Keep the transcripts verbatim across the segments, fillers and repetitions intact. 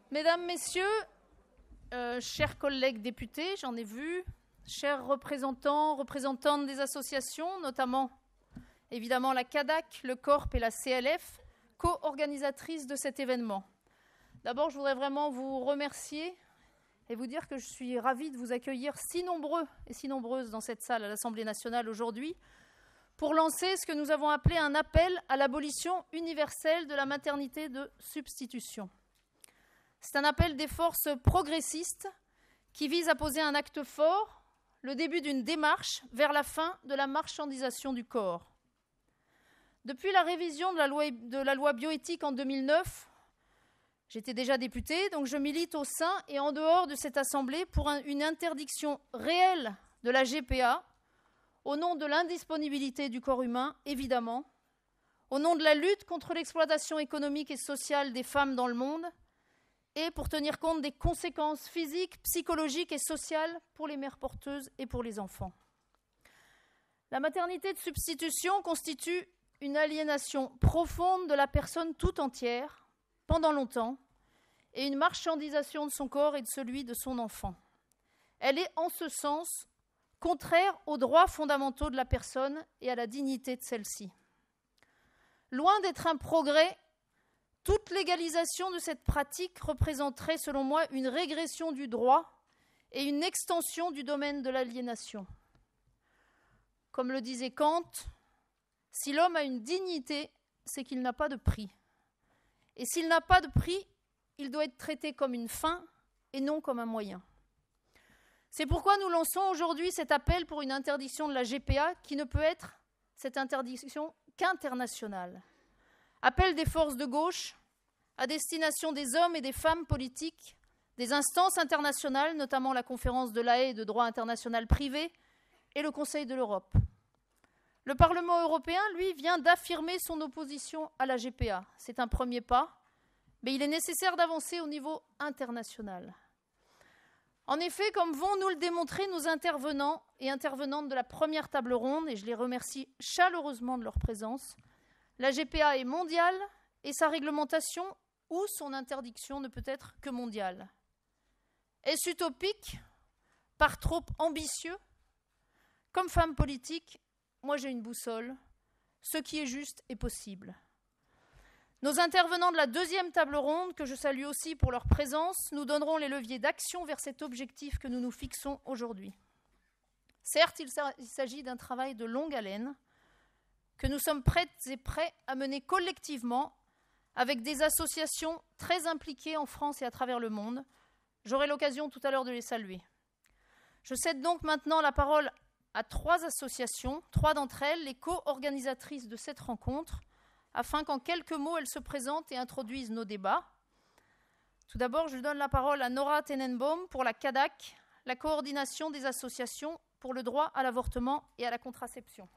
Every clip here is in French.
Mesdames, Messieurs, euh, chers collègues députés, j'en ai vu, chers représentants, représentantes des associations, notamment évidemment la C A D A C, le Corp et la C L F, co-organisatrices de cet événement. D'abord, je voudrais vraiment vous remercier et vous dire que je suis ravie de vous accueillir si nombreux et si nombreuses dans cette salle à l'Assemblée nationale aujourd'hui pour lancer ce que nous avons appelé un appel à l'abolition universelle de la maternité de substitution. C'est un appel des forces progressistes qui vise à poser un acte fort, le début d'une démarche vers la fin de la marchandisation du corps. Depuis la révision de la loi, de la loi bioéthique en deux mille neuf, j'étais déjà députée, donc je milite au sein et en dehors de cette Assemblée pour un, une interdiction réelle de la G P A, au nom de l'indisponibilité du corps humain, évidemment, au nom de la lutte contre l'exploitation économique et sociale des femmes dans le monde, et pour tenir compte des conséquences physiques, psychologiques et sociales pour les mères porteuses et pour les enfants. La maternité de substitution constitue une aliénation profonde de la personne tout entière, pendant longtemps, et une marchandisation de son corps et de celui de son enfant. Elle est, en ce sens, contraire aux droits fondamentaux de la personne et à la dignité de celle-ci. Loin d'être un progrès, toute légalisation de cette pratique représenterait, selon moi, une régression du droit et une extension du domaine de l'aliénation. Comme le disait Kant, si l'homme a une dignité, c'est qu'il n'a pas de prix. Et s'il n'a pas de prix, il doit être traité comme une fin et non comme un moyen. C'est pourquoi nous lançons aujourd'hui cet appel pour une interdiction de la G P A qui ne peut être, cette interdiction, qu'internationale. Appel des forces de gauche à destination des hommes et des femmes politiques, des instances internationales, notamment la conférence de La Haye de droit international privé et le Conseil de l'Europe. Le Parlement européen, lui, vient d'affirmer son opposition à la G P A. C'est un premier pas, mais il est nécessaire d'avancer au niveau international. En effet, comme vont nous le démontrer nos intervenants et intervenantes de la première table ronde, et je les remercie chaleureusement de leur présence, la G P A est mondiale et sa réglementation ou son interdiction ne peut être que mondiale. Est-ce utopique? Par trop ambitieux? Comme femme politique, moi j'ai une boussole. Ce qui est juste est possible. Nos intervenants de la deuxième table ronde, que je salue aussi pour leur présence, nous donneront les leviers d'action vers cet objectif que nous nous fixons aujourd'hui. Certes, il s'agit d'un travail de longue haleine que nous sommes prêtes et prêts à mener collectivement avec des associations très impliquées en France et à travers le monde. J'aurai l'occasion tout à l'heure de les saluer. Je cède donc maintenant la parole à trois associations, trois d'entre elles, les co-organisatrices de cette rencontre, afin qu'en quelques mots, elles se présentent et introduisent nos débats. Tout d'abord, je donne la parole à Nora Tenenbaum pour la C A D A C, la coordination des associations pour le droit à l'avortement et à la contraception.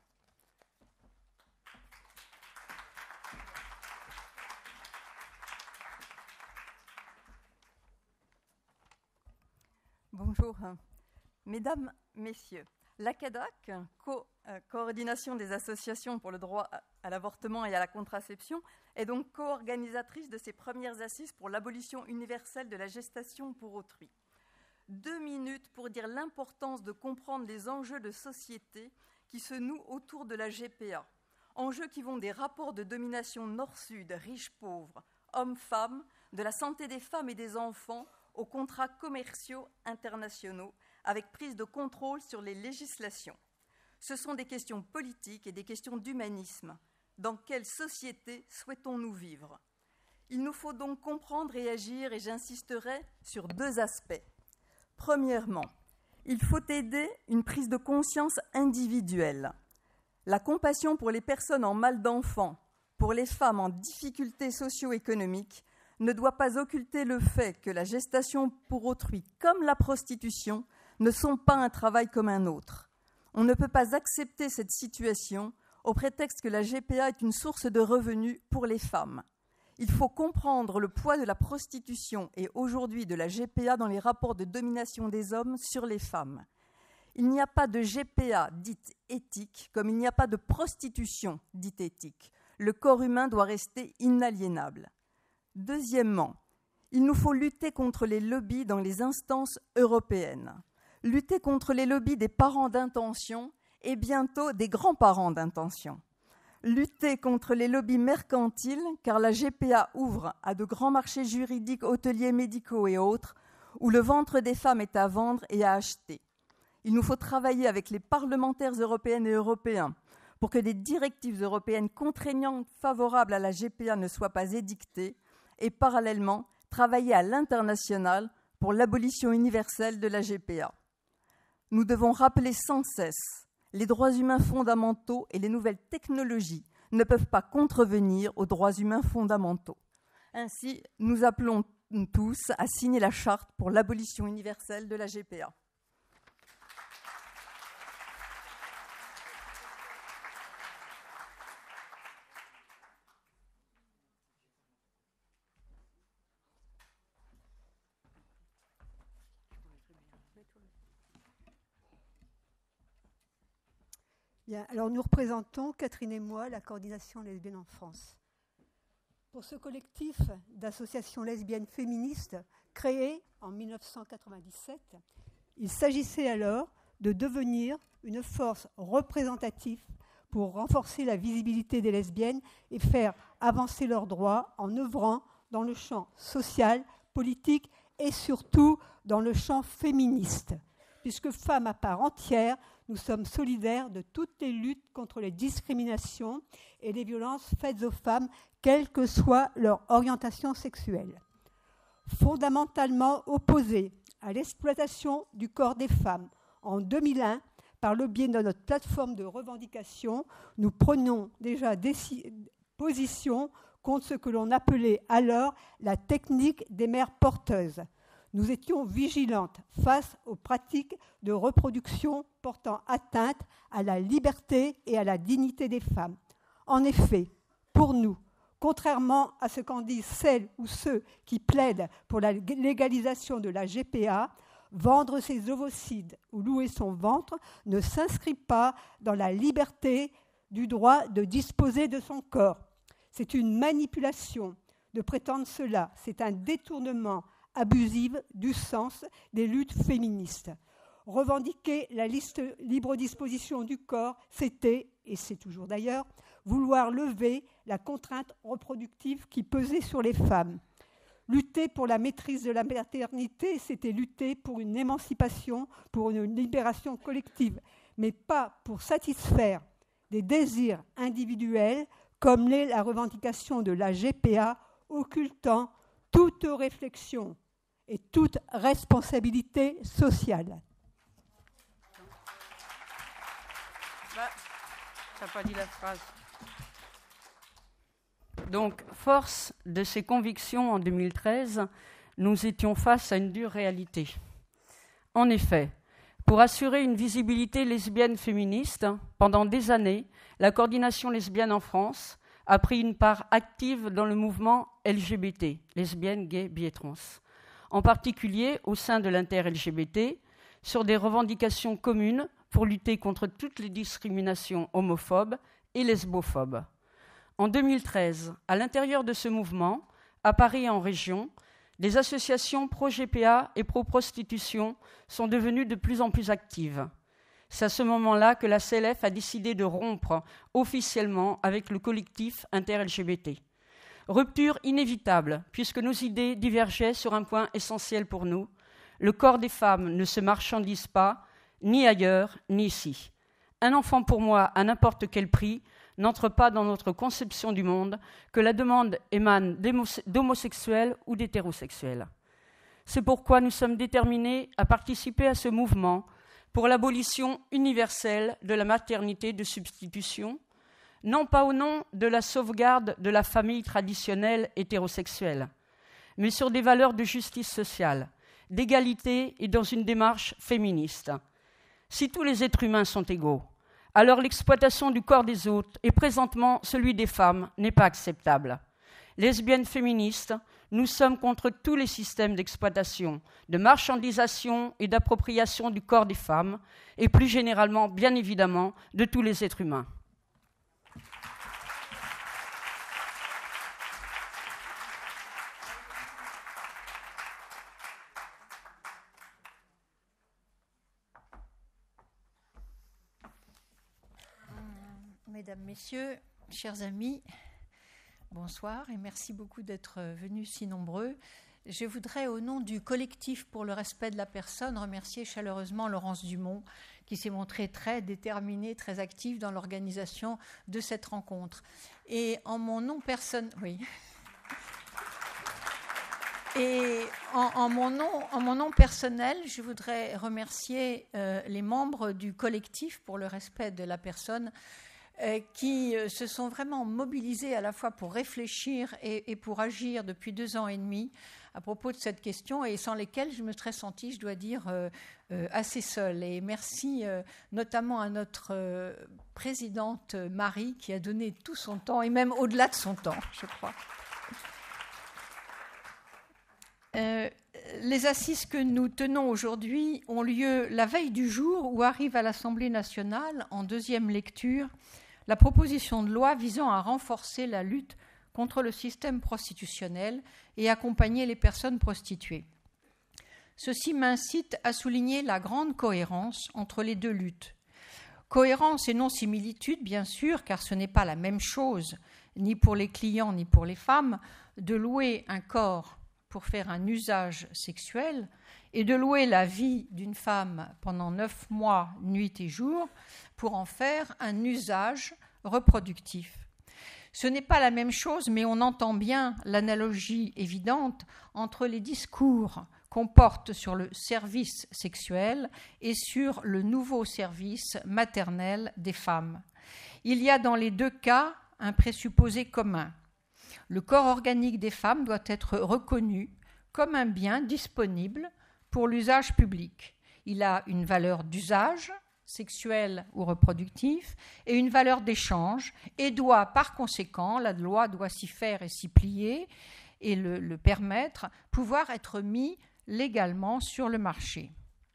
Bonjour. Mesdames, Messieurs, la C A D A C, co- euh, coordination des associations pour le droit à l'avortement et à la contraception, est donc co-organisatrice de ces premières assises pour l'abolition universelle de la gestation pour autrui. Deux minutes pour dire l'importance de comprendre les enjeux de société qui se nouent autour de la G P A. Enjeux qui vont des rapports de domination nord-sud, riches-pauvres, hommes-femmes, de la santé des femmes et des enfants, aux contrats commerciaux internationaux, avec prise de contrôle sur les législations. Ce sont des questions politiques et des questions d'humanisme. Dans quelle société souhaitons-nous vivre? Il nous faut donc comprendre et agir, et j'insisterai sur deux aspects. Premièrement, il faut aider une prise de conscience individuelle. La compassion pour les personnes en mal d'enfant, pour les femmes en difficulté socio-économique, ne doit pas occulter le fait que la gestation pour autrui, comme la prostitution, ne sont pas un travail comme un autre. On ne peut pas accepter cette situation au prétexte que la G P A est une source de revenus pour les femmes. Il faut comprendre le poids de la prostitution et aujourd'hui de la G P A dans les rapports de domination des hommes sur les femmes. Il n'y a pas de G P A dite éthique comme il n'y a pas de prostitution dite éthique. Le corps humain doit rester inaliénable. Deuxièmement, Il nous faut lutter contre les lobbies dans les instances européennes, lutter contre les lobbies des parents d'intention et bientôt des grands-parents d'intention, lutter contre les lobbies mercantiles, car la G P A ouvre à de grands marchés juridiques, hôteliers, médicaux et autres, où le ventre des femmes est à vendre et à acheter. Il nous faut travailler avec les parlementaires européennes et européens pour que des directives européennes contraignantes favorables à la G P A ne soient pas édictées et parallèlement travailler à l'international pour l'abolition universelle de la G P A. Nous devons rappeler sans cesse les droits humains fondamentaux et les nouvelles technologies ne peuvent pas contrevenir aux droits humains fondamentaux. Ainsi, nous appelons tous à signer la charte pour l'abolition universelle de la G P A. Bien, alors nous représentons, Catherine et moi, la coordination lesbienne en France. Pour ce collectif d'associations lesbiennes féministes créé en mille neuf cent quatre-vingt-dix-sept, il s'agissait alors de devenir une force représentative pour renforcer la visibilité des lesbiennes et faire avancer leurs droits en œuvrant dans le champ social, politique et surtout dans le champ féministe. Puisque femmes à part entière, nous sommes solidaires de toutes les luttes contre les discriminations et les violences faites aux femmes, quelle que soit leur orientation sexuelle. Fondamentalement opposées à l'exploitation du corps des femmes, en deux mille un, par le biais de notre plateforme de revendication, nous prenons déjà des position contre ce que l'on appelait alors la technique des mères porteuses. Nous étions vigilantes face aux pratiques de reproduction portant atteinte à la liberté et à la dignité des femmes. En effet, pour nous, contrairement à ce qu'en disent celles ou ceux qui plaident pour la légalisation de la G P A, vendre ses ovocides ou louer son ventre ne s'inscrit pas dans la liberté du droit de disposer de son corps. C'est une manipulation de prétendre cela, c'est un détournement abusif du sens des luttes féministes. Revendiquer la liste libre disposition du corps, c'était, et c'est toujours d'ailleurs, vouloir lever la contrainte reproductive qui pesait sur les femmes. Lutter pour la maîtrise de la maternité, c'était lutter pour une émancipation, pour une libération collective, mais pas pour satisfaire des désirs individuels comme l'est la revendication de la G P A, occultant toute réflexion et toute responsabilité sociale. Bah, tu n'as pas dit la phrase. Donc, force de ces convictions en deux mille treize, nous étions face à une dure réalité. En effet, pour assurer une visibilité lesbienne féministe, pendant des années, la coordination lesbienne en France a pris une part active dans le mouvement L G B T, lesbiennes, gays, bi et trans, en particulier au sein de l'inter-L G B T, sur des revendications communes pour lutter contre toutes les discriminations homophobes et lesbophobes. En deux mille treize, à l'intérieur de ce mouvement, à Paris et en région, les associations pro-G P A et pro-prostitution sont devenues de plus en plus actives. C'est à ce moment-là que la C L F a décidé de rompre officiellement avec le collectif inter-L G B T. Rupture inévitable, puisque nos idées divergeaient sur un point essentiel pour nous. Le corps des femmes ne se marchandise pas, ni ailleurs, ni ici. Un enfant pour moi, à n'importe quel prix, n'entre pas dans notre conception du monde, que la demande émane d'homosexuels ou d'hétérosexuels. C'est pourquoi nous sommes déterminés à participer à ce mouvement pour l'abolition universelle de la maternité de substitution, non pas au nom de la sauvegarde de la famille traditionnelle hétérosexuelle, mais sur des valeurs de justice sociale, d'égalité et dans une démarche féministe. Si tous les êtres humains sont égaux, alors l'exploitation du corps des autres et présentement celui des femmes n'est pas acceptable. Lesbiennes féministes, nous sommes contre tous les systèmes d'exploitation, de marchandisation et d'appropriation du corps des femmes et plus généralement, bien évidemment, de tous les êtres humains. Mesdames, Messieurs, chers amis, bonsoir et merci beaucoup d'être venus si nombreux. Je voudrais, au nom du collectif pour le respect de la personne, remercier chaleureusement Laurence Dumont, qui s'est montrée très déterminée, très active dans l'organisation de cette rencontre. Et en mon nom personnel, oui. Et en, en, mon nom, en mon nom personnel, je voudrais remercier euh, les membres du collectif pour le respect de la personne euh, qui euh, se sont vraiment mobilisés à la fois pour réfléchir et, et pour agir depuis deux ans et demi à propos de cette question et sans lesquels je me serais sentie, je dois dire, euh, euh, assez seule. Et merci euh, notamment à notre euh, présidente Marie qui a donné tout son temps et même au-delà de son temps, je crois. Euh, les assises que nous tenons aujourd'hui ont lieu la veille du jour où arrive à l'Assemblée nationale, en deuxième lecture, la proposition de loi visant à renforcer la lutte contre le système prostitutionnel et accompagner les personnes prostituées. Ceci m'incite à souligner la grande cohérence entre les deux luttes. Cohérence et non similitude, bien sûr, car ce n'est pas la même chose, ni pour les clients ni pour les femmes, de louer un corps pour faire un usage sexuel et de louer la vie d'une femme pendant neuf mois, nuit et jour, pour en faire un usage reproductif. Ce n'est pas la même chose, mais on entend bien l'analogie évidente entre les discours qu'on porte sur le service sexuel et sur le nouveau service maternel des femmes. Il y a dans les deux cas un présupposé commun. Le corps organique des femmes doit être reconnu comme un bien disponible pour l'usage public. Il a une valeur d'usage, sexuel ou reproductif, et une valeur d'échange, et doit, par conséquent, la loi doit s'y faire et s'y plier, et le, le permettre, pouvoir être mis légalement sur le marché.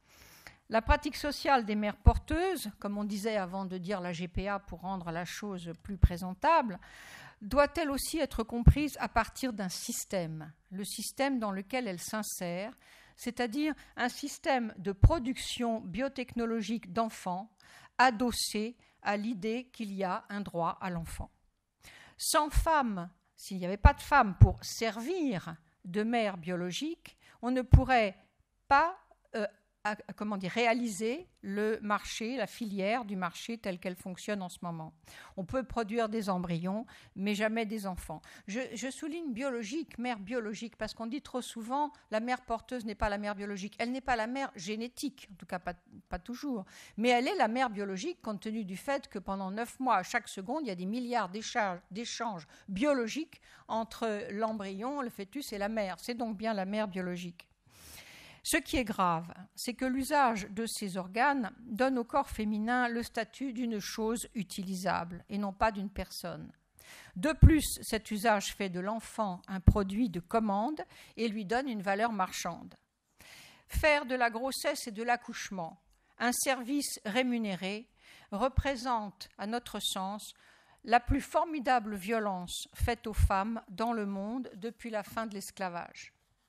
La pratique sociale des mères porteuses, comme on disait avant de dire la G P A pour rendre la chose plus présentable, doit-elle aussi être comprise à partir d'un système, le système dans lequel elle s'insère, c'est-à-dire un système de production biotechnologique d'enfants adossé à l'idée qu'il y a un droit à l'enfant. Sans femme, s'il n'y avait pas de femme pour servir de mère biologique, on ne pourrait pas euh, à, comment dire, réaliser le marché, la filière du marché telle qu'elle fonctionne en ce moment. On peut produire des embryons, mais jamais des enfants. Je, je souligne biologique, mère biologique, parce qu'on dit trop souvent la mère porteuse n'est pas la mère biologique. Elle n'est pas la mère génétique, en tout cas pas, pas toujours, mais elle est la mère biologique compte tenu du fait que pendant neuf mois, à chaque seconde, il y a des milliards d'échanges biologiques entre l'embryon, le fœtus et la mère. C'est donc bien la mère biologique. Ce qui est grave, c'est que l'usage de ces organes donne au corps féminin le statut d'une chose utilisable et non pas d'une personne. De plus, cet usage fait de l'enfant un produit de commande et lui donne une valeur marchande. Faire de la grossesse et de l'accouchement un service rémunéré représente, à notre sens, la plus formidable violence faite aux femmes dans le monde depuis la fin de l'esclavage.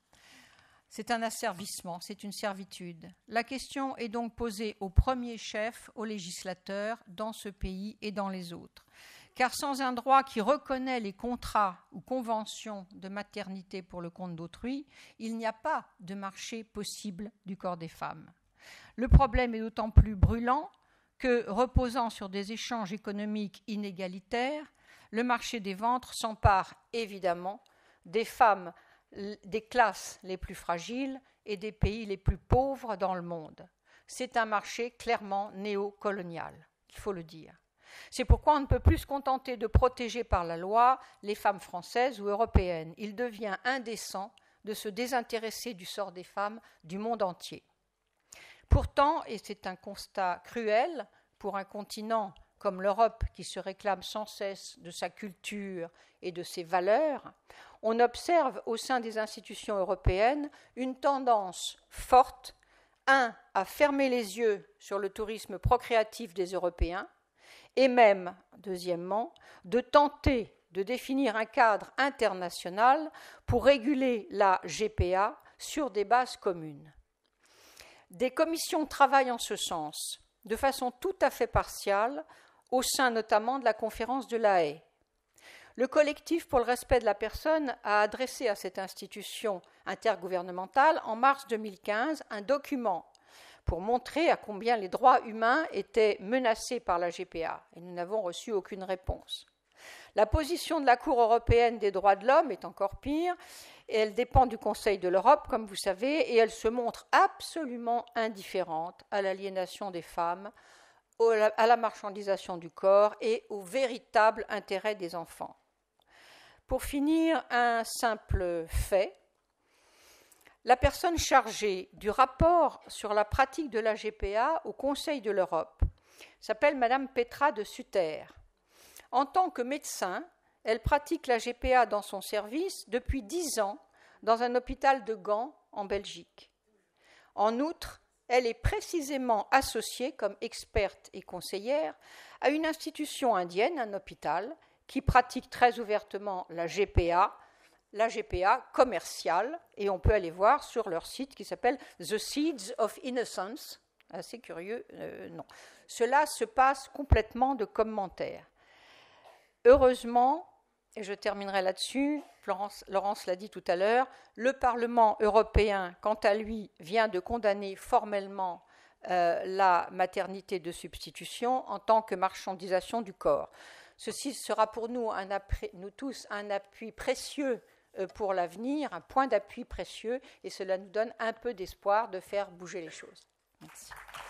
C'est un asservissement, c'est une servitude. La question est donc posée au premier chef, aux législateurs, dans ce pays et dans les autres. Car sans un droit qui reconnaît les contrats ou conventions de maternité pour le compte d'autrui, il n'y a pas de marché possible du corps des femmes. Le problème est d'autant plus brûlant que, reposant sur des échanges économiques inégalitaires, le marché des ventres s'empare évidemment des femmes des classes les plus fragiles et des pays les plus pauvres dans le monde. C'est un marché clairement néocolonial, il faut le dire. C'est pourquoi on ne peut plus se contenter de protéger par la loi les femmes françaises ou européennes. Il devient indécent de se désintéresser du sort des femmes du monde entier. Pourtant, et c'est un constat cruel pour un continent comme l'Europe qui se réclame sans cesse de sa culture et de ses valeurs, on observe au sein des institutions européennes une tendance forte, un, à fermer les yeux sur le tourisme procréatif des Européens, et même, deuxièmement, de tenter de définir un cadre international pour réguler la G P A sur des bases communes. Des commissions travaillent en ce sens, de façon tout à fait partiale, au sein notamment de la conférence de La Haye. Le collectif pour le respect de la personne a adressé à cette institution intergouvernementale en mars deux mille quinze un document pour montrer à combien les droits humains étaient menacés par la G P A, et nous n'avons reçu aucune réponse. La position de la Cour européenne des droits de l'homme est encore pire, et elle dépend du Conseil de l'Europe, comme vous savez, et elle se montre absolument indifférente à l'aliénation des femmes, à la marchandisation du corps et au véritable intérêt des enfants. Pour finir, un simple fait. La personne chargée du rapport sur la pratique de la G P A au Conseil de l'Europe s'appelle Madame Petra de Sutter. En tant que médecin, elle pratique la G P A dans son service depuis dix ans dans un hôpital de Gand, en Belgique. En outre, elle est précisément associée comme experte et conseillère à une institution indienne, un hôpital, qui pratique très ouvertement la G P A, la G P A commerciale, et on peut aller voir sur leur site qui s'appelle The Seeds of Innocence. Assez curieux, euh, non. Cela se passe complètement de commentaires. Heureusement, et je terminerai là-dessus, Florence, Laurence l'a dit tout à l'heure, le Parlement européen, quant à lui, vient de condamner formellement euh, la maternité de substitution en tant que marchandisation du corps. Ceci sera pour nous, un appui, nous tous un appui précieux pour l'avenir, un point d'appui précieux, et cela nous donne un peu d'espoir de faire bouger les choses. Merci.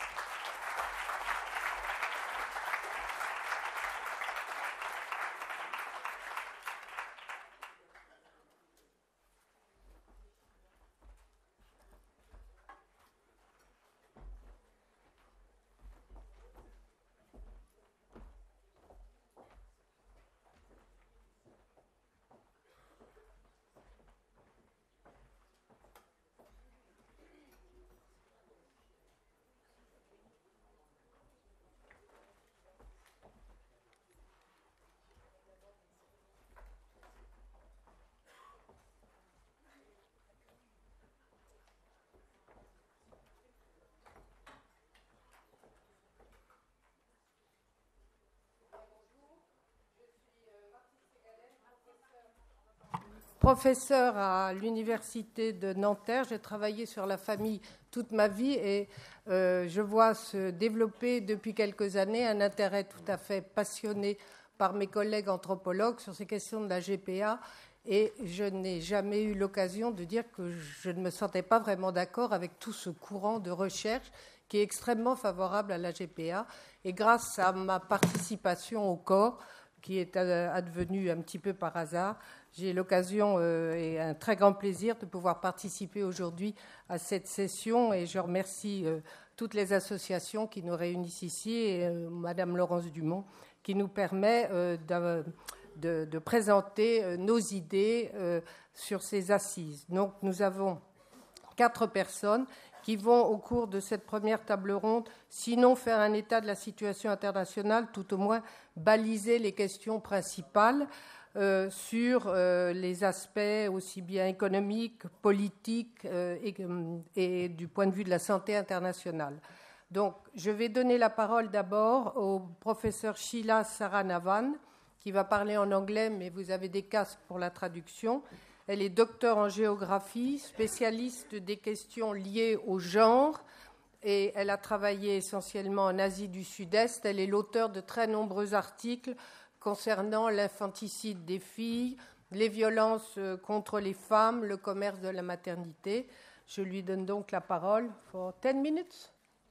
Professeur à l'université de Nanterre, j'ai travaillé sur la famille toute ma vie et euh, je vois se développer depuis quelques années un intérêt tout à fait passionné par mes collègues anthropologues sur ces questions de la G P A, et je n'ai jamais eu l'occasion de dire que je ne me sentais pas vraiment d'accord avec tout ce courant de recherche qui est extrêmement favorable à la G P A, et grâce à ma participation au corps, qui est advenue un petit peu par hasard, j'ai l'occasion euh, et un très grand plaisir de pouvoir participer aujourd'hui à cette session, et je remercie euh, toutes les associations qui nous réunissent ici et euh, Madame Laurence Dumont qui nous permet euh, de, de, de présenter euh, nos idées euh, sur ces assises. Donc nous avons quatre personnes qui vont au cours de cette première table ronde, sinon faire un état de la situation internationale, tout au moins baliser les questions principales Euh, sur euh, les aspects aussi bien économiques, politiques euh, et, et du point de vue de la santé internationale. Donc, je vais donner la parole d'abord au professeur Sheila Saranavan, qui va parler en anglais, mais vous avez des casques pour la traduction. Elle est docteure en géographie, spécialiste des questions liées au genre, et elle a travaillé essentiellement en Asie du Sud-Est. Elle est l'auteure de très nombreux articles concernant l'infanticide des filles, les violences contre les femmes, le commerce de la maternité. Je lui donne donc la parole for ten minutes.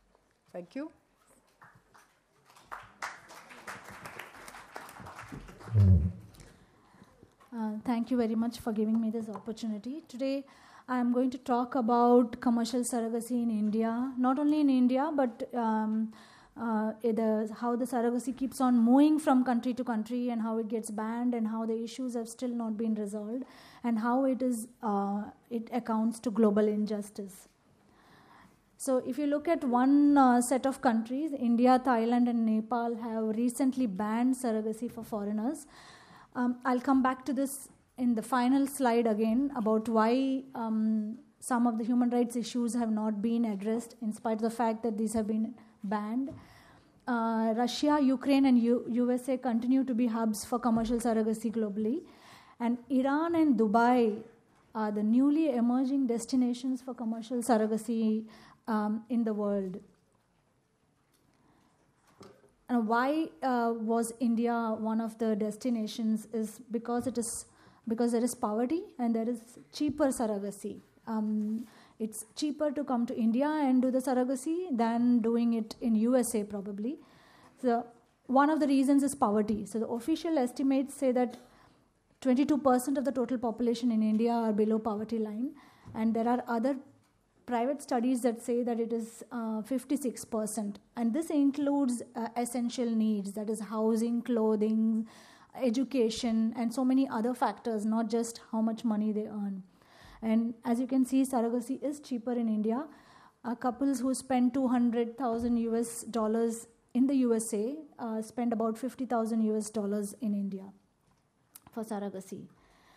Thank you. Uh, thank you very much for giving me this opportunity. Today, I am going to talk about commercial surrogacy in India, not only in India, but um, Uh, the, how the surrogacy keeps on moving from country to country, and how it gets banned, and how the issues have still not been resolved, and how it is uh, it accounts to global injustice. So if you look at one uh, set of countries, India, Thailand, and Nepal have recently banned surrogacy for foreigners. Um, I'll come back to this in the final slide again about why um, some of the human rights issues have not been addressed in spite of the fact that these have been banned. uh, Russia, Ukraine, and U- USA continue to be hubs for commercial surrogacy globally. And Iran and Dubai are the newly emerging destinations for commercial surrogacy um, in the world. And why uh, was India one of the destinations is because it is because there is poverty and there is cheaper surrogacy. Um, it's cheaper to come to India and do the surrogacy than doing it in U S A probably. So one of the reasons is poverty. So the official estimates say that twenty-two percent of the total population in India are below poverty line, and there are other private studies that say that it is uh, fifty-six percent, and this includes uh, essential needs, that is housing, clothing, education, and so many other factors, not just how much money they earn. And as you can see, surrogacy is cheaper in India. Uh, couples who spend two hundred thousand U S dollars in the U S A uh, spend about fifty thousand U S dollars in India for surrogacy.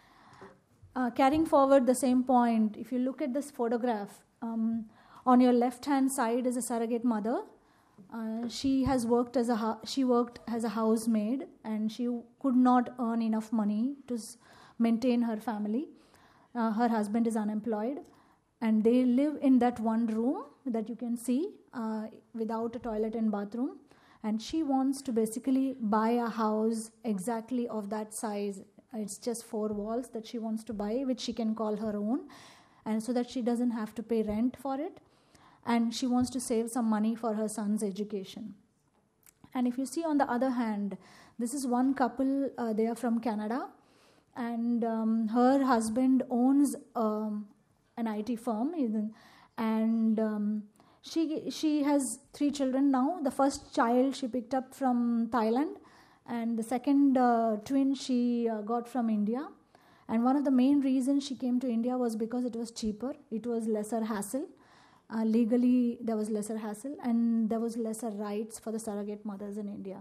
Uh, carrying forward the same point, if you look at this photograph, um, on your left-hand side is a surrogate mother. Uh, she has worked as a hu- she worked as a housemaid, and she could not earn enough money to s- maintain her family. Uh, her husband is unemployed, and they live in that one room that you can see uh, without a toilet and bathroom. And she wants to basically buy a house exactly of that size. It's just four walls that she wants to buy, which she can call her own, and so that she doesn't have to pay rent for it. And she wants to save some money for her son's education. And if you see on the other hand, this is one couple, uh, they are from Canada, and um, her husband owns um, an I T firm, and um, she she has three children now. The first child she picked up from Thailand, and the second uh, twin she uh, got from India. And one of the main reasons she came to India was because it was cheaper, it was lesser hassle. Uh, legally, there was lesser hassle, and there was lesser rights for the surrogate mothers in India.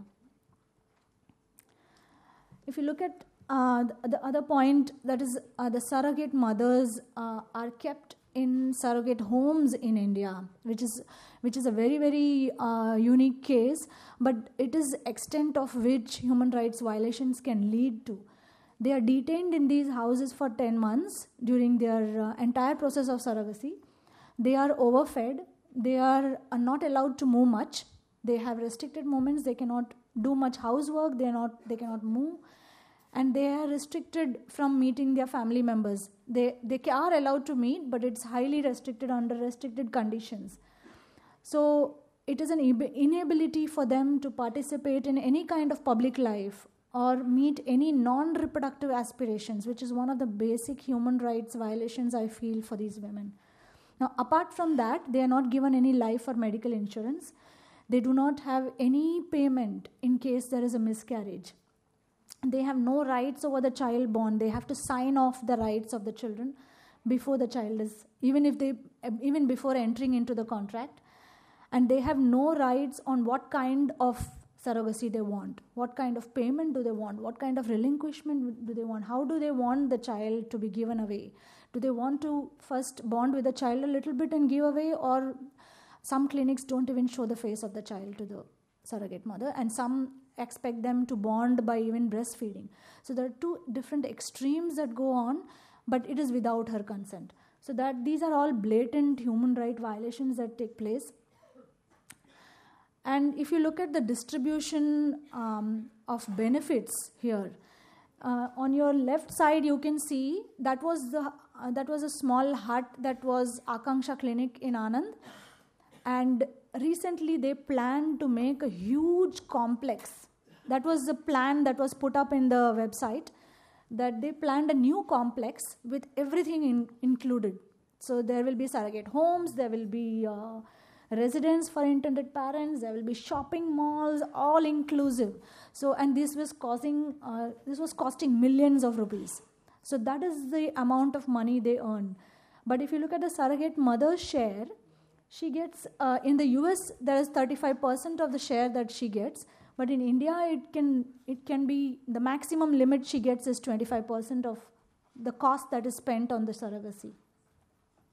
If you look at uh, the, the other point, that is uh, the surrogate mothers uh, are kept in surrogate homes in India, which is which is a very, very uh, unique case, but it is extent of which human rights violations can lead to. They are detained in these houses for ten months during their uh, entire process of surrogacy. They are overfed. They are uh, not allowed to move much. They have restricted movements. They cannot do much housework. They are not. They cannot move, and they are restricted from meeting their family members. They they are allowed to meet, but it's highly restricted under restricted conditions. So it is an inability for them to participate in any kind of public life or meet any non-reproductive aspirations, which is one of the basic human rights violations I feel for these women. Now, apart from that, they are not given any life or medical insurance. They do not have any payment in case there is a miscarriage. They have no rights over the child born. They have to sign off the rights of the children before the child is, even if they, even before entering into the contract. And they have no rights on what kind of surrogacy they want, what kind of payment do they want, what kind of relinquishment do they want, how do they want the child to be given away. Do they want to first bond with the child a little bit and give away, or some clinics don't even show the face of the child to the surrogate mother, and some expect them to bond by even breastfeeding. So there are two different extremes that go on, but it is without her consent. So that these are all blatant human right violations that take place. And if you look at the distribution um, of benefits here, uh, on your left side you can see that was the uh, that was a small hut that was Akanksha Clinic in Anand, and recently they planned to make a huge complex. That was the plan that was put up in the website, that they planned a new complex with everything in, included. So there will be surrogate homes, there will be uh, residence for intended parents, there will be shopping malls, all inclusive. So, and this was causing, uh, this was costing millions of rupees. So that is the amount of money they earn. But if you look at the surrogate mother's share, she gets, uh, in the U S, there is thirty-five percent of the share that she gets, but in India, it can, it can be, the maximum limit she gets is twenty-five percent of the cost that is spent on the surrogacy.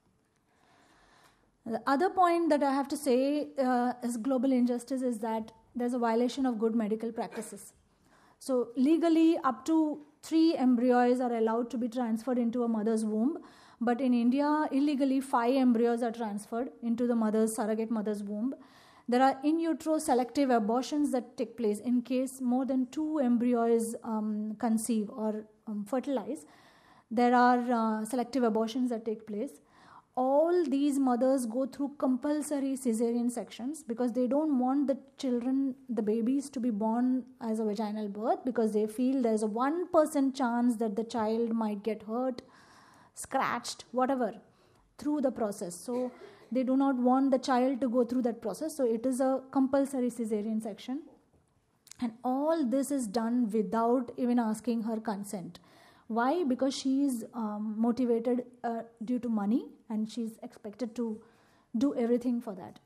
The other point that I have to say uh, as global injustice is that there's a violation of good medical practices. So legally, up to three embryos are allowed to be transferred into a mother's womb. But in India, illegally, five embryos are transferred into the mother's, surrogate mother's womb. There are in utero selective abortions that take place in case more than two embryos um, conceive or um, fertilize. There are uh, selective abortions that take place. All these mothers go through compulsory cesarean sections because they don't want the children, the babies, to be born as a vaginal birth because they feel there's a one percent chance that the child might get hurt, scratched, whatever, through the process. So they do not want the child to go through that process. So it is a compulsory cesarean section. And all this is done without even asking her consent. Why? Because she is um, motivated uh, due to money, and she's expected to do everything for that.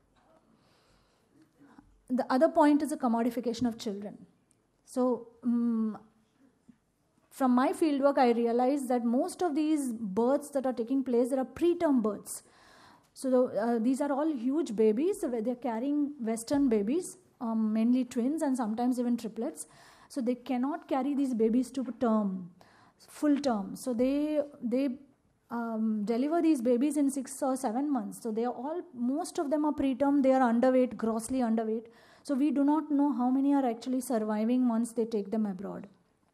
The other point is the commodification of children. So um, from my fieldwork, I realized that most of these births that are taking place, there are preterm births. So the, uh, these are all huge babies. So they're carrying Western babies, um, mainly twins and sometimes even triplets. So they cannot carry these babies to term, full term. So they they um, deliver these babies in six or seven months. So they are all, most of them are preterm. They are underweight, grossly underweight. So we do not know how many are actually surviving once they take them abroad.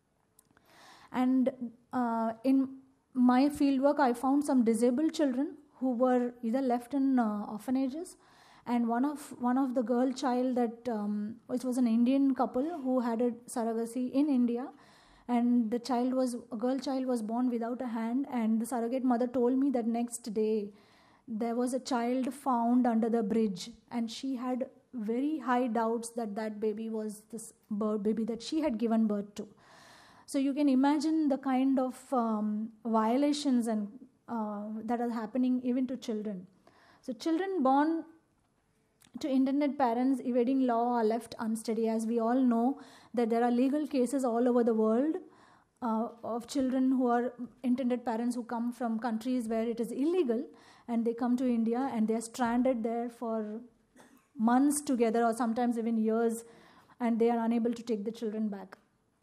And uh, in my fieldwork, I found some disabled children who were either left in uh, orphanages, and one of one of the girl child that um, it was an Indian couple who had a surrogacy in India, and the child was a girl child was born without a hand, and the surrogate mother told me that next day there was a child found under the bridge, and she had very high doubts that that baby was this birth baby that she had given birth to. So you can imagine the kind of um, violations and uh, that are happening even to children. So children born to intended parents evading law are left unsteady. As we all know that there are legal cases all over the world uh, of children who are intended parents who come from countries where it is illegal, and they come to India and they are stranded there for months together or sometimes even years, and they are unable to take the children back.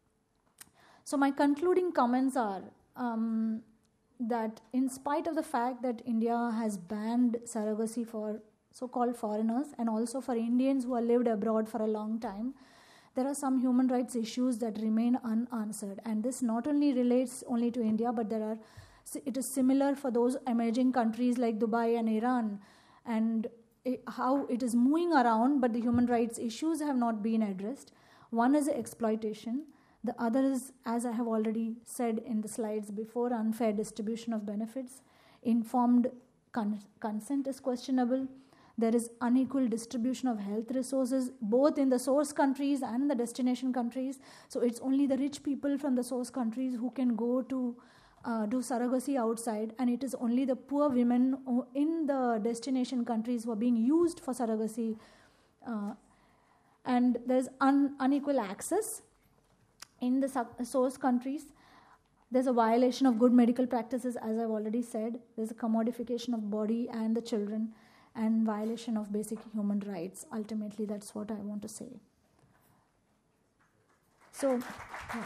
So my concluding comments are um, that in spite of the fact that India has banned surrogacy for so-called foreigners and also for Indians who have lived abroad for a long time, there are some human rights issues that remain unanswered. And this not only relates only to India, but there are it is similar for those emerging countries like Dubai and Iran, and it, how it is moving around, but the human rights issues have not been addressed. One is exploitation. The other is, as I have already said in the slides before, unfair distribution of benefits. Informed con- consent is questionable. There is unequal distribution of health resources, both in the source countries and in the destination countries. So it's only the rich people from the source countries who can go to uh, do surrogacy outside, and it is only the poor women in the destination countries who are being used for surrogacy. Uh, and there's un- unequal access. In the source countries, there's a violation of good medical practices, as I've already said. There's a commodification of body and the children, and violation of basic human rights. Ultimately, that's what I want to say. So, yeah.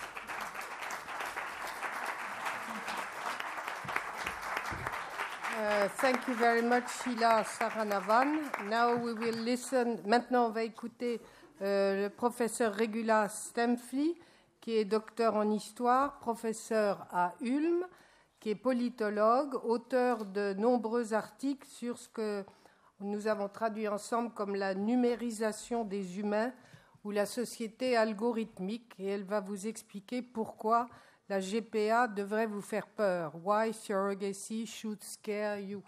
Uh, thank you very much, Sheila Saranavan. Now we will listen. Maintenant, on va écouter Euh, le professeur Regula Stempfli, qui est docteur en histoire, professeur à Ulm, qui est politologue, auteur de nombreux articles sur ce que nous avons traduit ensemble comme la numérisation des humains ou la société algorithmique, et elle va vous expliquer pourquoi la G P A devrait vous faire peur. Why surrogacy should scare you.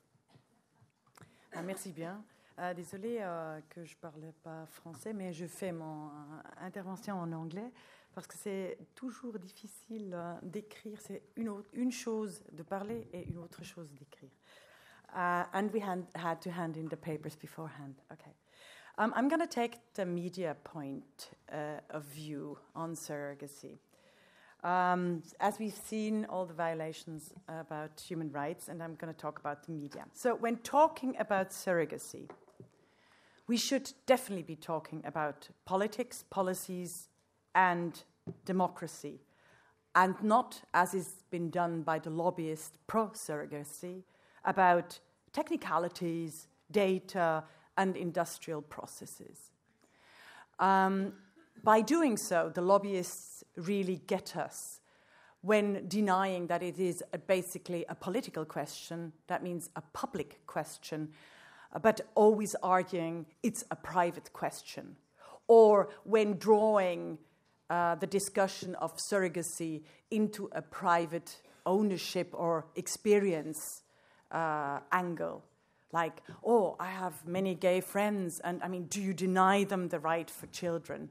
Ah, merci bien. Euh, désolée euh, que je ne parle pas français, mais je fais mon euh, intervention en anglais parce que c'est toujours difficile euh, d'écrire. C'est une, autre, une chose de parler et une autre chose d'écrire. Uh, and we hand, had to hand in the papers beforehand. Okay. Um, I'm going to take the media point uh, of view on surrogacy. Um, as we've seen all the violations about human rights, and I'm going to talk about the media. So when talking about surrogacy, we should definitely be talking about politics, policies, and democracy, and not, as has been done by the lobbyists pro-surrogacy, about technicalities, data, and industrial processes. Um, by doing so, the lobbyists really get us when denying that it is a, basically a political question, that means a public question, but always arguing it's a private question. Or when drawing uh, the discussion of surrogacy into a private ownership or experience uh, angle. Like, oh, I have many gay friends, and I mean, do you deny them the right for children?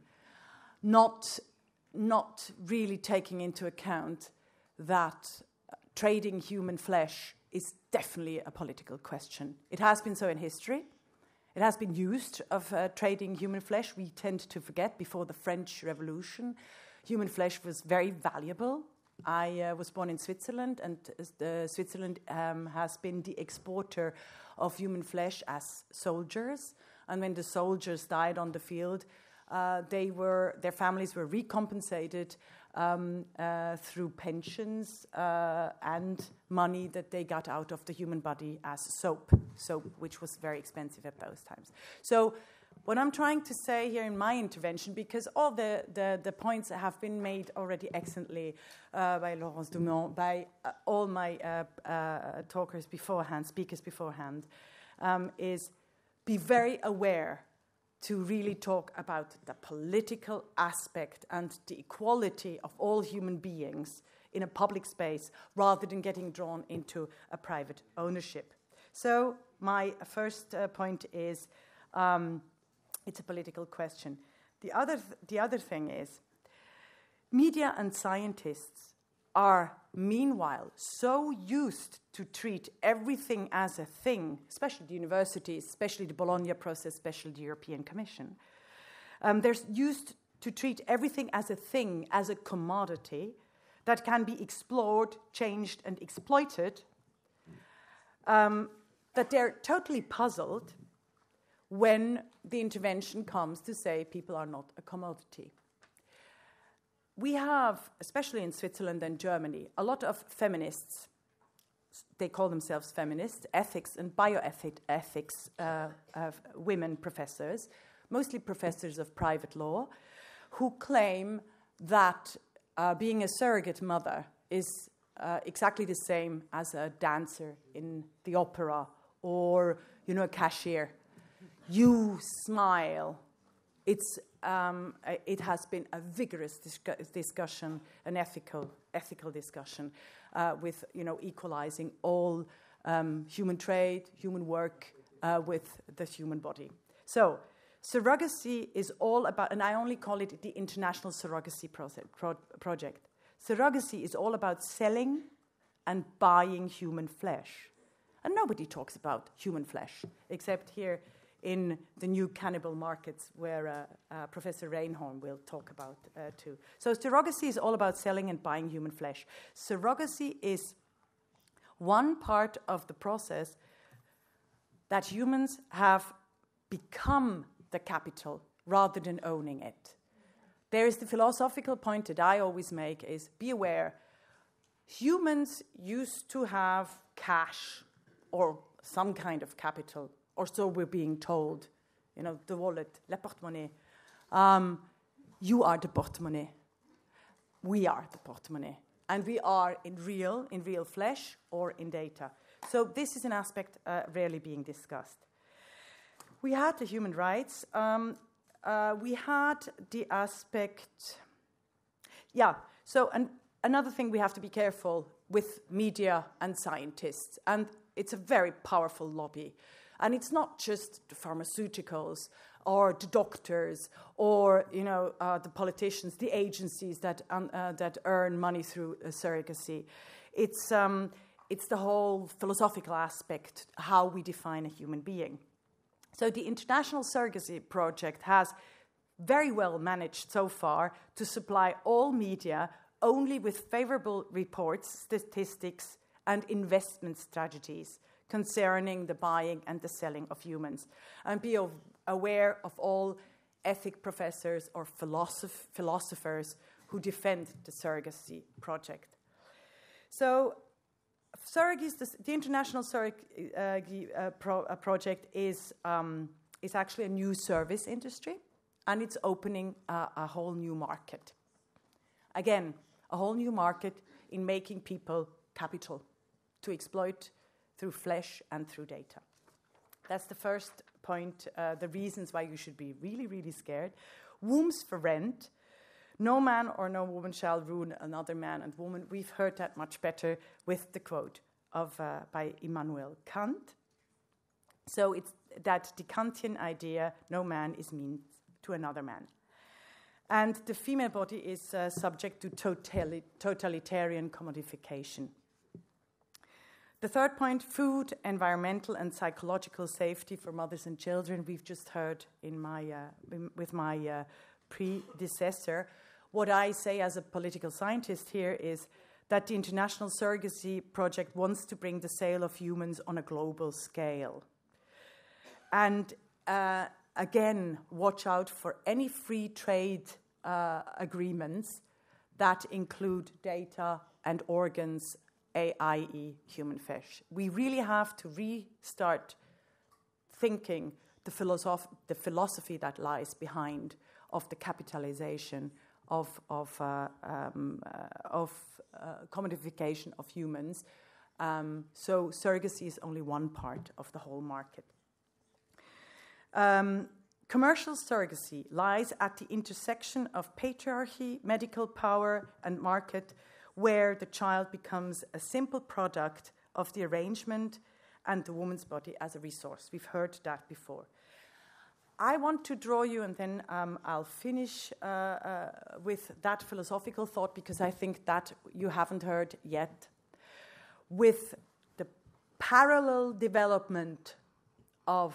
Not, not really taking into account that trading human flesh is definitely a political question. It has been so in history. It has been used of uh, trading human flesh. We tend to forget before the French Revolution, human flesh was very valuable. I uh, was born in Switzerland, and uh, Switzerland um, has been the exporter of human flesh as soldiers. And when the soldiers died on the field, uh, they were, their families were recompensated um, uh, through pensions uh, and money that they got out of the human body as soap, soap which was very expensive at those times. So what I'm trying to say here in my intervention, because all the, the, the points have been made already excellently uh, by Laurence Dumont, by uh, all my uh, uh, talkers beforehand, speakers beforehand, um, is be very aware to really talk about the political aspect and the equality of all human beings in a public space rather than getting drawn into a private ownership. So my first uh, point is um, it's a political question. The other, th- the other thing is media and scientists are meanwhile so used to treat everything as a thing, especially the universities, especially the Bologna process, especially the European Commission. Um, they're used to treat everything as a thing, as a commodity that can be explored, changed, and exploited, um, that they're totally puzzled when the intervention comes to say people are not a commodity. We have, especially in Switzerland and Germany, a lot of feminists. They call themselves feminists, ethics and bioethics ethics, uh, uh, women professors, mostly professors of private law, who claim that uh, being a surrogate mother is uh, exactly the same as a dancer in the opera or, you know, a cashier. You smile. It's, um, it has been a vigorous discu- discussion, an ethical, ethical discussion uh, with, you know, equalizing all um, human trade, human work uh, with the human body. So, surrogacy is all about, and I only call it the International Surrogacy Proce- Pro- Project. Surrogacy is all about selling and buying human flesh. And nobody talks about human flesh, except here in the new cannibal markets where uh, uh, Professor Reinhorn will talk about uh, too. So surrogacy is all about selling and buying human flesh. Surrogacy is one part of the process that humans have become the capital rather than owning it. There is the philosophical point that I always make is, be aware, humans used to have cash or some kind of capital, or so we're being told, you know, the wallet, la porte-monnaie. Um, you are the porte-monnaie. We are the porte-monnaie. And we are in real, in real flesh or in data. So this is an aspect uh, rarely being discussed. We had the human rights. Um, uh, we had the aspect, yeah, so an, another thing we have to be careful with media and scientists, and it's a very powerful lobby. And it's not just the pharmaceuticals or the doctors or, you know, uh, the politicians, the agencies that um, uh, that earn money through uh, surrogacy. It's um, it's the whole philosophical aspect, how we define a human being. So the International Surrogacy Project has very well managed so far to supply all media only with favorable reports, statistics, and investment strategies concerning the buying and the selling of humans, and be of, aware of all ethic professors or philosoph- philosophers who defend the surrogacy project. So, surrogacy, the, the International Surrogacy uh, pro, uh, Project is, um, is actually a new service industry, and it's opening uh, a whole new market. Again, a whole new market in making people capital to exploit through flesh and through data. That's the first point, uh, the reasons why you should be really, really scared. Wombs for rent. No man or no woman shall ruin another man and woman. We've heard that much better with the quote of uh, by Immanuel Kant. So it's that the Kantian idea, no man is mean to another man. And the female body is uh, subject to totali- totalitarian commodification. The third point, food, environmental and psychological safety for mothers and children. We've just heard in my, uh, in, with my uh, predecessor. What I say as a political scientist here is that the International Surrogacy Project wants to bring the sale of humans on a global scale. And uh, again, watch out for any free trade uh, agreements that include data and organs, that is human flesh. We really have to restart thinking the, philosoph- the philosophy that lies behind of the capitalization of, of, uh, um, uh, of uh, commodification of humans. Um, so surrogacy is only one part of the whole market. Um, commercial surrogacy lies at the intersection of patriarchy, medical power, and market, where the child becomes a simple product of the arrangement and the woman's body as a resource. We've heard that before. I want to draw you, and then um, I'll finish uh, uh, with that philosophical thought, because I think that you haven't heard yet, with the parallel development of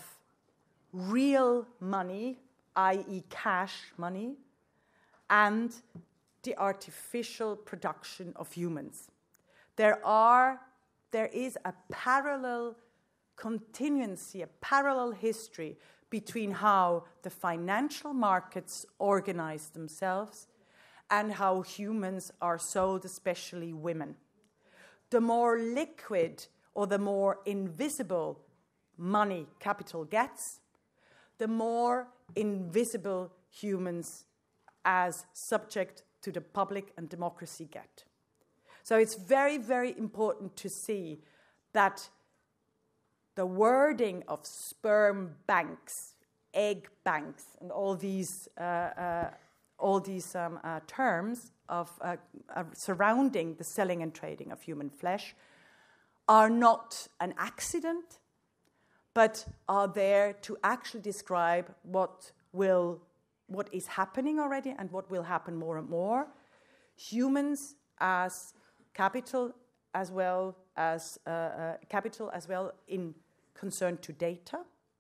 real money, that is cash money, and the artificial production of humans. There are, there is a parallel continuancy, a parallel history between how the financial markets organize themselves and how humans are sold, especially women. The more liquid or the more invisible money capital gets, the more invisible humans as subject to the public and democracy get. So it's very, very important to see that the wording of sperm banks, egg banks, and all these, uh, uh, all these um, uh, terms of uh, uh, surrounding the selling and trading of human flesh are not an accident, but are there to actually describe what will, what is happening already and what will happen more and more. Humans as capital, as well as uh, uh, capital, as well in concern to data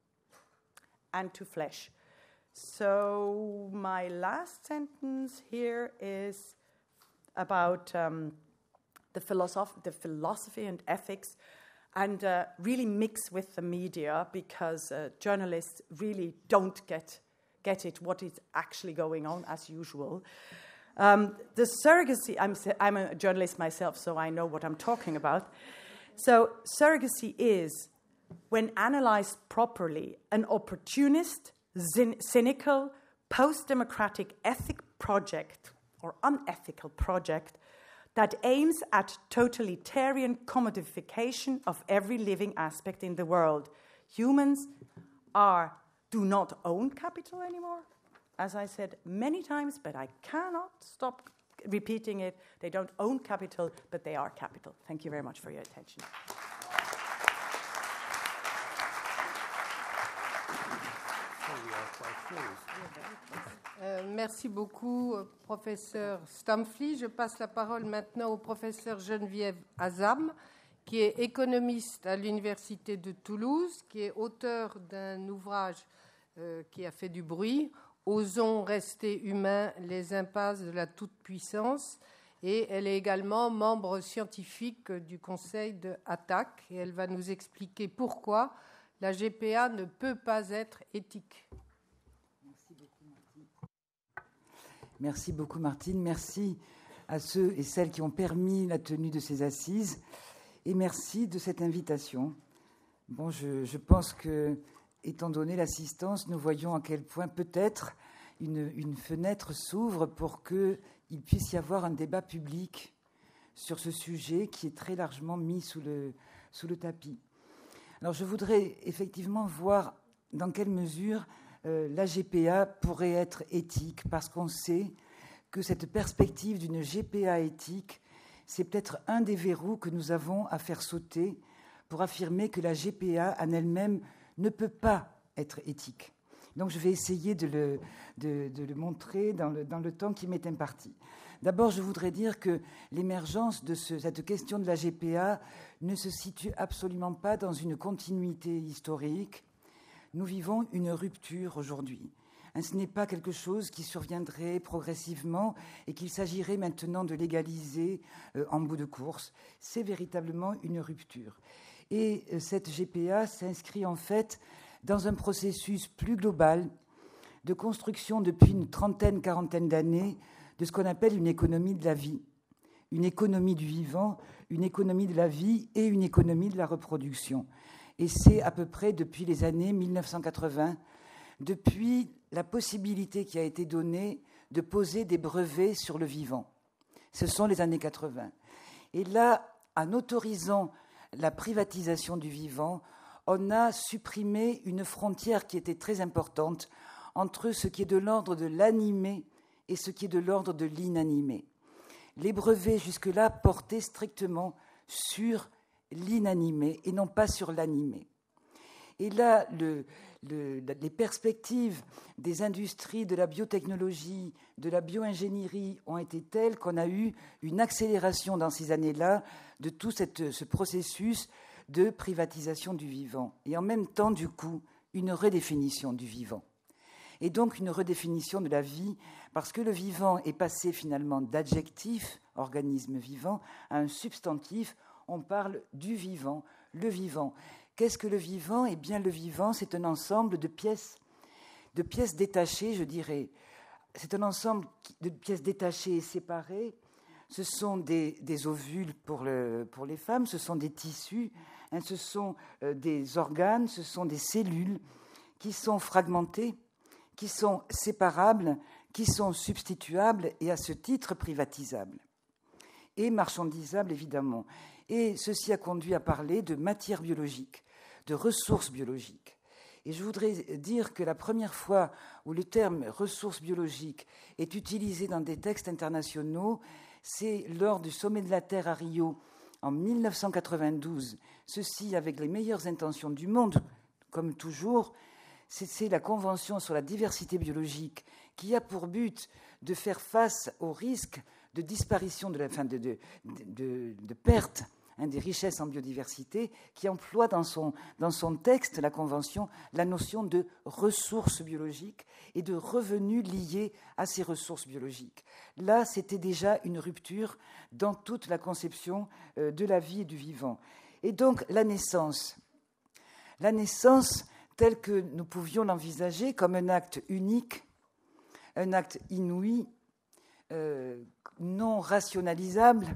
and to flesh. So my last sentence here is about um, the, philosoph- the philosophy and ethics, and uh, really mix with the media, because uh, journalists really don't get, get it, what is actually going on, as usual. Um, the surrogacy, I'm, I'm a journalist myself, so I know what I'm talking about. So surrogacy is, when analyzed properly, an opportunist, zin- cynical, post-democratic ethic project, or unethical project, that aims at totalitarian commodification of every living aspect in the world. Humans are, do not own capital anymore, as I said many times, but I cannot stop repeating it. They don't own capital, but they are capital. Thank you very much for your attention. Euh, merci beaucoup, professeur Stamfli. Je passe la parole maintenant au professeur Geneviève Azam, qui est économiste à l'Université de Toulouse, qui est auteur d'un ouvrage euh, qui a fait du bruit, « Osons rester humains, les impasses de la toute-puissance ». Et elle est également membre scientifique du conseil de A T A C. Et elle va nous expliquer pourquoi la G P A ne peut pas être éthique. Merci beaucoup, Martine. Merci beaucoup, Martine. Merci à ceux et celles qui ont permis la tenue de ces assises. Et merci de cette invitation. Bon, je, je pense que, étant donné l'assistance, nous voyons à quel point peut-être une, une fenêtre s'ouvre pour qu'il puisse y avoir un débat public sur ce sujet qui est très largement mis sous le, sous le tapis. Alors, je voudrais effectivement voir dans quelle mesure euh, la G P A pourrait être éthique, parce qu'on sait que cette perspective d'une G P A éthique, c'est peut-être un des verrous que nous avons à faire sauter pour affirmer que la G P A en elle-même ne peut pas être éthique. Donc je vais essayer de le, de, de le montrer dans le, dans le temps qui m'est imparti. D'abord, je voudrais dire que l'émergence de ce, cette question de la G P A ne se situe absolument pas dans une continuité historique. Nous vivons une rupture aujourd'hui. Ce n'est pas quelque chose qui surviendrait progressivement et qu'il s'agirait maintenant de légaliser euh, en bout de course. C'est véritablement une rupture. Et euh, cette G P A s'inscrit en fait dans un processus plus global de construction depuis une trentaine, quarantaine d'années de ce qu'on appelle une économie de la vie. Une économie du vivant, une économie de la vie et une économie de la reproduction. Et c'est à peu près depuis les années mille neuf cent quatre-vingts, depuis la possibilité qui a été donnée de poser des brevets sur le vivant. Ce sont les années quatre-vingts. Et là, en autorisant la privatisation du vivant, on a supprimé une frontière qui était très importante entre ce qui est de l'ordre de l'animé et ce qui est de l'ordre de l'inanimé. Les brevets, jusque-là, portaient strictement sur l'inanimé et non pas sur l'animé. Et là, le, le, les perspectives des industries de la biotechnologie, de la bio-ingénierie ont été telles qu'on a eu une accélération dans ces années-là de tout cette, ce processus de privatisation du vivant. Et en même temps, du coup, une redéfinition du vivant. Et donc une redéfinition de la vie, parce que le vivant est passé finalement d'adjectif, organisme vivant, à un substantif. On parle du vivant, le vivant. Qu'est-ce que le vivant ? Eh bien, le vivant, c'est un ensemble de pièces, de pièces détachées, je dirais. C'est un ensemble de pièces détachées et séparées. Ce sont des, des ovules pour, le, pour les femmes, ce sont des tissus, hein, ce sont euh, des organes, ce sont des cellules qui sont fragmentées, qui sont séparables, qui sont substituables et à ce titre privatisables. Et marchandisables, évidemment. Et ceci a conduit à parler de matière biologique, de ressources biologiques. Et je voudrais dire que la première fois où le terme ressources biologiques est utilisé dans des textes internationaux, c'est lors du sommet de la Terre à Rio en mille neuf cent quatre-vingt-douze. Ceci avec les meilleures intentions du monde, comme toujours. C'est la Convention sur la diversité biologique qui a pour but de faire face au risque de disparition, de, la, enfin de, de, de, de perte hein, des richesses en biodiversité, qui emploie dans son, dans son texte, la Convention, la notion de ressources biologiques et de revenus liés à ces ressources biologiques. Là, c'était déjà une rupture dans toute la conception euh, de la vie et du vivant. Et donc, la naissance. La naissance, telle que nous pouvions l'envisager comme un acte unique, un acte inouï, euh, non rationalisable,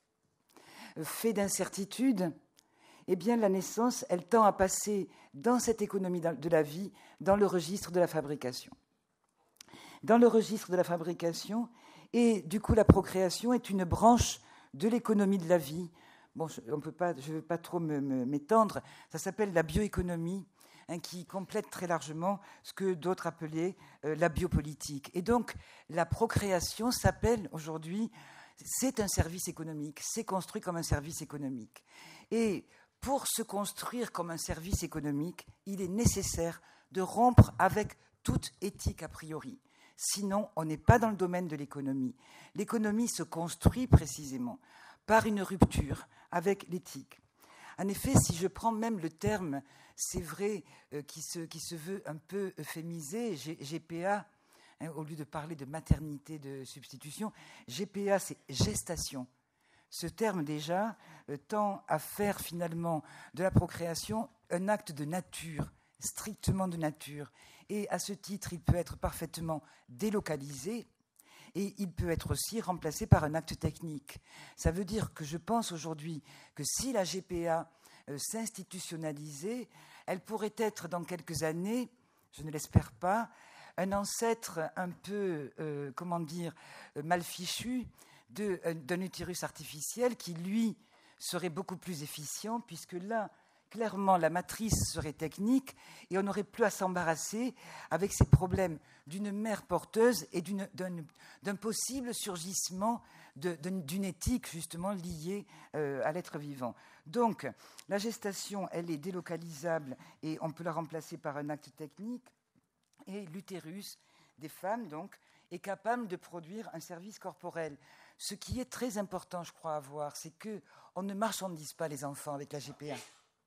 fait d'incertitudes, eh bien la naissance, elle tend à passer dans cette économie de la vie, dans le registre de la fabrication. Dans le registre de la fabrication, et du coup la procréation est une branche de l'économie de la vie. Bon, je ne veux pas trop me, me, m'étendre, ça s'appelle la bioéconomie, hein, qui complète très largement ce que d'autres appelaient euh, la biopolitique. Et donc, la procréation s'appelle aujourd'hui, c'est un service économique, c'est construit comme un service économique. Et pour se construire comme un service économique, il est nécessaire de rompre avec toute éthique a priori. Sinon, on n'est pas dans le domaine de l'économie. L'économie se construit précisément par une rupture avec l'éthique. En effet, si je prends même le terme, c'est vrai, euh, qui, se, qui se veut un peu euphémisé, G P A, hein, au lieu de parler de maternité de substitution. G P A, c'est gestation. Ce terme, déjà, euh, tend à faire finalement de la procréation un acte de nature, strictement de nature. Et à ce titre, il peut être parfaitement délocalisé et il peut être aussi remplacé par un acte technique. Ça veut dire que je pense aujourd'hui que si la G P A euh, s'institutionnalisait, elle pourrait être dans quelques années, je ne l'espère pas, un ancêtre un peu, euh, comment dire, mal fichu de, euh, d'un utérus artificiel qui, lui, serait beaucoup plus efficient, puisque là, clairement, la matrice serait technique et on n'aurait plus à s'embarrasser avec ces problèmes d'une mère porteuse et d'une, d'un, d'un possible surgissement de, d'une éthique justement liée euh, à l'être vivant. Donc, la gestation, elle est délocalisable et on peut la remplacer par un acte technique. Et l'utérus des femmes, donc, est capable de produire un service corporel. Ce qui est très important, je crois, à voir, c'est qu'on ne marchandise pas les enfants avec la G P A.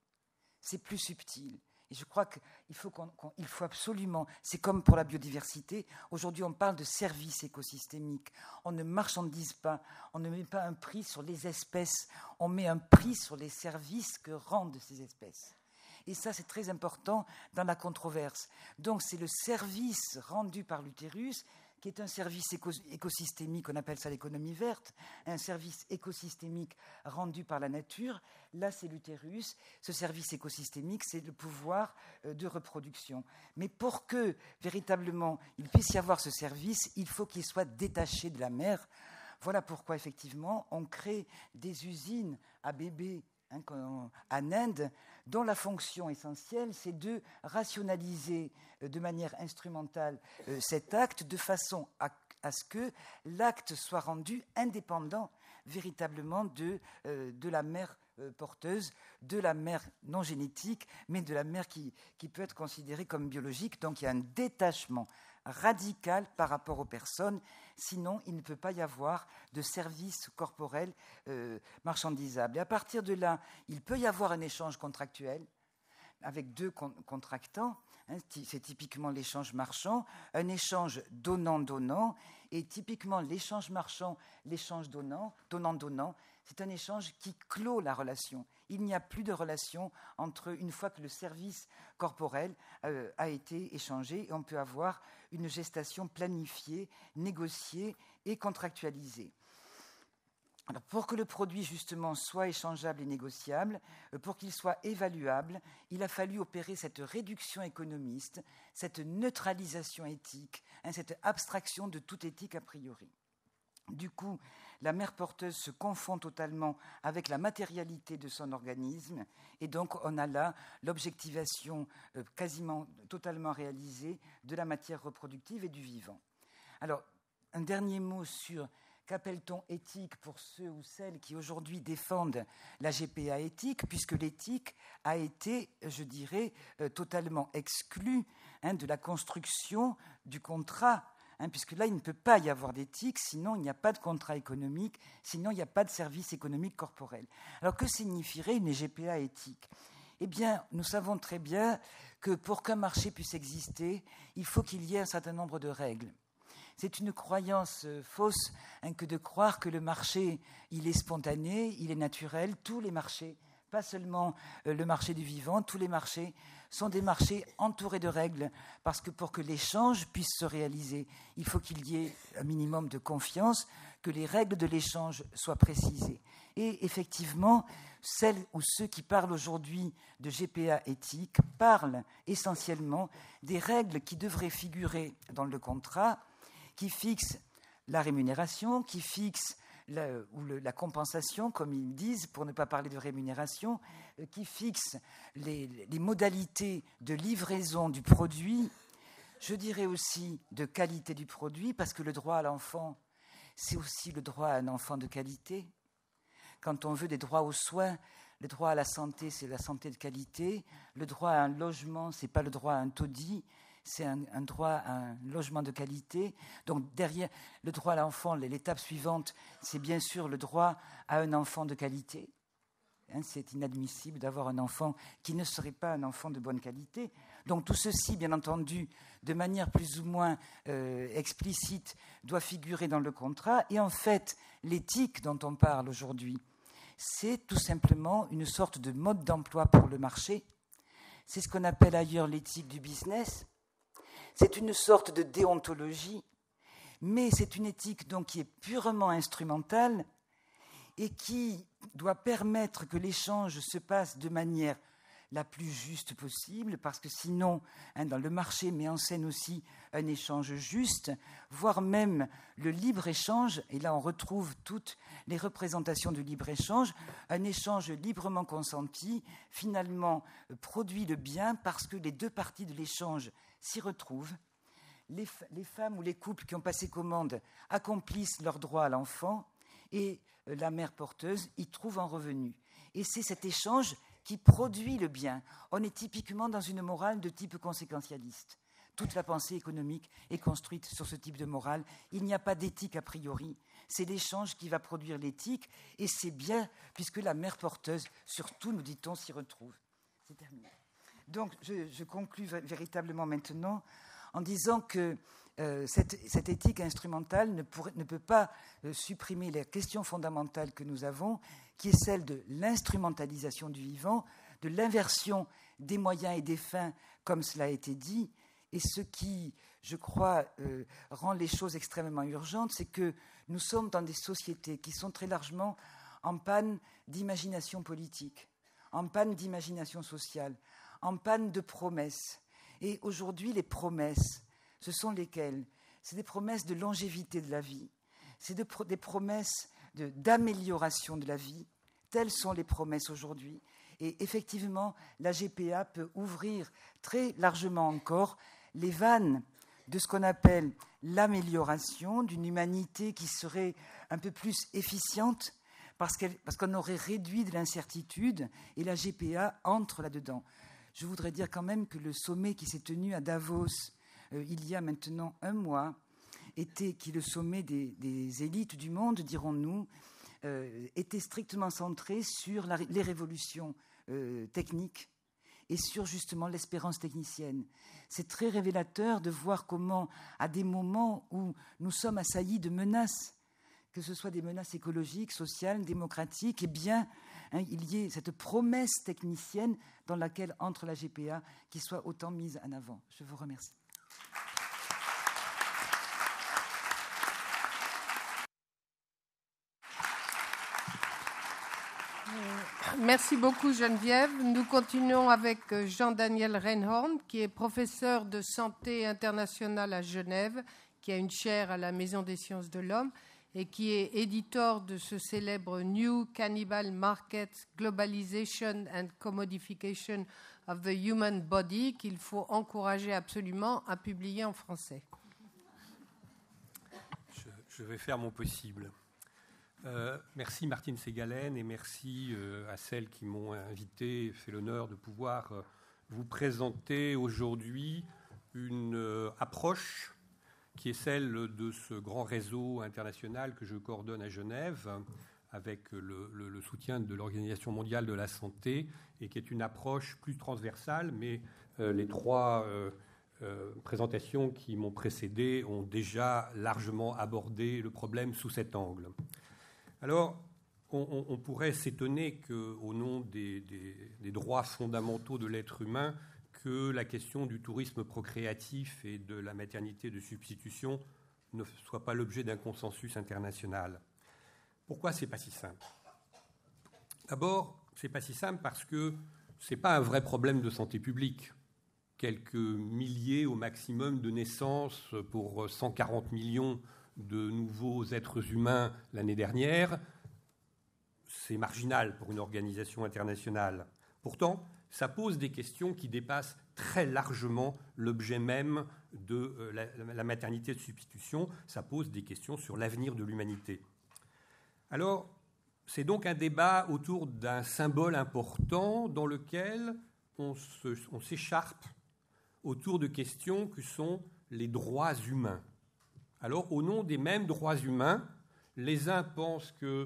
C'est plus subtil. Et je crois qu'il faut, qu'on, qu'on, il faut absolument, c'est comme pour la biodiversité, aujourd'hui on parle de services écosystémiques. On ne marchandise pas, on ne met pas un prix sur les espèces, on met un prix sur les services que rendent ces espèces. Et ça, c'est très important dans la controverse. Donc, c'est le service rendu par l'utérus qui est un service éco- écosystémique, on appelle ça l'économie verte, un service écosystémique rendu par la nature. Là, c'est l'utérus. Ce service écosystémique, c'est le pouvoir euh, de reproduction. Mais pour que, véritablement, il puisse y avoir ce service, il faut qu'il soit détaché de la mère. Voilà pourquoi, effectivement, on crée des usines à bébés, Hein, en Inde, dont la fonction essentielle, c'est de rationaliser euh, de manière instrumentale euh, cet acte de façon à, à ce que l'acte soit rendu indépendant véritablement de, euh, de la mère euh, porteuse, de la mère non génétique, mais de la mère qui, qui peut être considérée comme biologique. Donc il y a un détachement radical par rapport aux personnes, sinon il ne peut pas y avoir de service corporel euh, marchandisable. Et à partir de là, il peut y avoir un échange contractuel avec deux con- contractants, hein, c'est typiquement l'échange marchand, un échange donnant-donnant, et typiquement l'échange marchand, l'échange donnant, donnant-donnant, c'est un échange qui clôt la relation. Il n'y a plus de relation entre, une fois que le service corporel euh, a été échangé, et on peut avoir une gestation planifiée, négociée et contractualisée. Alors, pour que le produit, justement, soit échangeable et négociable, euh, pour qu'il soit évaluable, il a fallu opérer cette réduction économiste, cette neutralisation éthique, hein, cette abstraction de toute éthique a priori. Du coup, la mère porteuse se confond totalement avec la matérialité de son organisme et donc on a là l'objectivation euh, quasiment totalement réalisée de la matière reproductive et du vivant. Alors, un dernier mot sur qu'appelle-t-on éthique pour ceux ou celles qui aujourd'hui défendent la G P A éthique, puisque l'éthique a été, je dirais, euh, totalement exclue hein, de la construction du contrat. Hein, puisque là, il ne peut pas y avoir d'éthique, sinon il n'y a pas de contrat économique, sinon il n'y a pas de service économique corporel. Alors, que signifierait une G P A éthique ? Eh bien, nous savons très bien que pour qu'un marché puisse exister, il faut qu'il y ait un certain nombre de règles. C'est une croyance euh, fausse hein, que de croire que le marché, il est spontané, il est naturel. Tous les marchés, pas seulement euh, le marché du vivant, tous les marchés sont des marchés entourés de règles, parce que pour que l'échange puisse se réaliser, il faut qu'il y ait un minimum de confiance, que les règles de l'échange soient précisées. Et effectivement, celles ou ceux qui parlent aujourd'hui de G P A éthique parlent essentiellement des règles qui devraient figurer dans le contrat, qui fixent la rémunération, qui fixent La, ou le, la compensation, comme ils disent, pour ne pas parler de rémunération, euh, qui fixe les, les modalités de livraison du produit, je dirais aussi de qualité du produit, parce que le droit à l'enfant, c'est aussi le droit à un enfant de qualité. Quand on veut des droits aux soins, le droit à la santé, c'est la santé de qualité, le droit à un logement, c'est pas le droit à un taudis, c'est un, un droit à un logement de qualité. Donc derrière le droit à l'enfant, l'étape suivante, c'est bien sûr le droit à un enfant de qualité. Hein, c'est inadmissible d'avoir un enfant qui ne serait pas un enfant de bonne qualité. Donc tout ceci, bien entendu, de manière plus ou moins euh, explicite, doit figurer dans le contrat. Et en fait, l'éthique dont on parle aujourd'hui, c'est tout simplement une sorte de mode d'emploi pour le marché. C'est ce qu'on appelle ailleurs l'éthique du business. C'est une sorte de déontologie, mais c'est une éthique donc qui est purement instrumentale et qui doit permettre que l'échange se passe de manière la plus juste possible, parce que sinon, hein, dans le marché met en scène aussi un échange juste, voire même le libre-échange, et là on retrouve toutes les représentations du libre-échange, un échange librement consenti, finalement produit le bien parce que les deux parties de l'échange s'y retrouvent. Les, les femmes ou les couples qui ont passé commande accomplissent leur droit à l'enfant, et la mère porteuse y trouve un revenu. Et c'est cet échange qui produit le bien. On est typiquement dans une morale de type conséquentialiste. Toute la pensée économique est construite sur ce type de morale. Il n'y a pas d'éthique a priori. C'est l'échange qui va produire l'éthique, et c'est bien, puisque la mère porteuse, surtout, nous dit-on, s'y retrouve. C'est terminé. Donc, je, je conclus véritablement maintenant en disant que euh, cette, cette éthique instrumentale ne, pour, ne peut pas euh, supprimer les questions fondamentales que nous avons, qui est celle de l'instrumentalisation du vivant, de l'inversion des moyens et des fins, comme cela a été dit. Et ce qui, je crois, euh, rend les choses extrêmement urgentes, c'est que nous sommes dans des sociétés qui sont très largement en panne d'imagination politique, en panne d'imagination sociale, en panne de promesses. Et aujourd'hui, les promesses, ce sont lesquelles ? C'est des promesses de longévité de la vie, c'est de pro- des promesses de, d'amélioration de la vie. Telles sont les promesses aujourd'hui. Et effectivement, la G P A peut ouvrir très largement encore les vannes de ce qu'on appelle l'amélioration d'une humanité qui serait un peu plus efficiente parce, qu'elle, parce qu'on aurait réduit de l'incertitude, et la G P A entre là-dedans. Je voudrais dire quand même que le sommet qui s'est tenu à Davos euh, il y a maintenant un mois, était, qui est le sommet des, des élites du monde, dirons-nous, euh, était strictement centré sur la, les révolutions euh, techniques et sur justement l'espérance technicienne. C'est très révélateur de voir comment, à des moments où nous sommes assaillis de menaces, que ce soit des menaces écologiques, sociales, démocratiques, eh bien, hein, il y ait cette promesse technicienne dans laquelle entre la G P A qui soit autant mise en avant. Je vous remercie. Merci beaucoup Geneviève. Nous continuons avec Jean-Daniel Reinhorn, qui est professeur de santé internationale à Genève, qui a une chaire à la Maison des sciences de l'homme et qui est éditeur de ce célèbre New Cannibal Markets, Globalization and Commodification of the Human Body, qu'il faut encourager absolument à publier en français. Je, je vais faire mon possible. Euh, merci Martine Ségalen et merci euh, à celles qui m'ont invité, fait l'honneur de pouvoir euh, vous présenter aujourd'hui une euh, approche qui est celle de ce grand réseau international que je coordonne à Genève avec le, le, le soutien de l'Organisation mondiale de la santé, et qui est une approche plus transversale, mais euh, les trois euh, euh, présentations qui m'ont précédé ont déjà largement abordé le problème sous cet angle. Alors, on, on pourrait s'étonner qu'au nom des, des, des droits fondamentaux de l'être humain, que la question du tourisme procréatif et de la maternité de substitution ne soit pas l'objet d'un consensus international. Pourquoi c'est pas si simple ? D'abord, c'est pas si simple parce que c'est pas un vrai problème de santé publique. Quelques milliers au maximum de naissances pour cent quarante millions de nouveaux êtres humains l'année dernière, c'est marginal pour une organisation internationale. Pourtant, ça pose des questions qui dépassent très largement l'objet même de euh, la, la maternité de substitution. Ça pose des questions sur l'avenir de l'humanité. Alors, c'est donc un débat autour d'un symbole important dans lequel on, se, on s'écharpe autour de questions que sont les droits humains. Alors, au nom des mêmes droits humains, les uns pensent que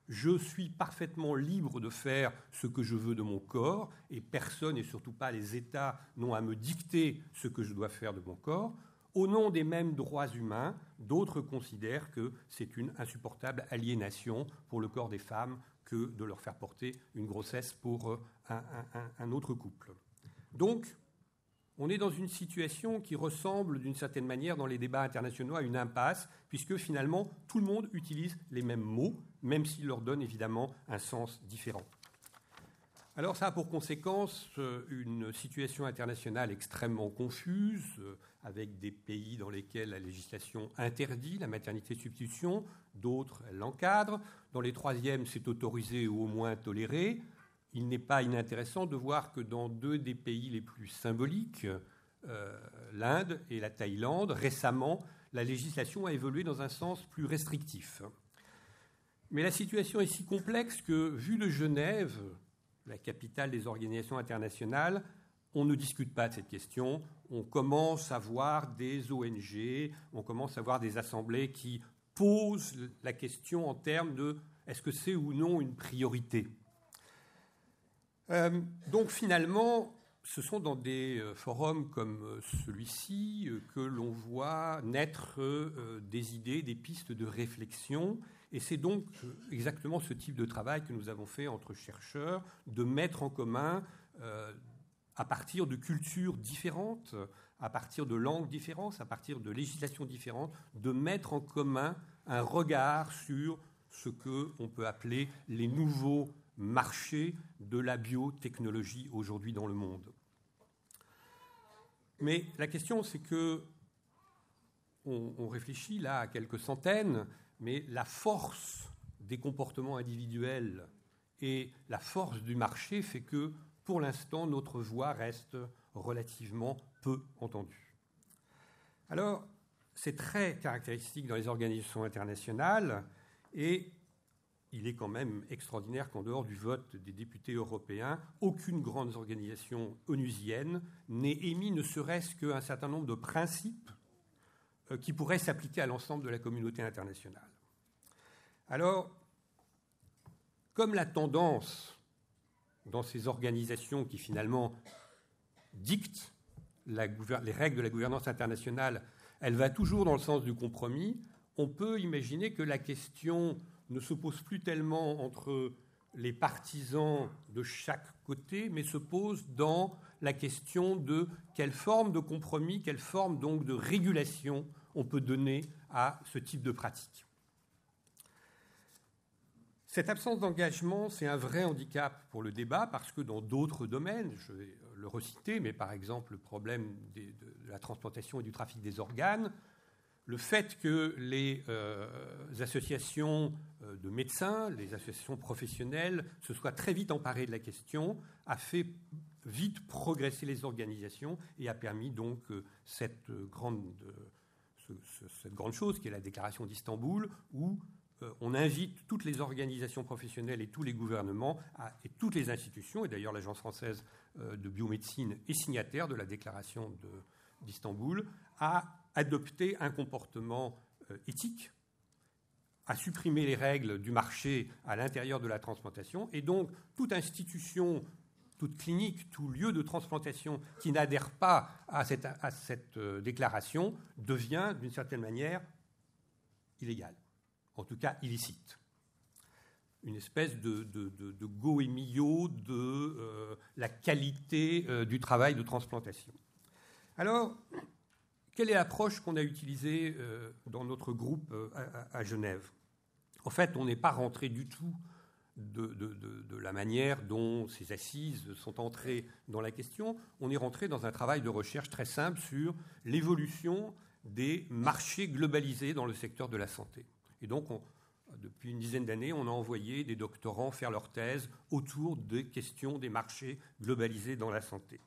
je suis parfaitement libre de faire ce que je veux de mon corps, et personne, et surtout pas les États, n'ont à me dicter ce que je dois faire de mon corps. Au nom des mêmes droits humains, d'autres considèrent que c'est une insupportable aliénation pour le corps des femmes que de leur faire porter une grossesse pour un, un, un autre couple. Donc, on est dans une situation qui ressemble d'une certaine manière dans les débats internationaux à une impasse, puisque finalement tout le monde utilise les mêmes mots, même s'ils leur donnent évidemment un sens différent. Alors ça a pour conséquence une situation internationale extrêmement confuse, avec des pays dans lesquels la législation interdit la maternité de substitution, d'autres elle l'encadre, dans les troisièmes c'est autorisé ou au moins toléré. Il n'est pas inintéressant de voir que dans deux des pays les plus symboliques, euh, l'Inde et la Thaïlande, récemment, la législation a évolué dans un sens plus restrictif. Mais la situation est si complexe que, vu de Genève, la capitale des organisations internationales, on ne discute pas de cette question. On commence à voir des O N G, on commence à voir des assemblées qui posent la question en termes de est-ce que c'est ou non une priorité ? Euh, donc finalement, ce sont dans des forums comme celui-ci que l'on voit naître euh, des idées, des pistes de réflexion. Et c'est donc exactement ce type de travail que nous avons fait entre chercheurs, de mettre en commun, euh, à partir de cultures différentes, à partir de langues différentes, à partir de législations différentes, de mettre en commun un regard sur ce qu'on peut appeler les nouveaux marché de la biotechnologie aujourd'hui dans le monde. Mais la question, c'est que on, on réfléchit là à quelques centaines, mais la force des comportements individuels et la force du marché fait que, pour l'instant, notre voix reste relativement peu entendue. Alors, c'est très caractéristique dans les organisations internationales et il est quand même extraordinaire qu'en dehors du vote des députés européens, aucune grande organisation onusienne n'ait émis ne serait-ce qu'un certain nombre de principes qui pourraient s'appliquer à l'ensemble de la communauté internationale. Alors, comme la tendance dans ces organisations qui finalement dictent la, les règles de la gouvernance internationale, elle va toujours dans le sens du compromis, on peut imaginer que la question ne se pose plus tellement entre les partisans de chaque côté, mais se pose dans la question de quelle forme de compromis, quelle forme donc de régulation on peut donner à ce type de pratique. Cette absence d'engagement, c'est un vrai handicap pour le débat, parce que dans d'autres domaines, je vais le reciter, mais par exemple le problème des, de la transplantation et du trafic des organes, le fait que les euh, associations de médecins, les associations professionnelles se soient très vite emparées de la question a fait vite progresser les organisations et a permis donc euh, cette, grande, euh, ce, ce, cette grande chose qui est la déclaration d'Istanbul, où euh, on invite toutes les organisations professionnelles et tous les gouvernements à, et toutes les institutions, et d'ailleurs l'Agence française euh, de biomédecine est signataire de la déclaration de, d'Istanbul, à adopter un comportement euh, éthique, à supprimer les règles du marché à l'intérieur de la transplantation, et donc toute institution, toute clinique, tout lieu de transplantation qui n'adhère pas à cette, à cette euh, déclaration devient d'une certaine manière illégal, en tout cas illicite. Une espèce de, de, de, de go-émillot de euh, la qualité euh, du travail de transplantation. Alors, quelle est l'approche qu'on a utilisée euh, dans notre groupe euh, à, à Genève ? En fait, on n'est pas rentré du tout de, de, de, de la manière dont ces assises sont entrées dans la question. On est rentré dans un travail de recherche très simple sur l'évolution des marchés globalisés dans le secteur de la santé. Et donc, on, depuis une dizaine d'années, on a envoyé des doctorants faire leur thèse autour des questions des marchés globalisés dans la santé.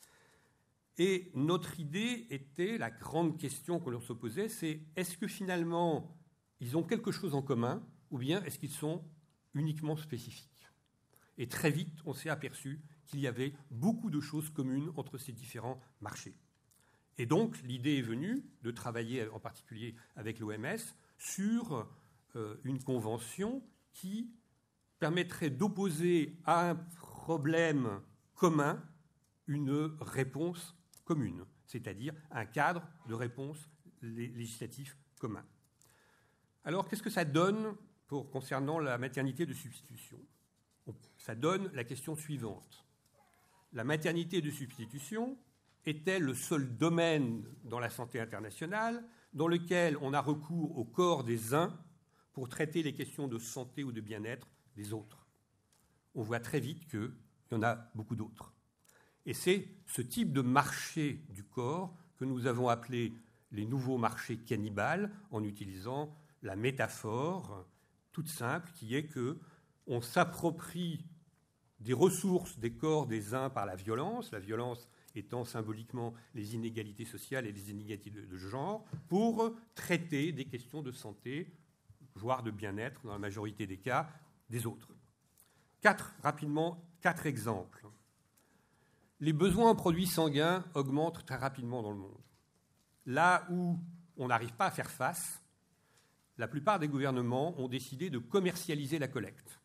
Et notre idée était, la grande question qu'on leur se posait, c'est est-ce que finalement ils ont quelque chose en commun ou bien est-ce qu'ils sont uniquement spécifiques ? Et très vite, on s'est aperçu qu'il y avait beaucoup de choses communes entre ces différents marchés. Et donc, l'idée est venue de travailler en particulier avec l'O M S sur euh, une convention qui permettrait d'opposer à un problème commun une réponse commune, c'est-à-dire un cadre de réponse législatif commun. Alors, qu'est-ce que ça donne pour, concernant la maternité de substitution? Ça donne la question suivante. La maternité de substitution est-elle le seul domaine dans la santé internationale dans lequel on a recours au corps des uns pour traiter les questions de santé ou de bien-être des autres? On voit très vite qu'il y en a beaucoup d'autres. Et c'est ce type de marché du corps que nous avons appelé les nouveaux marchés cannibales, en utilisant la métaphore toute simple qui est qu'on s'approprie des ressources des corps des uns par la violence, la violence étant symboliquement les inégalités sociales et les inégalités de, de genre, pour traiter des questions de santé, voire de bien-être, dans la majorité des cas, des autres. Quatre, rapidement, quatre exemples. Les besoins en produits sanguins augmentent très rapidement dans le monde. Là où on n'arrive pas à faire face, la plupart des gouvernements ont décidé de commercialiser la collecte.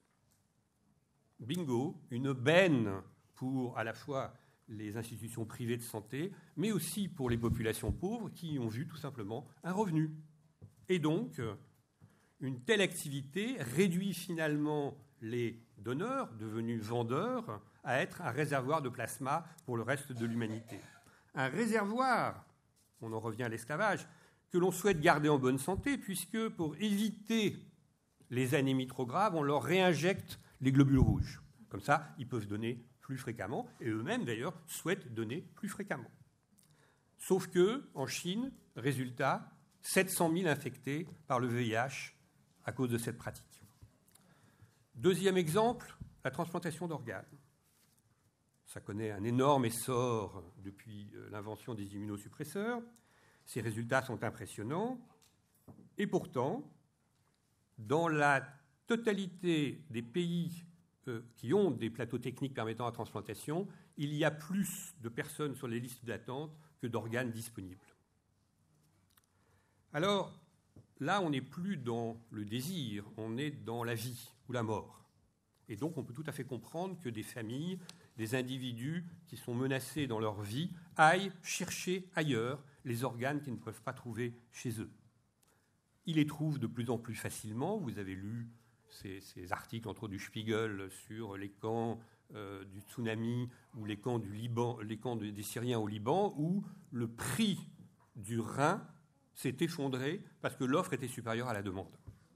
Bingo, une benne pour à la fois les institutions privées de santé, mais aussi pour les populations pauvres qui y ont vu tout simplement un revenu. Et donc, une telle activité réduit finalement les donneurs, devenus vendeurs, à être un réservoir de plasma pour le reste de l'humanité. Un réservoir, on en revient à l'esclavage, que l'on souhaite garder en bonne santé, puisque pour éviter les anémies trop graves, on leur réinjecte les globules rouges. Comme ça, ils peuvent donner plus fréquemment, et eux-mêmes, d'ailleurs, souhaitent donner plus fréquemment. Sauf que, en Chine, résultat, sept cent mille infectés par le V I H à cause de cette pratique. Deuxième exemple, la transplantation d'organes. Ça connaît un énorme essor depuis l'invention des immunosuppresseurs. Ces résultats sont impressionnants. Et pourtant, dans la totalité des pays euh, qui ont des plateaux techniques permettant la transplantation, il y a plus de personnes sur les listes d'attente que d'organes disponibles. Alors, là, on n'est plus dans le désir, on est dans la vie ou la mort. Et donc, on peut tout à fait comprendre que des familles, des individus qui sont menacés dans leur vie, aillent chercher ailleurs les organes qu'ils ne peuvent pas trouver chez eux. Ils les trouvent de plus en plus facilement. Vous avez lu ces, ces articles, entre autres du Spiegel, sur les camps euh, du tsunami ou les camps, du Liban, les camps des Syriens au Liban, où le prix du rein s'est effondré parce que l'offre était supérieure à la demande.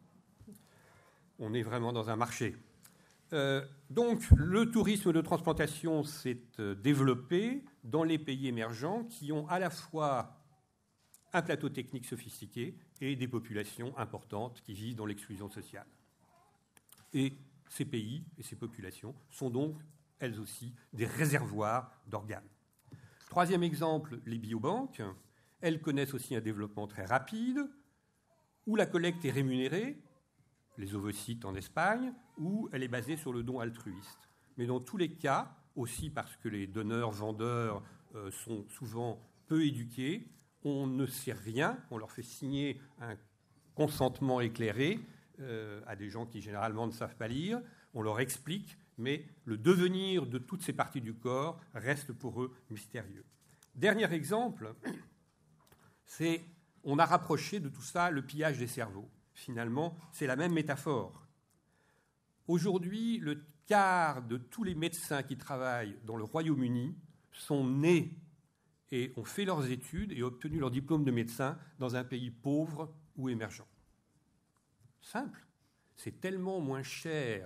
On est vraiment dans un marché. Euh, donc, le tourisme de transplantation s'est euh, développé dans les pays émergents qui ont à la fois un plateau technique sophistiqué et des populations importantes qui vivent dans l'exclusion sociale. Et ces pays et ces populations sont donc, elles aussi, des réservoirs d'organes. Troisième exemple, les biobanques. Elles connaissent aussi un développement très rapide, où la collecte est rémunérée, les ovocytes en Espagne, où elle est basée sur le don altruiste. Mais dans tous les cas, aussi parce que les donneurs-vendeurs euh, sont souvent peu éduqués, on ne sait rien, on leur fait signer un consentement éclairé euh, à des gens qui généralement ne savent pas lire, on leur explique, mais le devenir de toutes ces parties du corps reste pour eux mystérieux. Dernier exemple, c'est on a rapproché de tout ça le pillage des cerveaux. Finalement, c'est la même métaphore. Aujourd'hui, le quart de tous les médecins qui travaillent dans le Royaume-Uni sont nés et ont fait leurs études et obtenu leur diplôme de médecin dans un pays pauvre ou émergent. Simple. C'est tellement moins cher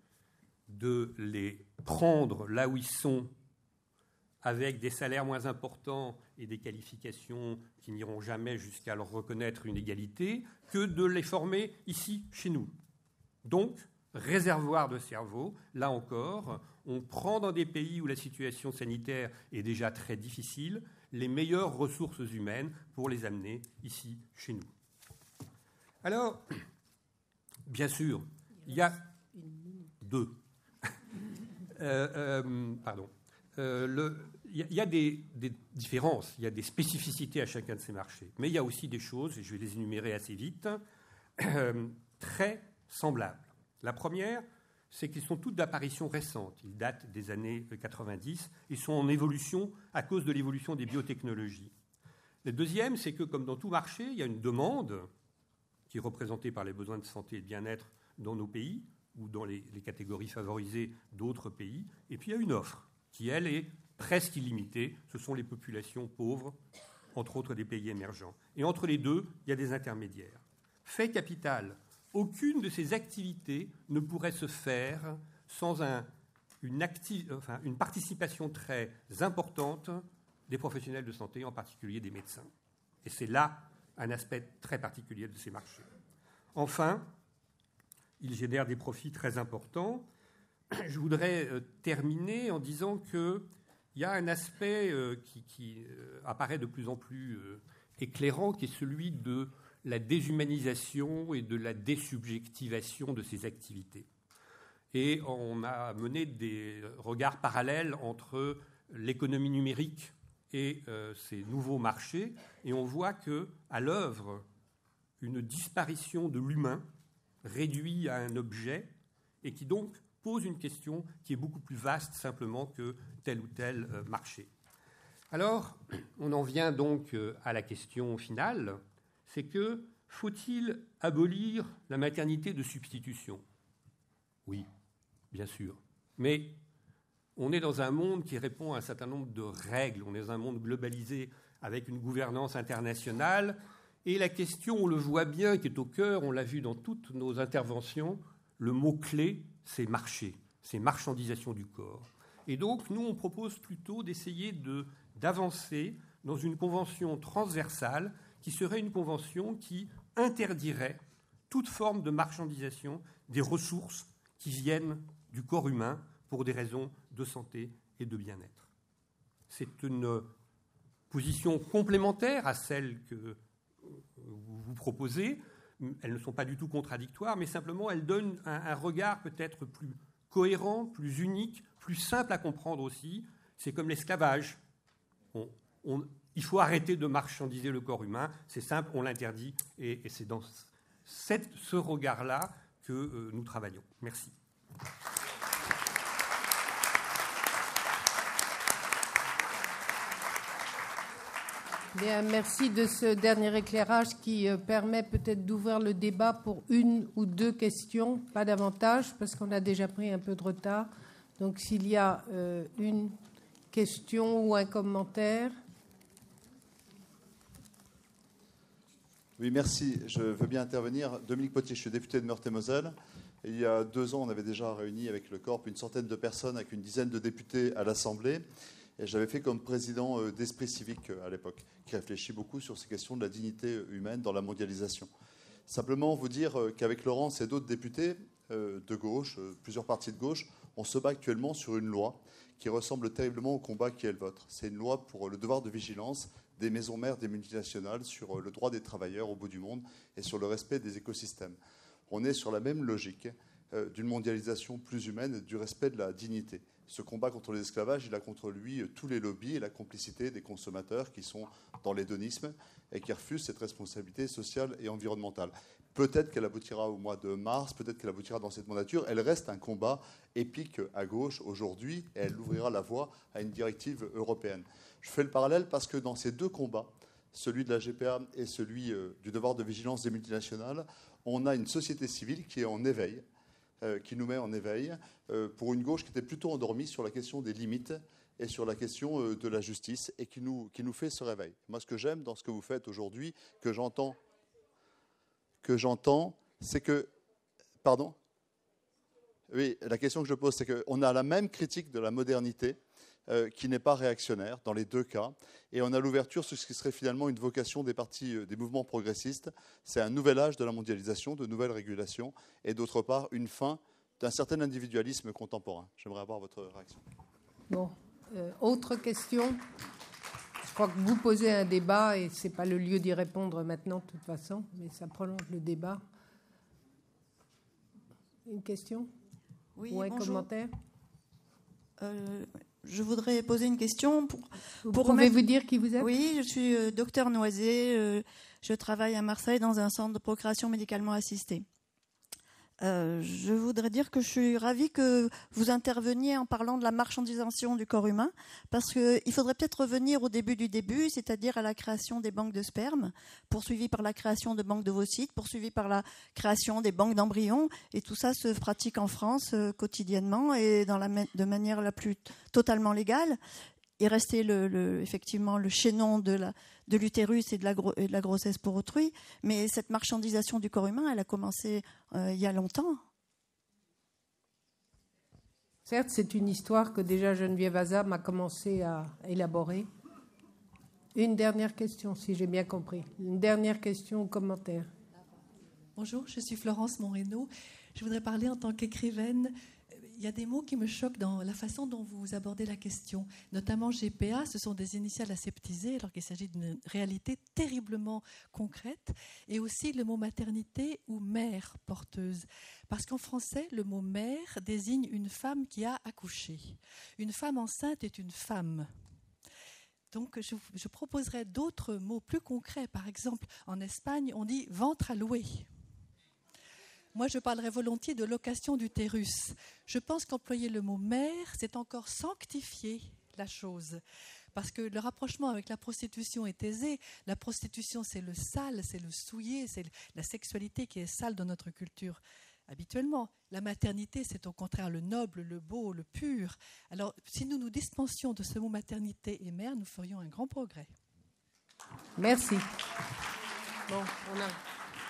de les prendre là où ils sont, avec des salaires moins importants et des qualifications qui n'iront jamais jusqu'à leur reconnaître une égalité, que de les former ici, chez nous. Donc, réservoir de cerveau, là encore, on prend dans des pays où la situation sanitaire est déjà très difficile les meilleures ressources humaines pour les amener ici, chez nous. Alors, bien sûr, il y a deux. euh, euh, pardon. Euh, le, il y a des, des différences, il y a des spécificités à chacun de ces marchés, mais il y a aussi des choses, et je vais les énumérer assez vite, euh, très semblables. La première, c'est qu'ils sont toutes d'apparition récente. Ils datent des années quatre-vingt-dix et sont en évolution à cause de l'évolution des biotechnologies. Le deuxième, c'est que, comme dans tout marché, il y a une demande qui est représentée par les besoins de santé et de bien-être dans nos pays ou dans les, les catégories favorisées d'autres pays. Et puis, il y a une offre qui, elle, est presque illimitée. Ce sont les populations pauvres, entre autres des pays émergents. Et entre les deux, il y a des intermédiaires. Fait capital, aucune de ces activités ne pourrait se faire sans un, une, acti- enfin, une participation très importante des professionnels de santé, en particulier des médecins. Et c'est là un aspect très particulier de ces marchés. Enfin, ils génèrent des profits très importants. Je voudrais euh, terminer en disant qu'il y a un aspect euh, qui, qui euh, apparaît de plus en plus euh, éclairant, qui est celui de la déshumanisation et de la désubjectivation de ces activités. Et on a mené des regards parallèles entre l'économie numérique et euh, ces nouveaux marchés, et on voit qu'à l'œuvre, une disparition de l'humain réduit à un objet, et qui donc pose une question qui est beaucoup plus vaste simplement que tel ou tel euh, marché. Alors, on en vient donc euh, à la question finale, c'est que faut-il abolir la maternité de substitution ? Oui, bien sûr, mais on est dans un monde qui répond à un certain nombre de règles. On est dans un monde globalisé avec une gouvernance internationale. Et la question, on le voit bien, qui est au cœur, on l'a vu dans toutes nos interventions, le mot-clé, c'est marché, c'est marchandisation du corps. Et donc, nous, on propose plutôt d'essayer de, d'avancer dans une convention transversale qui serait une convention qui interdirait toute forme de marchandisation des ressources qui viennent du corps humain pour des raisons de santé et de bien-être. C'est une position complémentaire à celle que vous proposez. Elles ne sont pas du tout contradictoires, mais simplement elles donnent un, un regard peut-être plus cohérent, plus unique, plus simple à comprendre aussi. C'est comme l'esclavage. On, on, il faut arrêter de marchandiser le corps humain. C'est simple, on l'interdit, et, et c'est dans cette, ce regard-là que euh, nous travaillons. Merci. Bien, merci de ce dernier éclairage qui euh, permet peut-être d'ouvrir le débat pour une ou deux questions, pas davantage, parce qu'on a déjà pris un peu de retard. Donc, s'il y a euh, une question ou un commentaire. Oui, merci. Je veux bien intervenir. Dominique Potier, je suis député de Meurthe-et-Moselle. Et il y a deux ans, on avait déjà réuni avec le Corp une centaine de personnes, avec une dizaine de députés à l'Assemblée. Et j'avais fait comme président d'Esprit Civique à l'époque, qui réfléchit beaucoup sur ces questions de la dignité humaine dans la mondialisation. Simplement vous dire qu'avec Laurence et d'autres députés de gauche, plusieurs partis de gauche, on se bat actuellement sur une loi qui ressemble terriblement au combat qui est le vôtre. C'est une loi pour le devoir de vigilance des maisons mères des multinationales sur le droit des travailleurs au bout du monde et sur le respect des écosystèmes. On est sur la même logique d'une mondialisation plus humaine et du respect de la dignité. Ce combat contre l'esclavage, il a contre lui tous les lobbies et la complicité des consommateurs qui sont dans l'hédonisme et qui refusent cette responsabilité sociale et environnementale. Peut-être qu'elle aboutira au mois de mars, peut-être qu'elle aboutira dans cette mandature. Elle reste un combat épique à gauche aujourd'hui et elle ouvrira la voie à une directive européenne. Je fais le parallèle parce que dans ces deux combats, celui de la G P A et celui du devoir de vigilance des multinationales, on a une société civile qui est en éveil, euh, qui nous met en éveil euh, pour une gauche qui était plutôt endormie sur la question des limites et sur la question euh, de la justice et qui nous, qui nous fait ce réveil. Moi, ce que j'aime dans ce que vous faites aujourd'hui, que j'entends, que j'entends, c'est que... Pardon ? Oui, la question que je pose, c'est qu'on a la même critique de la modernité euh, qui n'est pas réactionnaire dans les deux cas. Et on a l'ouverture sur ce qui serait finalement une vocation des partis, euh, des mouvements progressistes. C'est un nouvel âge de la mondialisation, de nouvelles régulations, et d'autre part, une fin d'un certain individualisme contemporain. J'aimerais avoir votre réaction. Bon, euh, autre question ? Je crois que vous posez un débat, et ce n'est pas le lieu d'y répondre maintenant, de toute façon, mais ça prolonge le débat. Une question ? Oui, ou un bonjour. commentaire ? euh, Je voudrais poser une question. Pour, vous pour pouvez remettre... vous dire qui vous êtes ? Oui, je suis euh, docteur Noiset. Euh, je travaille à Marseille dans un centre de procréation médicalement assistée. Euh, je voudrais dire que je suis ravie que vous interveniez en parlant de la marchandisation du corps humain, parce qu'il faudrait peut-être revenir au début du début, c'est-à-dire à la création des banques de sperme, poursuivie par la création de banques d'ovocytes, poursuivie par la création des banques d'embryons, et tout ça se pratique en France euh, quotidiennement et dans la, de manière la plus totalement légale. Il restait le, le, effectivement le chaînon de, la, de l'utérus et de, la gro- et de la grossesse pour autrui, mais cette marchandisation du corps humain, elle a commencé euh, il y a longtemps. Certes, c'est une histoire que déjà Geneviève Azam a commencé à élaborer. Une dernière question, si j'ai bien compris. Une dernière question ou commentaire. Bonjour, je suis Florence Monreno. Je voudrais parler en tant qu'écrivaine. Il y a des mots qui me choquent dans la façon dont vous abordez la question, notamment G P A, ce sont des initiales aseptisées alors qu'il s'agit d'une réalité terriblement concrète, et aussi le mot maternité ou mère porteuse, parce qu'en français, le mot mère désigne une femme qui a accouché. Une femme enceinte est une femme. Donc je, je proposerais d'autres mots plus concrets. Par exemple, en Espagne, on dit ventre à louer. Moi, je parlerais volontiers de location d'utérus. Je pense qu'employer le mot mère, c'est encore sanctifier la chose. Parce que le rapprochement avec la prostitution est aisé. La prostitution, c'est le sale, c'est le souillé, c'est la sexualité qui est sale dans notre culture. Habituellement, la maternité, c'est au contraire le noble, le beau, le pur. Alors, si nous nous dispensions de ce mot maternité et mère, nous ferions un grand progrès. Merci. Bon, on a...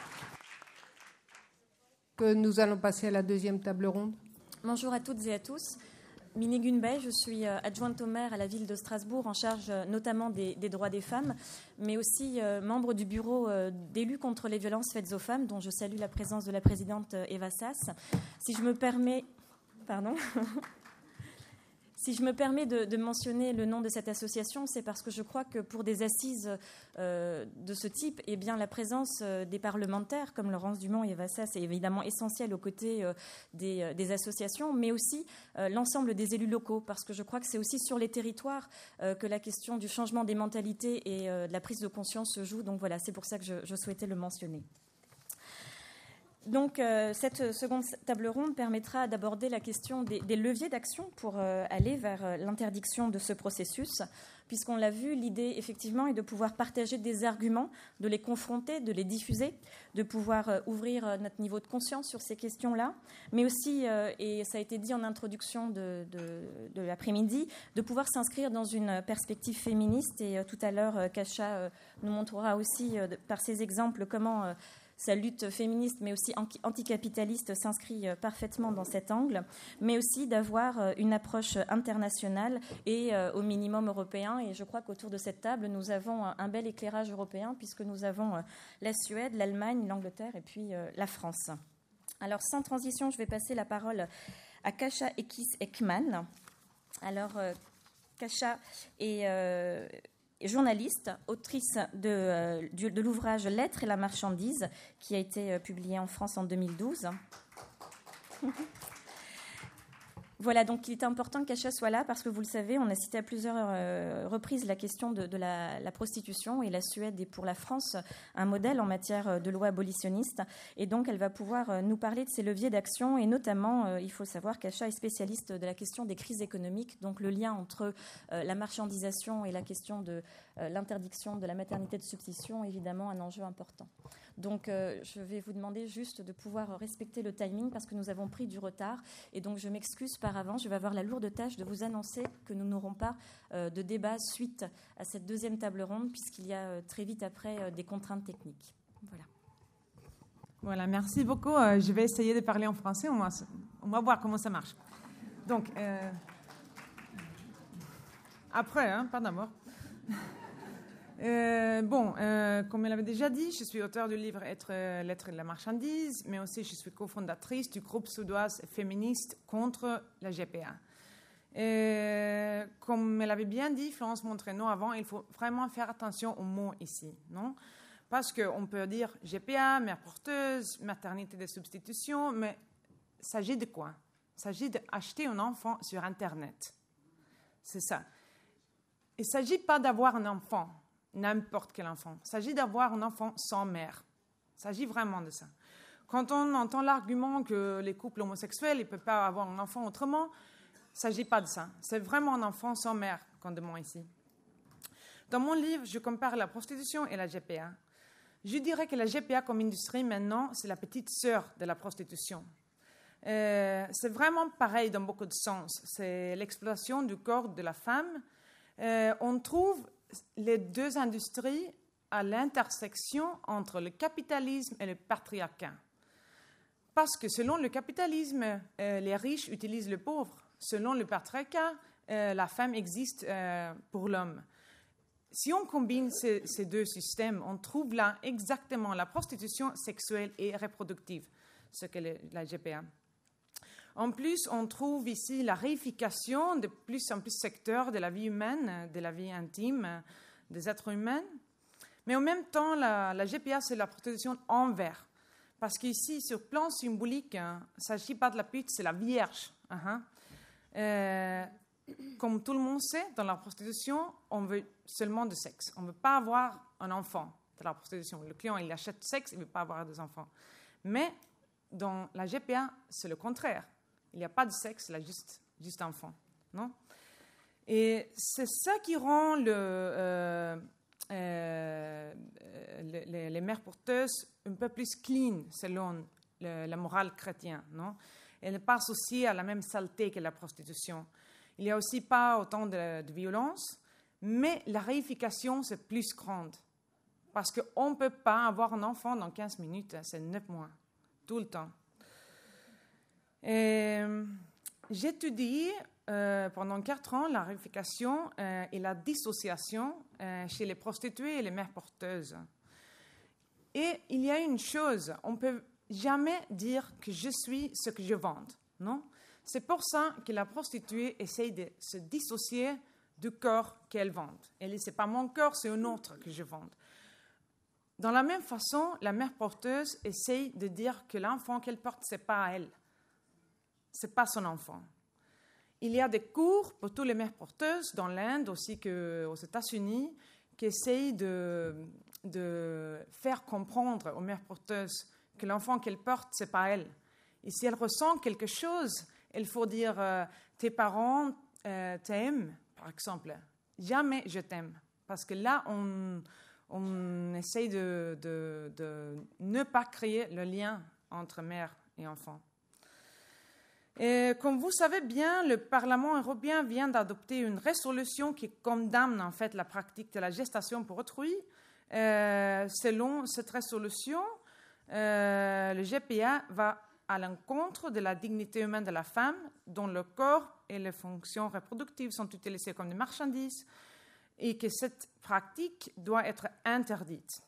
que nous allons passer à la deuxième table ronde. Bonjour à toutes et à tous. Mini Gunbey, je suis adjointe au maire à la ville de Strasbourg, en charge notamment des, des droits des femmes, mais aussi euh, membre du bureau euh, d'élus contre les violences faites aux femmes, dont je salue la présence de la présidente Eva Sass. Si je me permets... Pardon. Si je me permets de, de mentionner le nom de cette association, c'est parce que je crois que pour des assises euh, de ce type, eh bien, la présence euh, des parlementaires comme Laurence Dumont et Eva Sass est évidemment essentielle aux côtés euh, des, euh, des associations, mais aussi euh, l'ensemble des élus locaux, parce que je crois que c'est aussi sur les territoires euh, que la question du changement des mentalités et euh, de la prise de conscience se joue. Donc voilà, c'est pour ça que je, je souhaitais le mentionner. Donc, euh, cette seconde table ronde permettra d'aborder la question des, des leviers d'action pour euh, aller vers euh, l'interdiction de ce processus, puisqu'on l'a vu, l'idée, effectivement, est de pouvoir partager des arguments, de les confronter, de les diffuser, de pouvoir euh, ouvrir euh, notre niveau de conscience sur ces questions-là, mais aussi, euh, et ça a été dit en introduction de, de, de l'après-midi, de pouvoir s'inscrire dans une perspective féministe. Et euh, tout à l'heure, euh, Kacha euh, nous montrera aussi, euh, de, par ses exemples, comment... Euh, sa lutte féministe, mais aussi anticapitaliste, s'inscrit parfaitement dans cet angle, mais aussi d'avoir une approche internationale et au minimum européen. Et je crois qu'autour de cette table, nous avons un bel éclairage européen, puisque nous avons la Suède, l'Allemagne, l'Angleterre et puis la France. Alors, sans transition, je vais passer la parole à Kacha Ekis-Ekman. Alors, Kacha est... Euh, journaliste, autrice de, euh, de l'ouvrage L'être et la marchandise, qui a été euh, publié en France en deux mille douze. Voilà, donc il est important que Kacha soit là parce que vous le savez, on a cité à plusieurs euh, reprises la question de, de la, la prostitution, et la Suède est pour la France un modèle en matière de loi abolitionniste, et donc elle va pouvoir euh, nous parler de ses leviers d'action, et notamment, euh, il faut savoir, Kacha est spécialiste de la question des crises économiques, donc le lien entre euh, la marchandisation et la question de euh, l'interdiction de la maternité de substitution est évidemment un enjeu important. Donc euh, je vais vous demander juste de pouvoir respecter le timing parce que nous avons pris du retard, et donc je m'excuse par avant, je vais avoir la lourde tâche de vous annoncer que nous n'aurons pas euh, de débat suite à cette deuxième table ronde, puisqu'il y a euh, très vite après euh, des contraintes techniques. Voilà. Voilà, merci beaucoup. Euh, je vais essayer de parler en français, on va, on va voir comment ça marche. Donc, euh, après, hein, pas d'abord. Euh, bon, euh, comme elle avait déjà dit, je suis auteure du livre Être, l'être et la marchandise, mais aussi je suis cofondatrice du groupe suédois féministe contre la G P A. Et comme elle avait bien dit, Florence Monreno avant, il faut vraiment faire attention aux mots ici, non? Parce qu'on peut dire G P A, mère porteuse, maternité de substitution, mais il s'agit de quoi? Il s'agit d'acheter un enfant sur Internet. C'est ça. Il ne s'agit pas d'avoir un enfant. N'importe quel enfant. Il s'agit d'avoir un enfant sans mère. Il s'agit vraiment de ça. Quand on entend l'argument que les couples homosexuels ne peuvent pas avoir un enfant autrement, il ne s'agit pas de ça. C'est vraiment un enfant sans mère qu'on demande ici. Dans mon livre, je compare la prostitution et la G P A. Je dirais que la G P A comme industrie, maintenant, c'est la petite sœur de la prostitution. Euh, c'est vraiment pareil dans beaucoup de sens. C'est l'exploitation du corps de la femme. Euh, on trouve les deux industries à l'intersection entre le capitalisme et le patriarcat. Parce que selon le capitalisme, euh, les riches utilisent le pauvre. Selon le patriarcat, euh, la femme existe euh, pour l'homme. Si on combine ces, ces deux systèmes, on trouve là exactement la prostitution sexuelle et reproductive, ce que le, la G P A. En plus, on trouve ici la réification de plus en plus secteurs de la vie humaine, de la vie intime des êtres humains. Mais en même temps, la, la G P A, c'est la prostitution envers. Parce qu'ici, sur le plan symbolique, hein, il ne s'agit pas de la pute, c'est la vierge. Uh-huh. Euh, comme tout le monde sait, dans la prostitution, on veut seulement du sexe. On ne veut pas avoir un enfant dans la prostitution. Le client, il achète du sexe, il ne veut pas avoir des enfants. Mais dans la G P A, c'est le contraire. Il n'y a pas de sexe, il y a juste, juste enfant. Non? Et c'est ça qui rend le, euh, euh, les, les mères porteuses un peu plus clean, selon le, la morale chrétienne. Non? Elles ne passent aussi à la même saleté que la prostitution. Il n'y a aussi pas autant de, de violence, mais la réification, c'est plus grande. Parce qu'on ne peut pas avoir un enfant dans quinze minutes, c'est neuf mois, tout le temps. J'ai étudié euh, pendant quatre ans la réification euh, et la dissociation euh, chez les prostituées et les mères porteuses. Et il y a une chose, on ne peut jamais dire que je suis ce que je vends, non? C'est pour ça que la prostituée essaye de se dissocier du corps qu'elle vend. Elle dit, ce n'est pas mon corps, c'est un autre que je vends. Dans la même façon, la mère porteuse essaye de dire que l'enfant qu'elle porte, ce n'est pas à elle. Ce n'est pas son enfant. Il y a des cours pour toutes les mères porteuses, dans l'Inde aussi qu'aux États-Unis, qui essayent de, de faire comprendre aux mères porteuses que l'enfant qu'elle porte, ce n'est pas elle. Et si elle ressent quelque chose, il faut dire euh, « tes parents euh, t'aiment », par exemple. Jamais « je t'aime », parce que là, on, on essaye de, de, de ne pas créer le lien entre mère et enfant. Et comme vous savez bien, le Parlement européen vient d'adopter une résolution qui condamne en fait la pratique de la gestation pour autrui. Euh, selon cette résolution, euh, le G P A va à l'encontre de la dignité humaine de la femme, dont le corps et les fonctions reproductives sont utilisés comme des marchandises, et que cette pratique doit être interdite.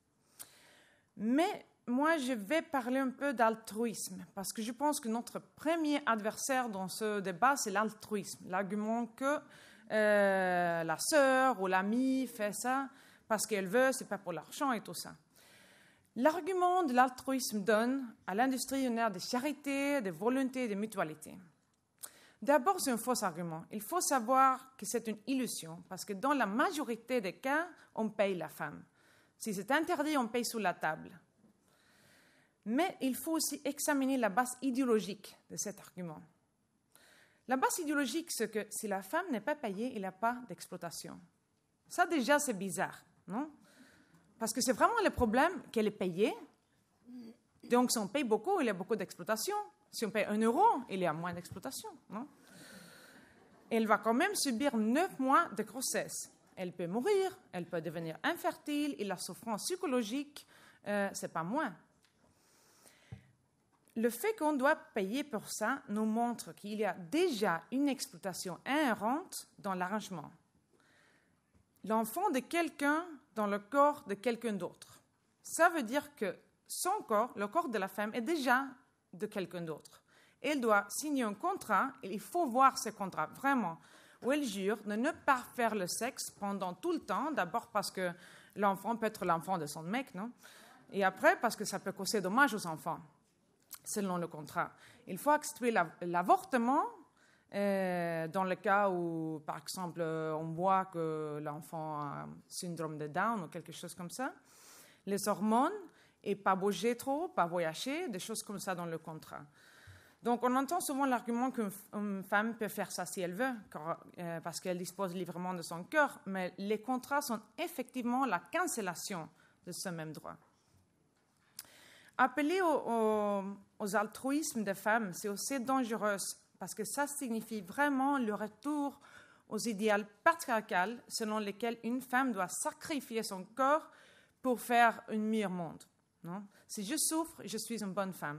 Mais moi, je vais parler un peu d'altruisme, parce que je pense que notre premier adversaire dans ce débat, c'est l'altruisme. L'argument que euh, la sœur ou l'amie fait ça parce qu'elle veut, c'est pas pour l'argent et tout ça. L'argument de l'altruisme donne à l'industrie une aire de charité, de volonté, de mutualité. D'abord, c'est un faux argument. Il faut savoir que c'est une illusion, parce que dans la majorité des cas, on paye la femme. Si c'est interdit, on paye sous la table. Mais il faut aussi examiner la base idéologique de cet argument. La base idéologique, c'est que si la femme n'est pas payée, il n'y a pas d'exploitation. Ça, déjà, c'est bizarre, non? Parce que c'est vraiment le problème qu'elle est payée. Donc, si on paye beaucoup, il y a beaucoup d'exploitation. Si on paye un euro, il y a moins d'exploitation, non? Elle va quand même subir neuf mois de grossesse. Elle peut mourir, elle peut devenir infertile, et la souffrance psychologique, euh, ce n'est pas moins. Le fait qu'on doit payer pour ça nous montre qu'il y a déjà une exploitation inhérente dans l'arrangement. L'enfant de quelqu'un dans le corps de quelqu'un d'autre. Ça veut dire que son corps, le corps de la femme, est déjà de quelqu'un d'autre. Elle doit signer un contrat, et il faut voir ce contrat, vraiment, où elle jure de ne pas faire le sexe pendant tout le temps, d'abord parce que l'enfant peut être l'enfant de son mec, non? Et après, parce que ça peut causer dommage aux enfants, selon le contrat. Il faut accepter l'avortement euh, dans le cas où, par exemple, on voit que l'enfant a un syndrome de Down ou quelque chose comme ça, les hormones, et pas bouger trop, pas voyager, des choses comme ça dans le contrat. Donc, on entend souvent l'argument qu'une femme peut faire ça si elle veut, car, euh, parce qu'elle dispose librement de son cœur, mais les contrats sont effectivement la cancellation de ce même droit. Appeler au, au, aux altruismes des femmes, c'est aussi dangereux, parce que ça signifie vraiment le retour aux idéaux patriarcaux selon lesquels une femme doit sacrifier son corps pour faire un meilleur monde. Non? Si je souffre, je suis une bonne femme.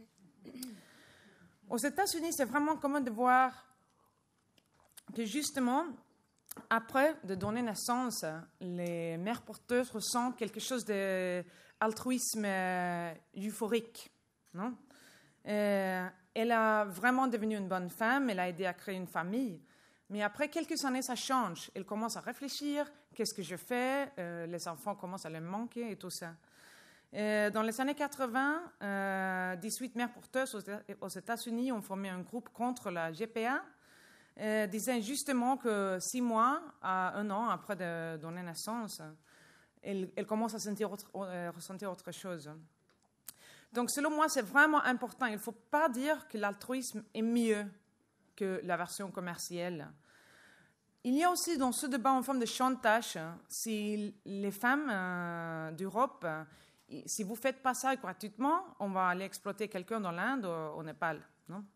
Aux États-Unis, c'est vraiment commun de voir que justement, après de donner naissance, les mères porteuses ressentent quelque chose d'altruisme euphorique. Non? Euh, elle a vraiment devenu une bonne femme, elle a aidé à créer une famille. Mais après quelques années, ça change. Elle commence à réfléchir, qu'est-ce que je fais? euh, Les enfants commencent à leur manquer et tout ça. Euh, dans les années quatre-vingts, euh, dix-huit mères porteuses aux États-Unis ont formé un groupe contre la G P A, euh, disant justement que six mois à un an après de donner naissance, elles, elles commencent à sentir autre, euh, ressentir autre chose. Donc, selon moi, c'est vraiment important. Il ne faut pas dire que l'altruisme est mieux que la version commerciale. Il y a aussi dans ce débat une forme de chantage. Si les femmes euh, d'Europe, si vous ne faites pas ça gratuitement, on va aller exploiter quelqu'un dans l'Inde ou au Népal. Non?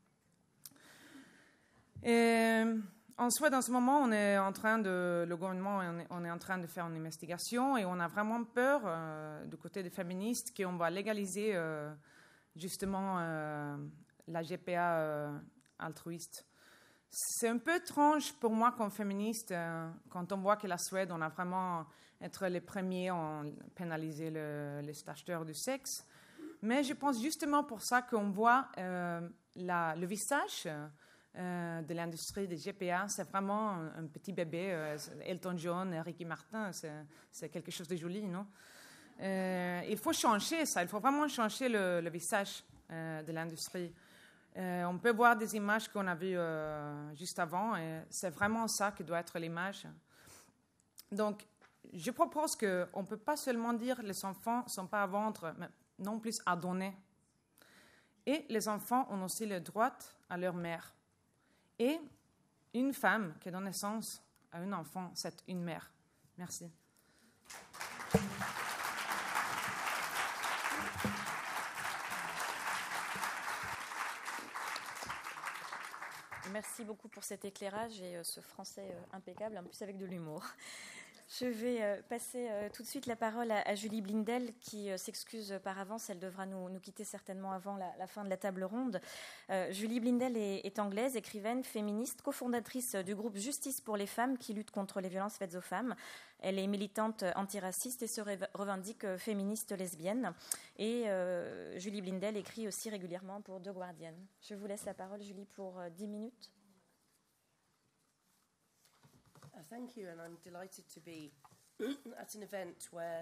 Et en Suède, en ce moment, on est en train de, le gouvernement on est, on est en train de faire une investigation et on a vraiment peur euh, du côté des féministes qu'on va légaliser euh, justement euh, la G P A euh, altruiste. C'est un peu étrange pour moi comme féministe euh, quand on voit que la Suède, on a vraiment être les premiers à pénaliser le, les acheteurs du sexe. Mais je pense justement pour ça qu'on voit euh, la, le visage euh, de l'industrie des G P A. C'est vraiment un, un petit bébé. Euh, Elton John, Ricky Martin, c'est, c'est quelque chose de joli, non? Euh, il faut changer ça. Il faut vraiment changer le, le visage euh, de l'industrie. Euh, on peut voir des images qu'on a vues euh, juste avant, et c'est vraiment ça qui doit être l'image. Donc, je propose qu'on ne peut pas seulement dire que les enfants ne sont pas à vendre, mais non plus à donner. Et les enfants ont aussi le droit à leur mère. Et une femme qui donne naissance à un enfant, c'est une mère. Merci. Merci beaucoup pour cet éclairage et euh, ce français euh, impeccable, en plus avec de l'humour. Je vais euh, passer euh, tout de suite la parole à, à Julie Blindel, qui euh, s'excuse par avance. Elle devra nous, nous quitter certainement avant la, la fin de la table ronde. Euh, Julie Blindel est, est anglaise, écrivaine, féministe, cofondatrice du groupe Justice pour les femmes qui lutte contre les violences faites aux femmes. Elle est militante antiraciste et se revendique féministe lesbienne. Et euh, Julie Blindel écrit aussi régulièrement pour The Guardian. Je vous laisse la parole, Julie, pour euh, dix minutes. Uh, thank you, and I'm delighted to be at an event where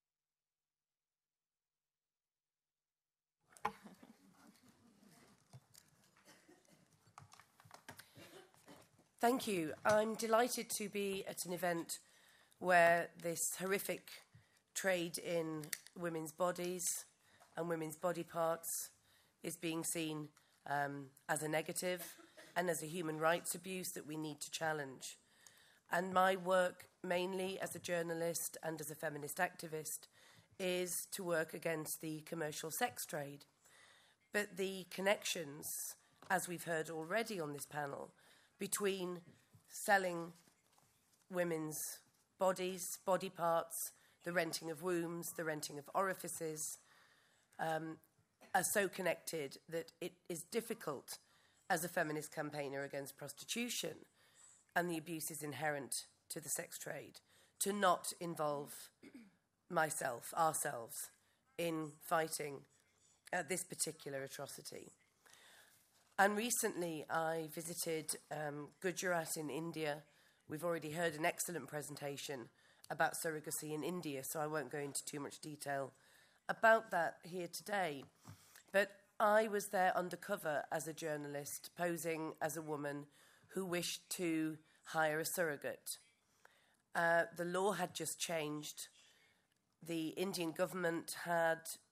Thank you. I'm delighted to be at an event where this horrific trade in women's bodies and women's body parts is being seen um, as a negative and as a human rights abuse that we need to challenge. And my work, mainly as a journalist and as a feminist activist, is to work against the commercial sex trade. But the connections, as we've heard already on this panel, between selling women's bodies, body parts, the renting of wombs, the renting of orifices, um, are so connected that it is difficult as a feminist campaigner against prostitution and the abuses inherent to the sex trade to not involve myself, ourselves, in fighting uh, this particular atrocity. And recently I visited um, Gujarat in India. We've already heard an excellent presentation about surrogacy in India, so I won't go into too much detail about that here today. But I was there undercover as a journalist, posing as a woman who wished to hire a surrogate. Uh, the law had just changed. The Indian government had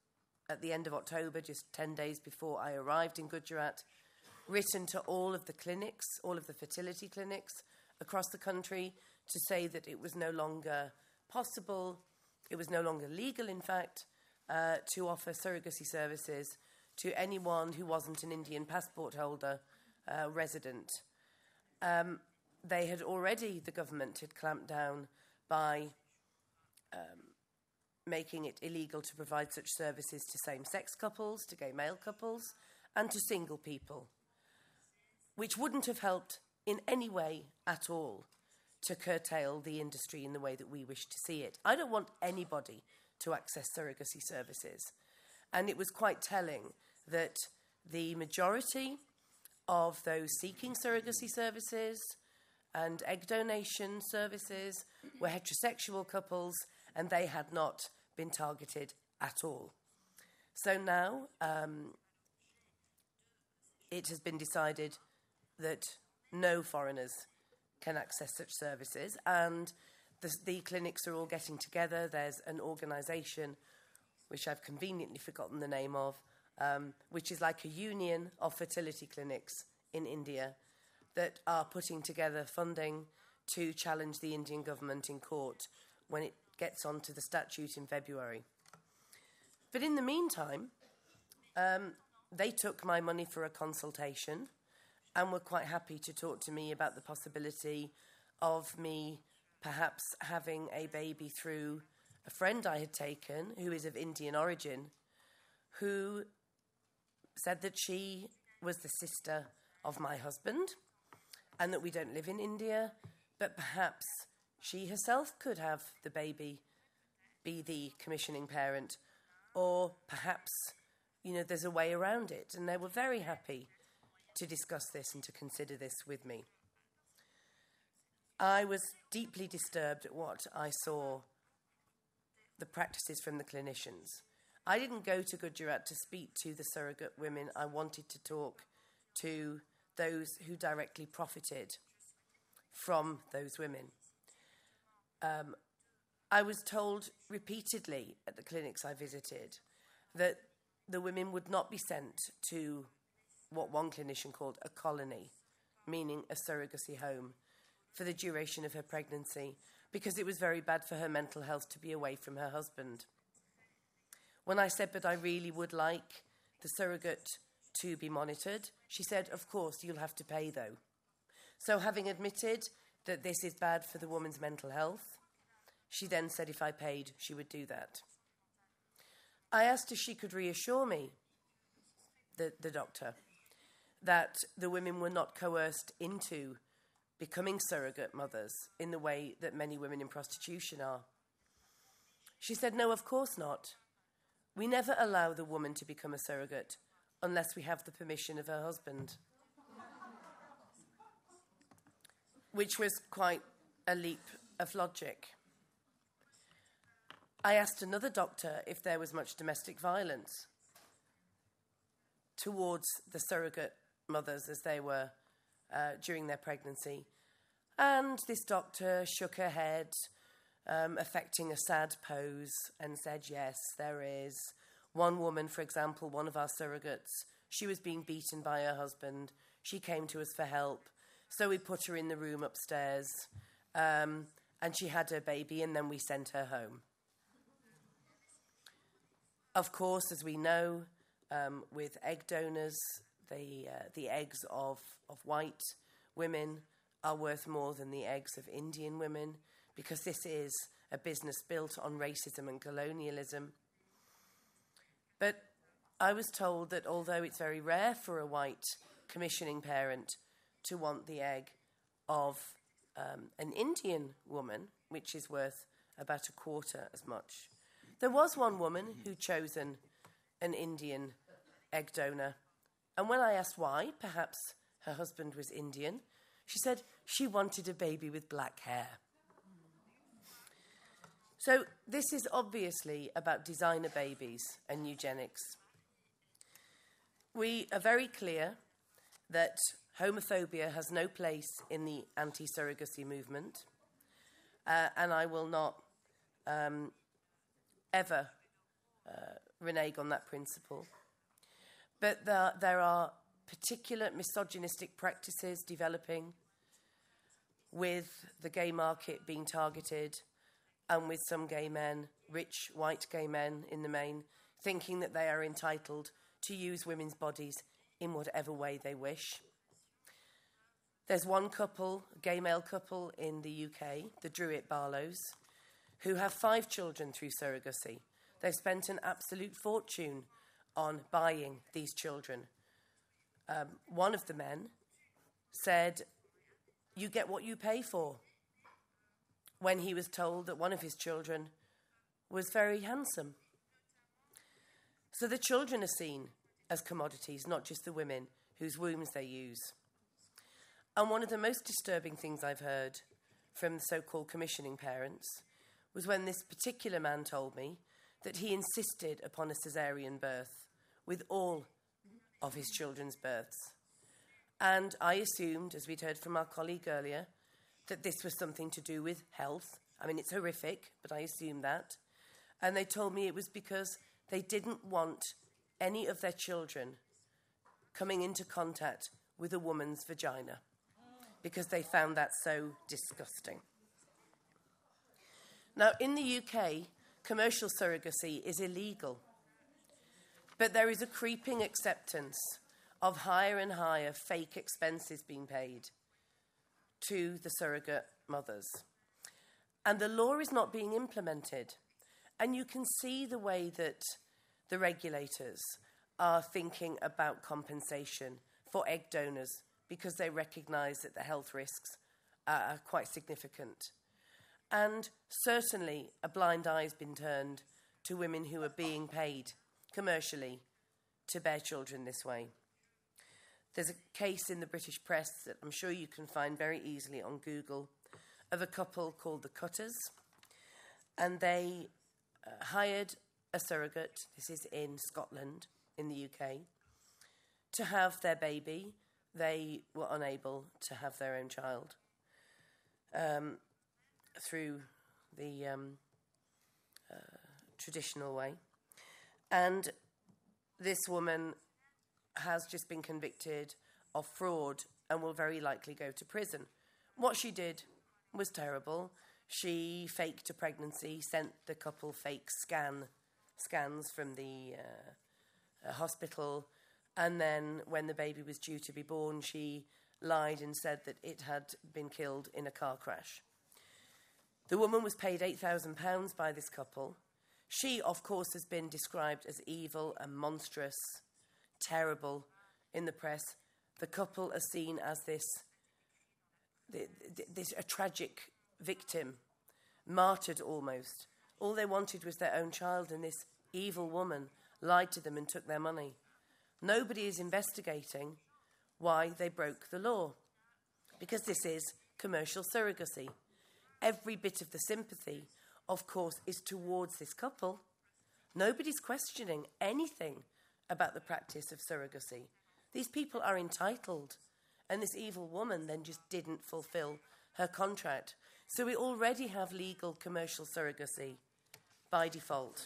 at the end of October, just ten days before I arrived in Gujarat, written to all of the clinics, all of the fertility clinics across the country to say that it was no longer possible, it was no longer legal, in fact, uh, to offer surrogacy services to anyone who wasn't an Indian passport holder uh, resident. Um, they had already, the government had clamped down by um, making it illegal to provide such services to same-sex couples, to gay male couples, and to single people, which wouldn't have helped in any way at all to curtail the industry in the way that we wish to see it. I don't want anybody to access surrogacy services. And it was quite telling that the majority of those seeking surrogacy services and egg donation services were heterosexual couples, and they had not been targeted at all. So now um, it has been decided that no foreigners can access such services, and the, the clinics are all getting together. There's an organisation, which I've conveniently forgotten the name of, um, which is like a union of fertility clinics in India that are putting together funding to challenge the Indian government in court when it gets onto the statute in February. But in the meantime, um, they took my money for a consultation and were quite happy to talk to me about the possibility of me perhaps having a baby through a friend I had taken who is of Indian origin, who said that she was the sister of my husband and that we don't live in India, but perhaps she herself could have the baby be the commissioning parent, or perhaps, you know, there's a way around it. And they were very happy to discuss this and to consider this with me. I was deeply disturbed at what I saw, the practices from the clinicians. I didn't go to Gujarat to speak to the surrogate women. I wanted to talk to those who directly profited from those women. Um, I was told repeatedly at the clinics I visited that the women would not be sent to what one clinician called a colony, meaning a surrogacy home, for the duration of her pregnancy, because it was very bad for her mental health to be away from her husband. When I said, but I really would like the surrogate to be monitored, she said, of course, you'll have to pay though. So having admitted that this is bad for the woman's mental health, she then said if I paid, she would do that. I asked if she could reassure me, the, the doctor, that the women were not coerced into becoming surrogate mothers in the way that many women in prostitution are. She said, no, of course not. We never allow the woman to become a surrogate unless we have the permission of her husband. Which was quite a leap of logic. I asked another doctor if there was much domestic violence towards the surrogate mothers as they were uh, during their pregnancy. And this doctor shook her head, um, affecting a sad pose, and said, yes, there is. One woman, for example, one of our surrogates, she was being beaten by her husband. She came to us for help. So we put her in the room upstairs, um, and she had her baby, and then we sent her home. Of course, as we know, um, with egg donors, the, uh, the eggs of, of white women are worth more than the eggs of Indian women, because this is a business built on racism and colonialism. But I was told that although it's very rare for a white commissioning parent to want the egg of um, an Indian woman, which is worth about a quarter as much, there was one woman who'd chosen an Indian egg donor. And when I asked why, perhaps her husband was Indian, she said she wanted a baby with black hair. So this is obviously about designer babies and eugenics. We are very clear that homophobia has no place in the anti-surrogacy movement, uh, and I will not um, ever uh, renege on that principle. But there, there are particular misogynistic practices developing, with the gay market being targeted, and with some gay men, rich white gay men in the main, thinking that they are entitled to use women's bodies in whatever way they wish. There's one couple, a gay male couple in the U K, the Druitt Barlows, who have five children through surrogacy. They've spent an absolute fortune on buying these children. Um, one of the men said, "You get what you pay for," when he was told that one of his children was very handsome. So the children are seen as commodities, not just the women whose wombs they use. And one of the most disturbing things I've heard from the so-called commissioning parents was when this particular man told me that he insisted upon a caesarean birth with all of his children's births. And I assumed, as we'd heard from our colleague earlier, that this was something to do with health. I mean, it's horrific, but I assumed that. And they told me it was because they didn't want any of their children coming into contact with a woman's vagina, because they found that so disgusting. Now, in the U K, commercial surrogacy is illegal, but there is a creeping acceptance of higher and higher fake expenses being paid to the surrogate mothers. And the law is not being implemented. And you can see the way that the regulators are thinking about compensation for egg donors, because they recognise that the health risks are quite significant. And certainly a blind eye has been turned to women who are being paid commercially to bear children this way. There's a case in the British press that I'm sure you can find very easily on Google of a couple called the Cutters, and they uh, hired a surrogate, this is in Scotland, in the U K, to have their baby. They were unable to have their own child um, through the um, uh, traditional way. And this woman has just been convicted of fraud and will very likely go to prison. What she did was terrible. She faked a pregnancy, sent the couple fake scan scans from the uh, uh, hospital, and then when the baby was due to be born, she lied and said that it had been killed in a car crash. The woman was paid eight thousand pounds by this couple. She, of course, has been described as evil and monstrous, terrible in the press. The couple are seen as this, this a tragic victim, martyred almost. All they wanted was their own child, and this evil woman lied to them and took their money. Nobody is investigating why they broke the law, because this is commercial surrogacy. Every bit of the sympathy, of course, is towards this couple. Nobody's questioning anything about the practice of surrogacy. These people are entitled, and this evil woman then just didn't fulfill her contract. So we already have legal commercial surrogacy by default.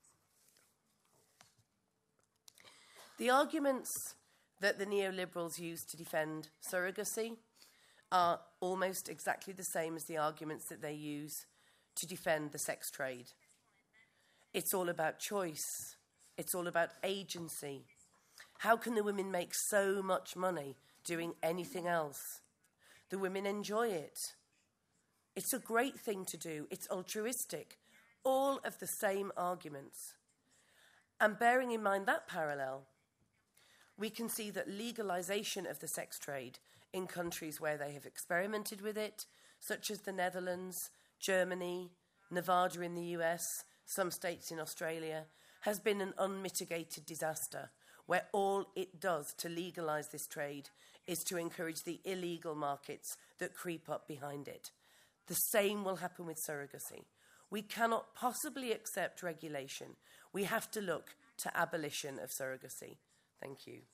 The arguments that the neoliberals use to defend surrogacy are almost exactly the same as the arguments that they use to defend the sex trade. It's all about choice. It's all about agency. How can the women make so much money doing anything else? The women enjoy it. It's a great thing to do. It's altruistic. All of the same arguments. And bearing in mind that parallel, we can see that legalization of the sex trade in countries where they have experimented with it, such as the Netherlands, Germany, Nevada in the U S, some states in Australia, has been an unmitigated disaster, where all it does to legalize this trade is to encourage the illegal markets that creep up behind it. The same will happen with surrogacy. We cannot possibly accept regulation. We have to look to abolition of surrogacy. Thank you.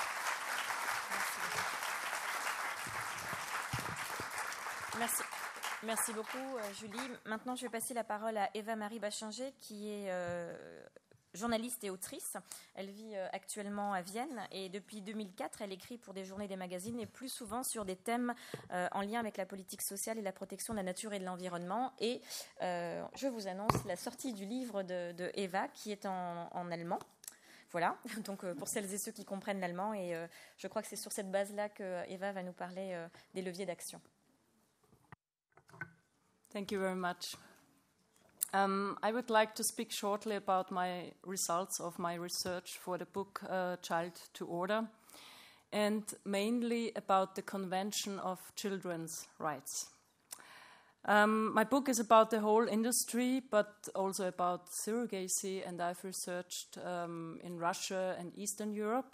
Merci. Merci beaucoup, euh, Julie. Maintenant, je vais passer la parole à Eva-Marie Bachinger, qui est euh, journaliste et autrice. Elle vit euh, actuellement à Vienne et depuis deux mille quatre, elle écrit pour des journées, des magazines et plus souvent sur des thèmes euh, en lien avec la politique sociale et la protection de la nature et de l'environnement. Et euh, je vous annonce la sortie du livre de, de Eva, qui est en, en allemand. Voilà, donc euh, pour celles et ceux qui comprennent l'allemand, et euh, je crois que c'est sur cette base-là que Eva va nous parler euh, des leviers d'action. Thank you very much. Um, I would like to speak shortly about my results of my research for the book uh, Child to Order, and mainly about the Convention of Children's Rights. Um, my book is about the whole industry, but also about surrogacy, and I've researched um, in Russia and Eastern Europe.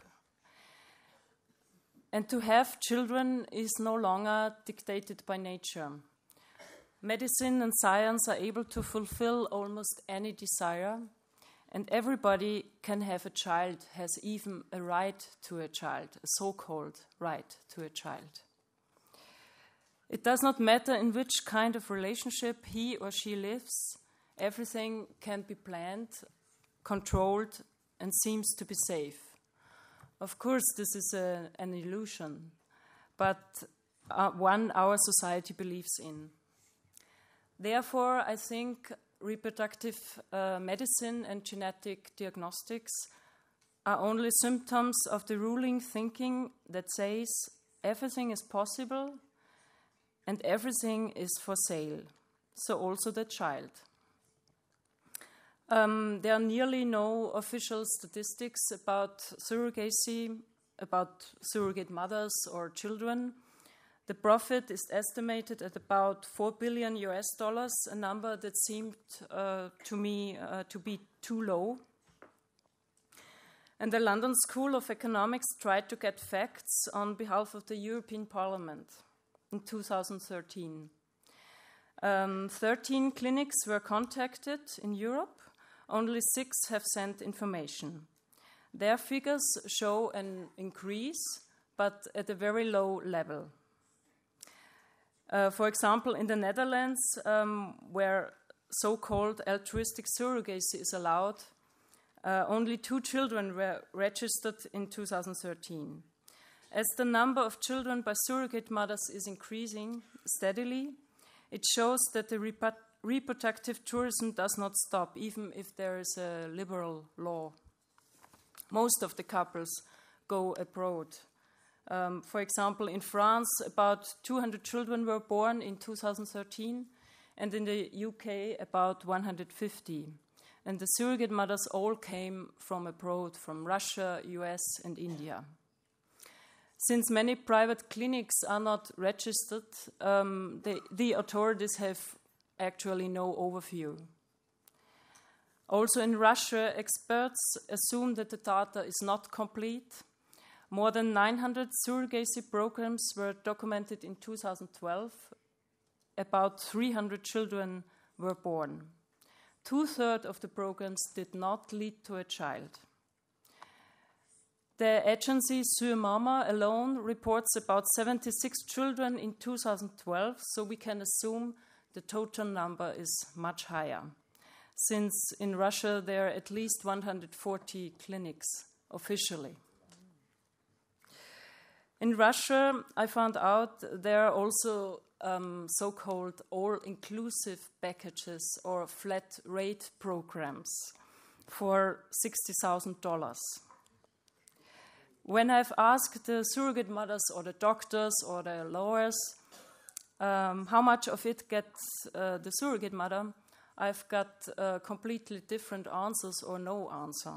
And to have children is no longer dictated by nature. Medicine and science are able to fulfill almost any desire, and everybody can have a child, has even a right to a child, a so-called right to a child. It does not matter in which kind of relationship he or she lives, everything can be planned, controlled, and seems to be safe. Of course, this is a, an illusion, but uh, one our society believes in. Therefore, I think reproductive uh, medicine and genetic diagnostics are only symptoms of the ruling thinking that says everything is possible and everything is for sale, so also the child. Um, there are nearly no official statistics about surrogacy, about surrogate mothers or children. The profit is estimated at about four billion U S dollars, a number that seemed uh, to me uh, to be too low. And the London School of Economics tried to get facts on behalf of the European Parliament in two thousand thirteen. Um, thirteen clinics were contacted in Europe. Only six have sent information. Their figures show an increase, but at a very low level. Uh, for example, in the Netherlands, um, where so-called altruistic surrogacy is allowed, uh, only two children were registered in two thousand thirteen. As the number of children by surrogate mothers is increasing steadily, it shows that the repu- reproductive tourism does not stop, even if there is a liberal law. Most of the couples go abroad. Um, for example, in France, about two hundred children were born in two thousand thirteen, and in the U K, about one hundred fifty. And the surrogate mothers all came from abroad, from Russia, U S, and India. Since many private clinics are not registered, um, the, the authorities have actually no overview. Also in Russia, experts assume that the data is not complete. More than nine hundred surrogacy programs were documented in two thousand twelve. About three hundred children were born. Two-thirds of the programs did not lead to a child. The agency SurMama alone reports about seventy-six children in two thousand twelve, so we can assume the total number is much higher, since in Russia there are at least one hundred forty clinics officially. In Russia, I found out there are also um, so-called all-inclusive packages or flat rate programs for sixty thousand dollars. When I've asked the surrogate mothers or the doctors or the lawyers um, how much of it gets uh, the surrogate mother, I've got uh, completely different answers or no answer.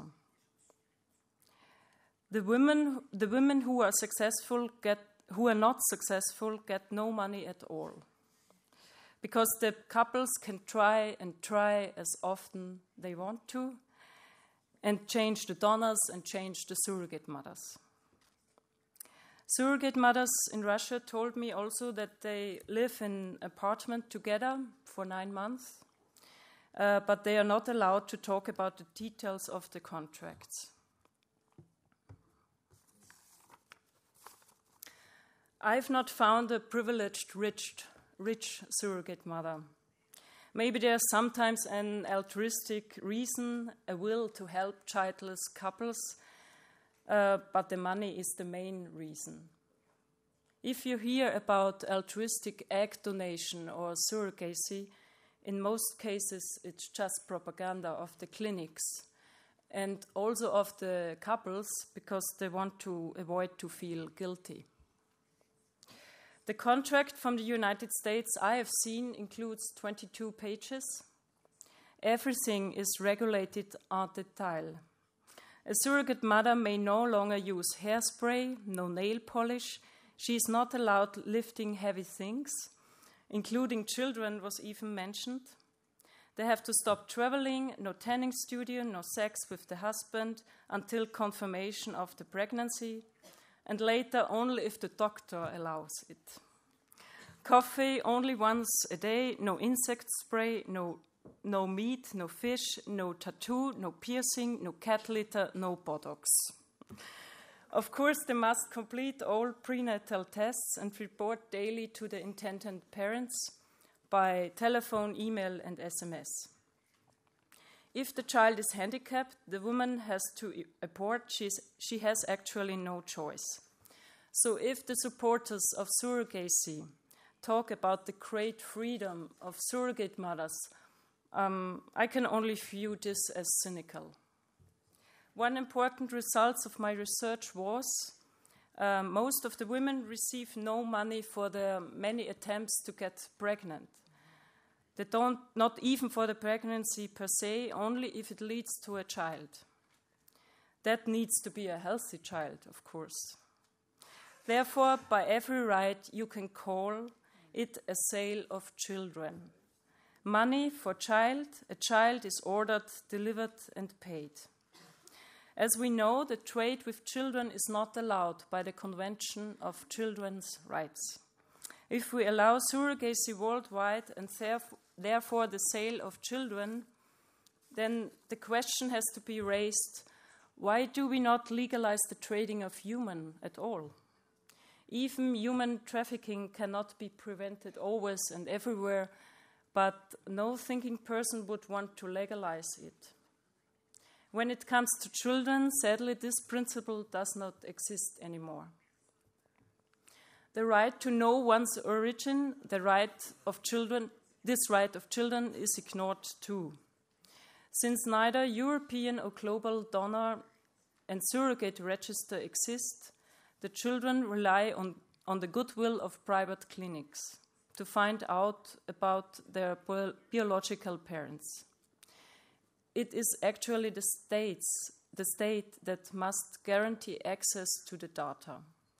The women, the women who are successful get, who are not successful get no money at all, because the couples can try and try as often they want to, and change the donors and change the surrogate mothers. Surrogate mothers in Russia told me also that they live in an apartment together for nine months, uh, but they are not allowed to talk about the details of the contracts. I've not found a privileged rich rich surrogate mother. Maybe there's sometimes an altruistic reason, a will to help childless couples, uh, but the money is the main reason. If you hear about altruistic egg donation or surrogacy, in most cases it's just propaganda of the clinics and also of the couples because they want to avoid to feel guilty. The contract from the United States I have seen includes twenty-two pages. Everything is regulated en detail. A surrogate mother may no longer use hairspray, no nail polish. She is not allowed lifting heavy things, including children was even mentioned. They have to stop traveling, no tanning studio, no sex with the husband until confirmation of the pregnancy, and later only if the doctor allows it. Coffee only once a day, no insect spray, no, no meat, no fish, no tattoo, no piercing, no cat litter, no Botox. Of course, they must complete all prenatal tests and report daily to the intended parents by telephone, email, and S M S. If the child is handicapped, the woman has to abort. She's, she has actually no choice. So if the supporters of surrogacy talk about the great freedom of surrogate mothers, um, I can only view this as cynical. One important result of my research was uh, most of the women receive no money for the many attempts to get pregnant. They don't, not even for the pregnancy per se, only if it leads to a child. That needs to be a healthy child, of course. Therefore, by every right, you can call it a sale of children. Money for child, a child is ordered, delivered, and paid. As we know, the trade with children is not allowed by the Convention of Children's Rights. If we allow surrogacy worldwide and therefore the sale of children, then the question has to be raised, why do we not legalize the trading of humans at all? Even human trafficking cannot be prevented always and everywhere, but no thinking person would want to legalize it. When it comes to children, sadly, this principle does not exist anymore. The right to know one's origin, the right of children, this right of children is ignored too. Since neither European or global donor and surrogate register exist, the children rely on, on the goodwill of private clinics to find out about their bio- biological parents. It is actually the states, the state that must guarantee access to the data.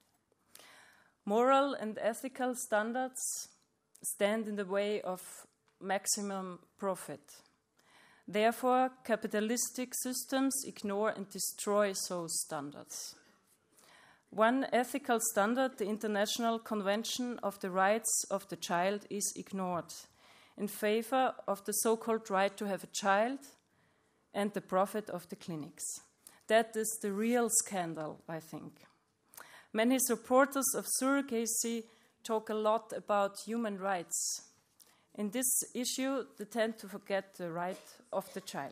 Moral and ethical standards stand in the way of maximum profit. Therefore, capitalistic systems ignore and destroy those standards. One ethical standard, the International Convention of the Rights of the Child, is ignored in favor of the so-called right to have a child and the profit of the clinics. That is the real scandal, I think. Many supporters of surrogacy talk a lot about human rights. In this issue, they tend to forget the right of the child.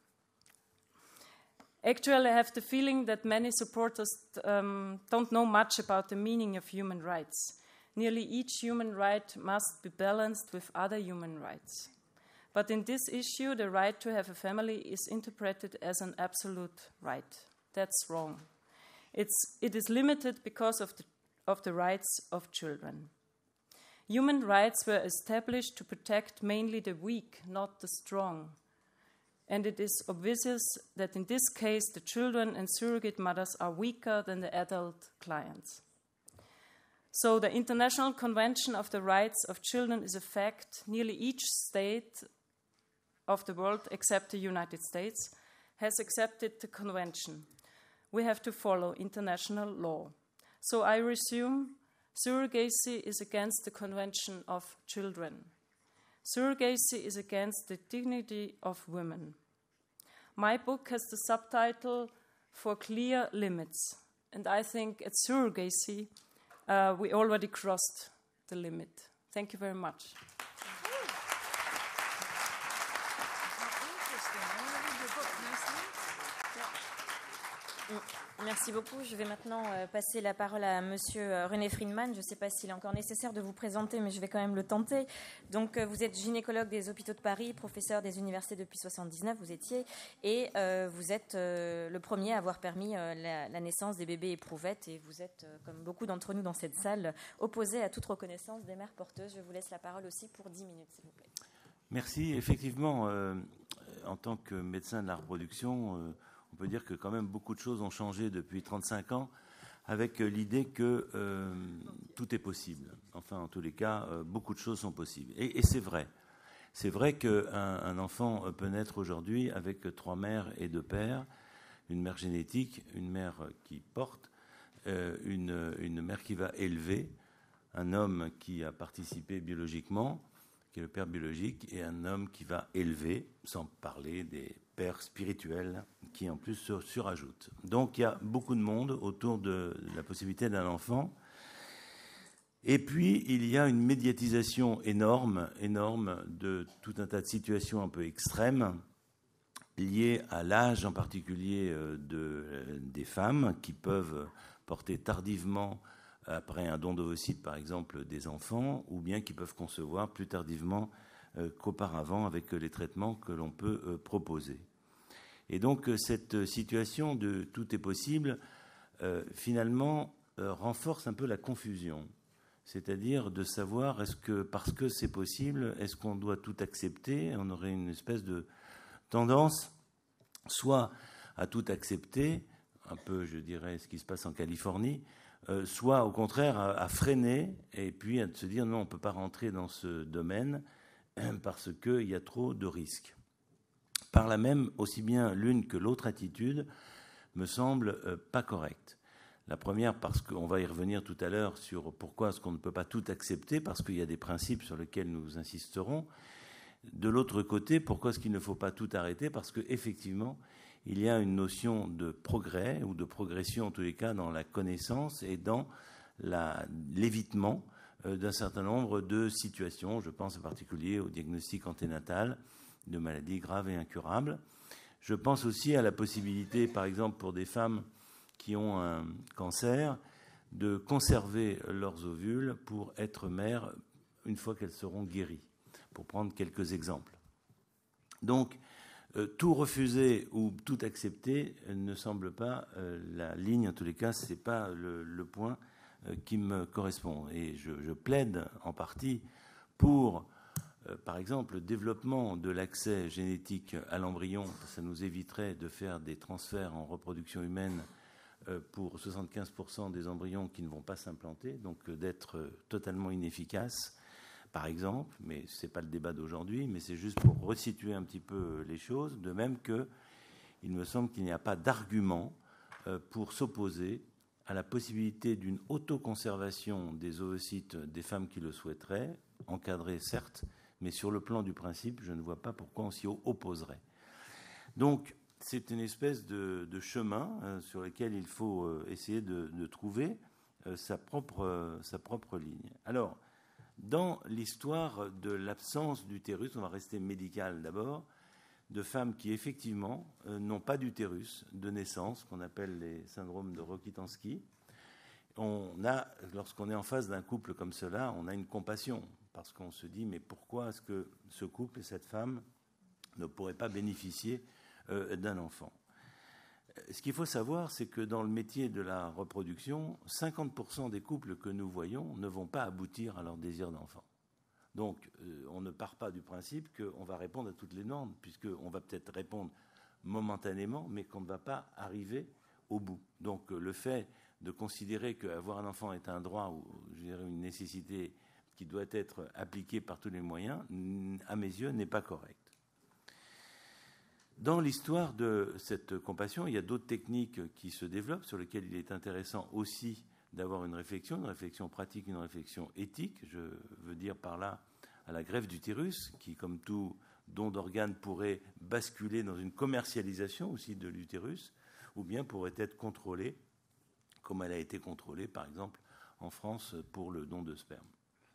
Actually, I have the feeling that many supporters um, don't know much about the meaning of human rights. Nearly each human right must be balanced with other human rights. But in this issue, the right to have a family is interpreted as an absolute right. That's wrong. It's, it is limited because of the, of the rights of children. Human rights were established to protect mainly the weak, not the strong. And it is obvious that in this case, the children and surrogate mothers are weaker than the adult clients. So the International Convention of the Rights of Children is a fact. Nearly each state of the world, except the United States, has accepted the convention. We have to follow international law. So I resume, surrogacy is against the Convention of Children. Surrogacy is against the dignity of women. My book has the subtitle, For Clear Limits, and I think at surrogacy uh, we already crossed the limit. Thank you very much. Merci beaucoup. Je vais maintenant passer la parole à Monsieur René Friedman. Je ne sais pas s'il est encore nécessaire de vous présenter, mais je vais quand même le tenter. Donc, vous êtes gynécologue des hôpitaux de Paris, professeur des universités depuis soixante-dix-neuf, vous étiez, et euh, vous êtes euh, le premier à avoir permis euh, la, la naissance des bébés éprouvettes, et vous êtes, euh, comme beaucoup d'entre nous dans cette salle, opposé à toute reconnaissance des mères porteuses. Je vous laisse la parole aussi pour dix minutes, s'il vous plaît. Merci. Effectivement, euh, en tant que médecin de la reproduction, euh, on peut dire que quand même beaucoup de choses ont changé depuis trente-cinq ans, avec l'idée que euh, tout est possible. Enfin, en tous les cas, euh, beaucoup de choses sont possibles. Et, et c'est vrai. C'est vrai qu'un un enfant peut naître aujourd'hui avec trois mères et deux pères, une mère génétique, une mère qui porte, euh, une, une mère qui va élever, un homme qui a participé biologiquement, qui est le père biologique, et un homme qui va élever, sans parler des pères spirituels qui en plus se surajoutent. Donc il y a beaucoup de monde autour de la possibilité d'un enfant. Et puis il y a une médiatisation énorme, énorme de tout un tas de situations un peu extrêmes liées à l'âge en particulier de, des femmes qui peuvent porter tardivement après un don d'ovocytes par exemple des enfants, ou bien qui peuvent concevoir plus tardivement qu'auparavant avec les traitements que l'on peut proposer. Et donc cette situation de tout est possible, euh, finalement, euh, renforce un peu la confusion. C'est-à-dire de savoir, est-ce que parce que c'est possible, est-ce qu'on doit tout accepter? On aurait une espèce de tendance soit à tout accepter, un peu, je dirais, ce qui se passe en Californie, euh, soit au contraire à, à freiner et puis à se dire non, on ne peut pas rentrer dans ce domaine parce qu'il y a trop de risques. Par là même, aussi bien l'une que l'autre attitude me semble euh, pas correcte. La première, parce qu'on va y revenir tout à l'heure sur pourquoi est-ce qu'on ne peut pas tout accepter, parce qu'il y a des principes sur lesquels nous insisterons. De l'autre côté, pourquoi est-ce qu'il ne faut pas tout arrêter? Parce qu'effectivement, il y a une notion de progrès, ou de progression en tous les cas, dans la connaissance et dans la, l'évitement euh, d'un certain nombre de situations. Je pense en particulier au diagnostic anténatal de maladies graves et incurables. Je pense aussi à la possibilité, par exemple, pour des femmes qui ont un cancer, de conserver leurs ovules pour être mères une fois qu'elles seront guéries, pour prendre quelques exemples. Donc, euh, tout refuser ou tout accepter ne semble pas euh, la ligne, en tous les cas, ce n'est pas le, le point euh, qui me correspond. Et je, je plaide en partie pour, euh, par exemple, le développement de l'accès génétique à l'embryon. Ça nous éviterait de faire des transferts en reproduction humaine pour soixante-quinze pour cent des embryons qui ne vont pas s'implanter, donc d'être totalement inefficaces, par exemple, mais ce n'est pas le débat d'aujourd'hui, mais c'est juste pour resituer un petit peu les choses, de même qu'il me semble qu'il n'y a pas d'argument pour s'opposer à la possibilité d'une autoconservation des ovocytes des femmes qui le souhaiteraient, encadrée certes, mais sur le plan du principe, je ne vois pas pourquoi on s'y opposerait. Donc, c'est une espèce de, de chemin euh, sur lequel il faut euh, essayer de, de trouver euh, sa, propre, euh, sa propre ligne. Alors, dans l'histoire de l'absence d'utérus, on va rester médical d'abord, de femmes qui effectivement euh, n'ont pas d'utérus de naissance, qu'on appelle les syndromes de Rokitansky. On a, lorsqu'on est en face d'un couple comme cela, on a une compassion, parce qu'on se dit, mais pourquoi est-ce que ce couple et cette femme ne pourraient pas bénéficier Euh, d'un enfant. Ce qu'il faut savoir, c'est que dans le métier de la reproduction, cinquante pour cent des couples que nous voyons ne vont pas aboutir à leur désir d'enfant. Donc, euh, on ne part pas du principe qu'on va répondre à toutes les normes, puisqu'on va peut-être répondre momentanément, mais qu'on ne va pas arriver au bout. Donc, euh, le fait de considérer qu'avoir un enfant est un droit ou, je dirais, une nécessité qui doit être appliquée par tous les moyens, à mes yeux, n'est pas correct. Dans l'histoire de cette compassion, il y a d'autres techniques qui se développent, sur lesquelles il est intéressant aussi d'avoir une réflexion, une réflexion pratique, une réflexion éthique. Je veux dire par là à la greffe d'utérus, qui, comme tout don d'organes, pourrait basculer dans une commercialisation aussi de l'utérus, ou bien pourrait être contrôlée, comme elle a été contrôlée, par exemple, en France, pour le don de sperme.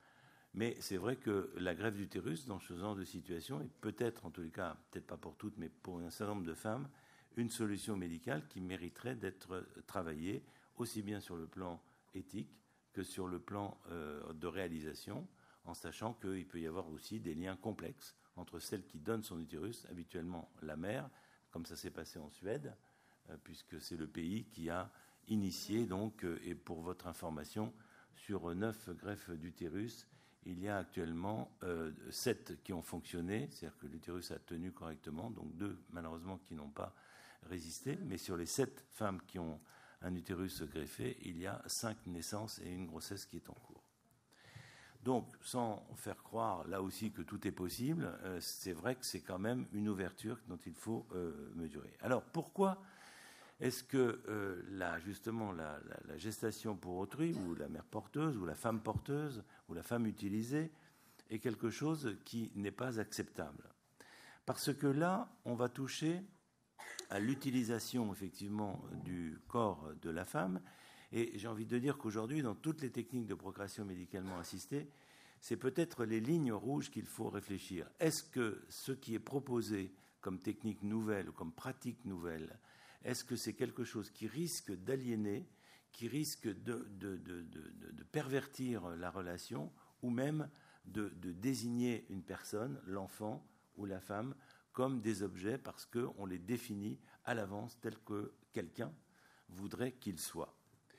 Mais c'est vrai que la greffe d'utérus, dans ce genre de situation, est peut-être, en tous les cas, peut-être pas pour toutes, mais pour un certain nombre de femmes, une solution médicale qui mériterait d'être travaillée aussi bien sur le plan éthique que sur le plan euh, de réalisation, en sachant qu'il peut y avoir aussi des liens complexes entre celle qui donne son utérus, habituellement la mère, comme ça s'est passé en Suède, euh, puisque c'est le pays qui a initié, donc, euh, et pour votre information, sur neuf greffes d'utérus, il y a actuellement euh, sept qui ont fonctionné, c'est-à-dire que l'utérus a tenu correctement, donc deux malheureusement qui n'ont pas résisté, mais sur les sept femmes qui ont un utérus greffé, il y a cinq naissances et une grossesse qui est en cours. Donc, sans faire croire là aussi que tout est possible, euh, c'est vrai que c'est quand même une ouverture dont il faut euh, mesurer. Alors, pourquoi est-ce que euh, là, justement, la, la, la gestation pour autrui, ou la mère porteuse, ou la femme porteuse, ou la femme utilisée, est quelque chose qui n'est pas acceptable? Parce que là, on va toucher à l'utilisation, effectivement, du corps de la femme. Et j'ai envie de dire qu'aujourd'hui, dans toutes les techniques de procréation médicalement assistée, c'est peut-être les lignes rouges qu'il faut réfléchir. Est-ce que ce qui est proposé comme technique nouvelle ou comme pratique nouvelle, est-ce que c'est quelque chose qui risque d'aliéner, qui risque de, de, de, de, de pervertir la relation, ou même de, de désigner une personne, l'enfant ou la femme, comme des objets parce qu'on les définit à l'avance tels que quelqu'un voudrait qu'ils soient.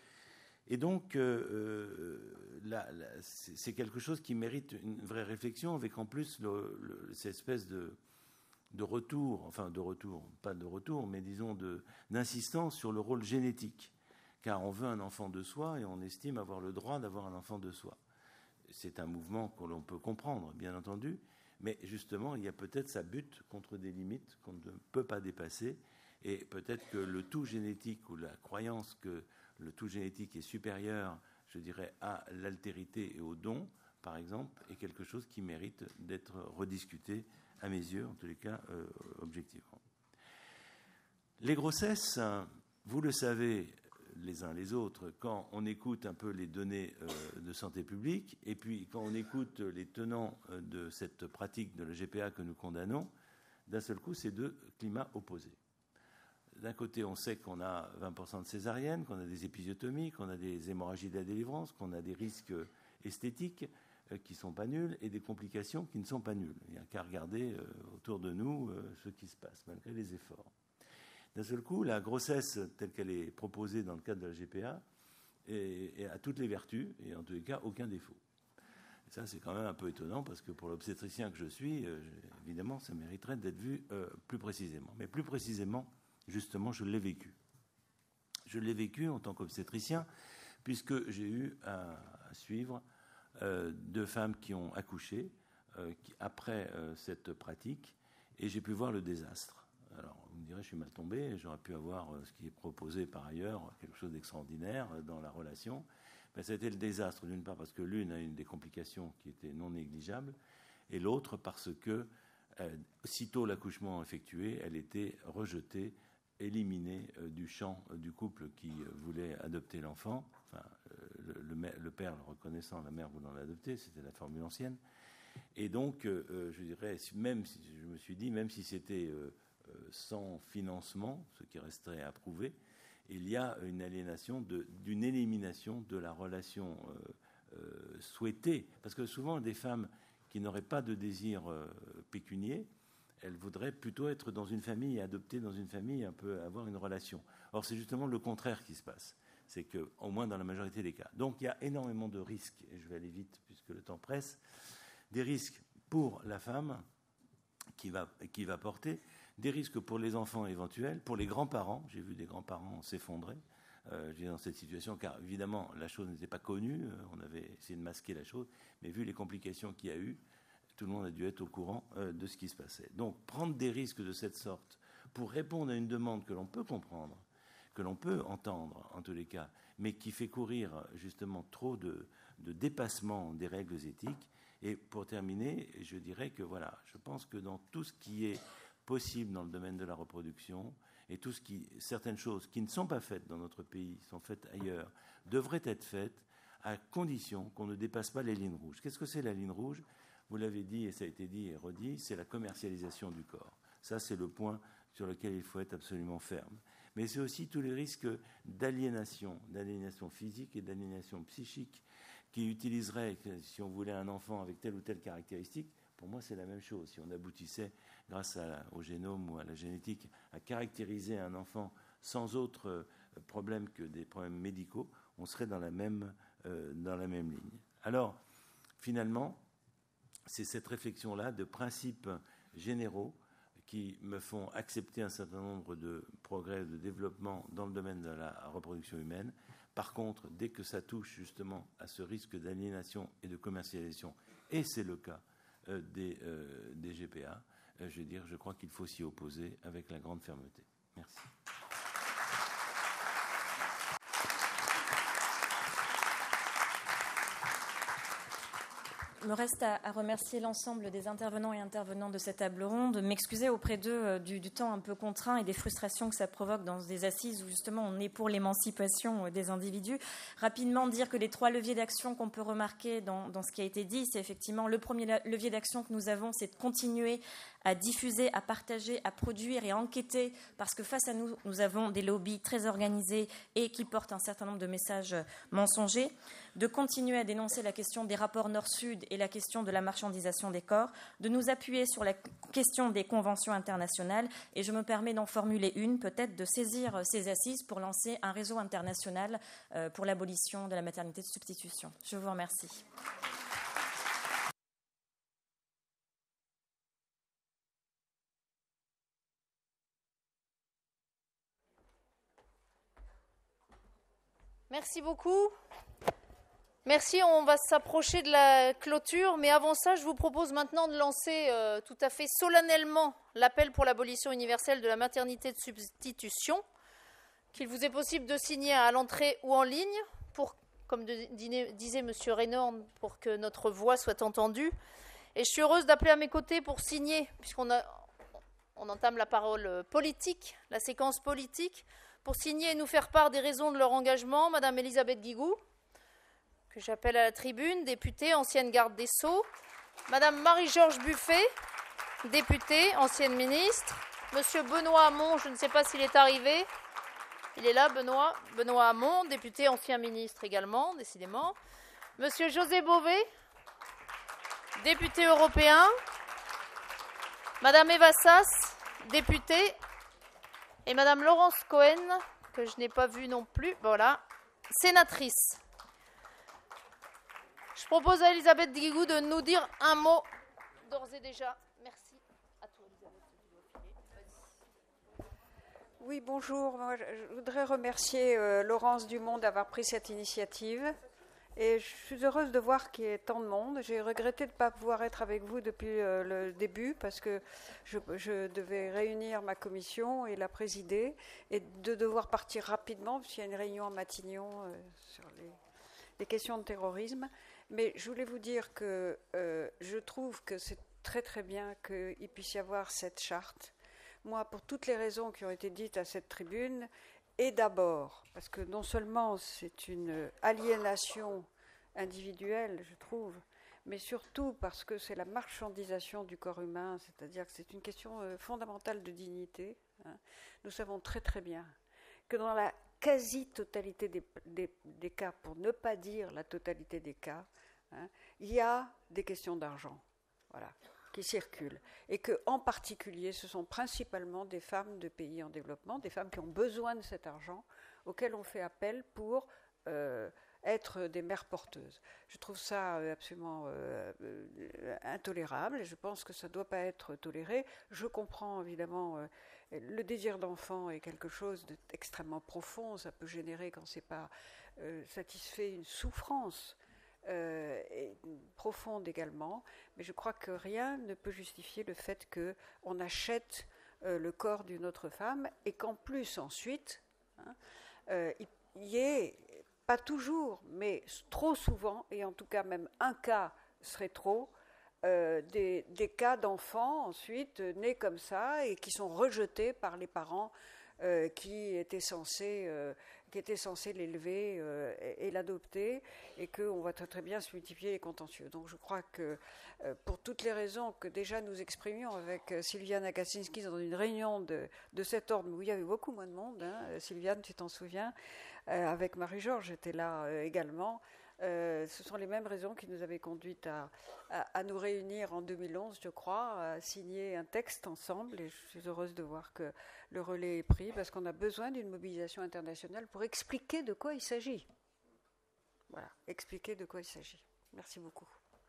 Et donc, euh, là, là, c'est quelque chose qui mérite une vraie réflexion, avec en plus le, le, cette espèce de, de retour, enfin de retour, pas de retour, mais disons d'insistance sur le rôle génétique. Car on veut un enfant de soi et on estime avoir le droit d'avoir un enfant de soi. C'est un mouvement que l'on peut comprendre, bien entendu, mais justement, il y a peut-être ça bute contre des limites qu'on ne peut pas dépasser. Et peut-être que le tout génétique, ou la croyance que le tout génétique est supérieur, je dirais, à l'altérité et au don, par exemple, est quelque chose qui mérite d'être rediscuté, à mes yeux, en tous les cas, euh, objectivement. Les grossesses, vous le savez les uns les autres, quand on écoute un peu les données euh, de santé publique, et puis quand on écoute les tenants euh, de cette pratique de la G P A que nous condamnons, d'un seul coup, c'est deux climats opposés. D'un côté, on sait qu'on a vingt pour cent de césariennes, qu'on a des épisiotomies, qu'on a des hémorragies de la délivrance, qu'on a des risques esthétiques euh, qui ne sont pas nuls et des complications qui ne sont pas nulles. Il n'y a qu'à regarder euh, autour de nous euh, ce qui se passe, malgré les efforts. D'un seul coup, la grossesse telle qu'elle est proposée dans le cadre de la G P A est, est, a toutes les vertus et en tous les cas aucun défaut. Et ça, c'est quand même un peu étonnant parce que pour l'obstétricien que je suis, euh, évidemment, ça mériterait d'être vu euh, plus précisément. Mais plus précisément, justement, je l'ai vécu. Je l'ai vécu en tant qu'obstétricien puisque j'ai eu à, à suivre euh, deux femmes qui ont accouché euh, qui, après euh, cette pratique et j'ai pu voir le désastre. Alors, vous me direz, je suis mal tombé, j'aurais pu avoir ce qui est proposé par ailleurs, quelque chose d'extraordinaire dans la relation. Mais ça a été le désastre, d'une part parce que l'une a une des complications qui étaient non négligeables, et l'autre parce que, euh, sitôt l'accouchement effectué, elle était rejetée, éliminée euh, du champ euh, du couple qui euh, voulait adopter l'enfant, enfin, euh, le, le, le père le reconnaissant, la mère voulant l'adopter, c'était la formule ancienne. Et donc, euh, je dirais, même si, je me suis dit, même si c'était... Euh, sans financement, ce qui resterait à prouver, il y a une aliénation, de, d'une élimination de la relation euh, euh, souhaitée. Parce que souvent, des femmes qui n'auraient pas de désir euh, pécunier, elles voudraient plutôt être dans une famille, adopter dans une famille, un peu avoir une relation. Or, c'est justement le contraire qui se passe. C'est qu'au moins dans la majorité des cas. Donc, il y a énormément de risques, et je vais aller vite puisque le temps presse, des risques pour la femme qui va, qui va porter, des risques pour les enfants éventuels, pour les grands-parents. J'ai vu des grands-parents s'effondrer euh, dans cette situation, car évidemment, la chose n'était pas connue. On avait essayé de masquer la chose. Mais vu les complications qu'il y a eu, tout le monde a dû être au courant euh, de ce qui se passait. Donc, prendre des risques de cette sorte pour répondre à une demande que l'on peut comprendre, que l'on peut entendre, en tous les cas, mais qui fait courir justement trop de, de dépassement des règles éthiques. Et pour terminer, je dirais que voilà, je pense que dans tout ce qui est possible dans le domaine de la reproduction et tout ce qui, certaines choses qui ne sont pas faites dans notre pays, sont faites ailleurs, devraient être faites à condition qu'on ne dépasse pas les lignes rouges. Qu'est-ce que c'est la ligne rouge? Vous l'avez dit, et ça a été dit et redit, c'est la commercialisation du corps. Ça, c'est le point sur lequel il faut être absolument ferme. Mais c'est aussi tous les risques d'aliénation, d'aliénation physique et d'aliénation psychique qui utiliseraient, si on voulait un enfant avec telle ou telle caractéristique. Pour moi, c'est la même chose. Si on aboutissait, grâce à la, au génome ou à la génétique, à caractériser un enfant sans autre euh, problème que des problèmes médicaux, on serait dans la même, euh, dans la même ligne. Alors, finalement, c'est cette réflexion-là de principes généraux qui me font accepter un certain nombre de progrès, de développement dans le domaine de la reproduction humaine. Par contre, dès que ça touche justement à ce risque d'aliénation et de commercialisation, et c'est le cas euh, des, euh, des G P A, euh, je veux dire, je crois qu'il faut s'y opposer avec la grande fermeté. Merci. Il me reste à, à remercier l'ensemble des intervenants et intervenantes de cette table ronde, m'excuser auprès d'eux euh, du, du temps un peu contraint et des frustrations que ça provoque dans des assises où justement on est pour l'émancipation euh, des individus. Rapidement dire que les trois leviers d'action qu'on peut remarquer dans, dans ce qui a été dit, c'est effectivement le premier levier d'action que nous avons, c'est de continuer à diffuser, à partager, à produire et à enquêter, parce que face à nous, nous avons des lobbies très organisés et qui portent un certain nombre de messages mensongers, de continuer à dénoncer la question des rapports Nord-Sud et la question de la marchandisation des corps, de nous appuyer sur la question des conventions internationales, et je me permets d'en formuler une, peut-être de saisir ces assises pour lancer un réseau international pour l'abolition de la maternité de substitution. Je vous remercie. Merci beaucoup. Merci, on va s'approcher de la clôture, mais avant ça, je vous propose maintenant de lancer euh, tout à fait solennellement l'appel pour l'abolition universelle de la maternité de substitution, qu'il vous est possible de signer à l'entrée ou en ligne, pour, comme de, disait M. Reynorn, pour que notre voix soit entendue. Et je suis heureuse d'appeler à mes côtés pour signer, puisqu'on a, on entame la parole politique, la séquence politique, pour signer et nous faire part des raisons de leur engagement, Madame Elisabeth Guigou, que j'appelle à la tribune, députée, ancienne garde des Sceaux, Madame Marie-Georges Buffet, députée, ancienne ministre, Monsieur Benoît Hamon, je ne sais pas s'il est arrivé, il est là, Benoît, Benoît Hamon, député, ancien ministre également, décidément, Monsieur José Bové, député européen, Madame Eva Sass, députée, et Madame Laurence Cohen, que je n'ai pas vue non plus, voilà, sénatrice. Je propose à Elisabeth Guigou de nous dire un mot d'ores et déjà. Merci à toi, Elisabeth. Oui, bonjour. Moi, je voudrais remercier euh, Laurence Dumont d'avoir pris cette initiative. Et je suis heureuse de voir qu'il y ait tant de monde. J'ai regretté de ne pas pouvoir être avec vous depuis euh, le début parce que je, je devais réunir ma commission et la présider et de devoir partir rapidement parce qu'il y a une réunion à Matignon euh, sur les, les questions de terrorisme. Mais je voulais vous dire que euh, je trouve que c'est très très bien qu'il puisse y avoir cette charte. Moi, pour toutes les raisons qui ont été dites à cette tribune, et d'abord, parce que non seulement c'est une aliénation individuelle, je trouve, mais surtout parce que c'est la marchandisation du corps humain, c'est-à-dire que c'est une question euh, fondamentale de dignité. Hein. Nous savons très très bien que dans la quasi-totalité des, des, des cas, pour ne pas dire la totalité des cas, hein, il y a des questions d'argent, voilà, qui circulent. Et qu'en particulier, ce sont principalement des femmes de pays en développement, des femmes qui ont besoin de cet argent, auxquelles on fait appel pour euh, être des mères porteuses. Je trouve ça absolument euh, euh, intolérable et je pense que ça ne doit pas être toléré. Je comprends évidemment euh, le désir d'enfant est quelque chose d'extrêmement profond, ça peut générer, quand ce n'est pas euh, satisfait, une souffrance euh, et profonde également, mais je crois que rien ne peut justifier le fait qu'on achète euh, le corps d'une autre femme et qu'en plus ensuite, hein, euh, il y ait, pas toujours, mais trop souvent, et en tout cas même un cas serait trop, Euh, des, des cas d'enfants ensuite euh, nés comme ça et qui sont rejetés par les parents euh, qui étaient censés, euh, qui était censé l'élever euh, et, et l'adopter, et qu'on va très, très bien se multiplier les contentieux. Donc je crois que euh, pour toutes les raisons que déjà nous exprimions avec euh, Sylviane Agacinski dans une réunion de, de cet ordre, où il y avait beaucoup moins de monde, hein, Sylviane, tu t'en souviens, euh, avec Marie-Georges, j'étais là euh, également. Euh, ce sont les mêmes raisons qui nous avaient conduites à, à, à nous réunir en deux mille onze, je crois, à signer un texte ensemble, et je suis heureuse de voir que le relais est pris, parce qu'on a besoin d'une mobilisation internationale pour expliquer de quoi il s'agit. Voilà, expliquer de quoi il s'agit. Merci beaucoup.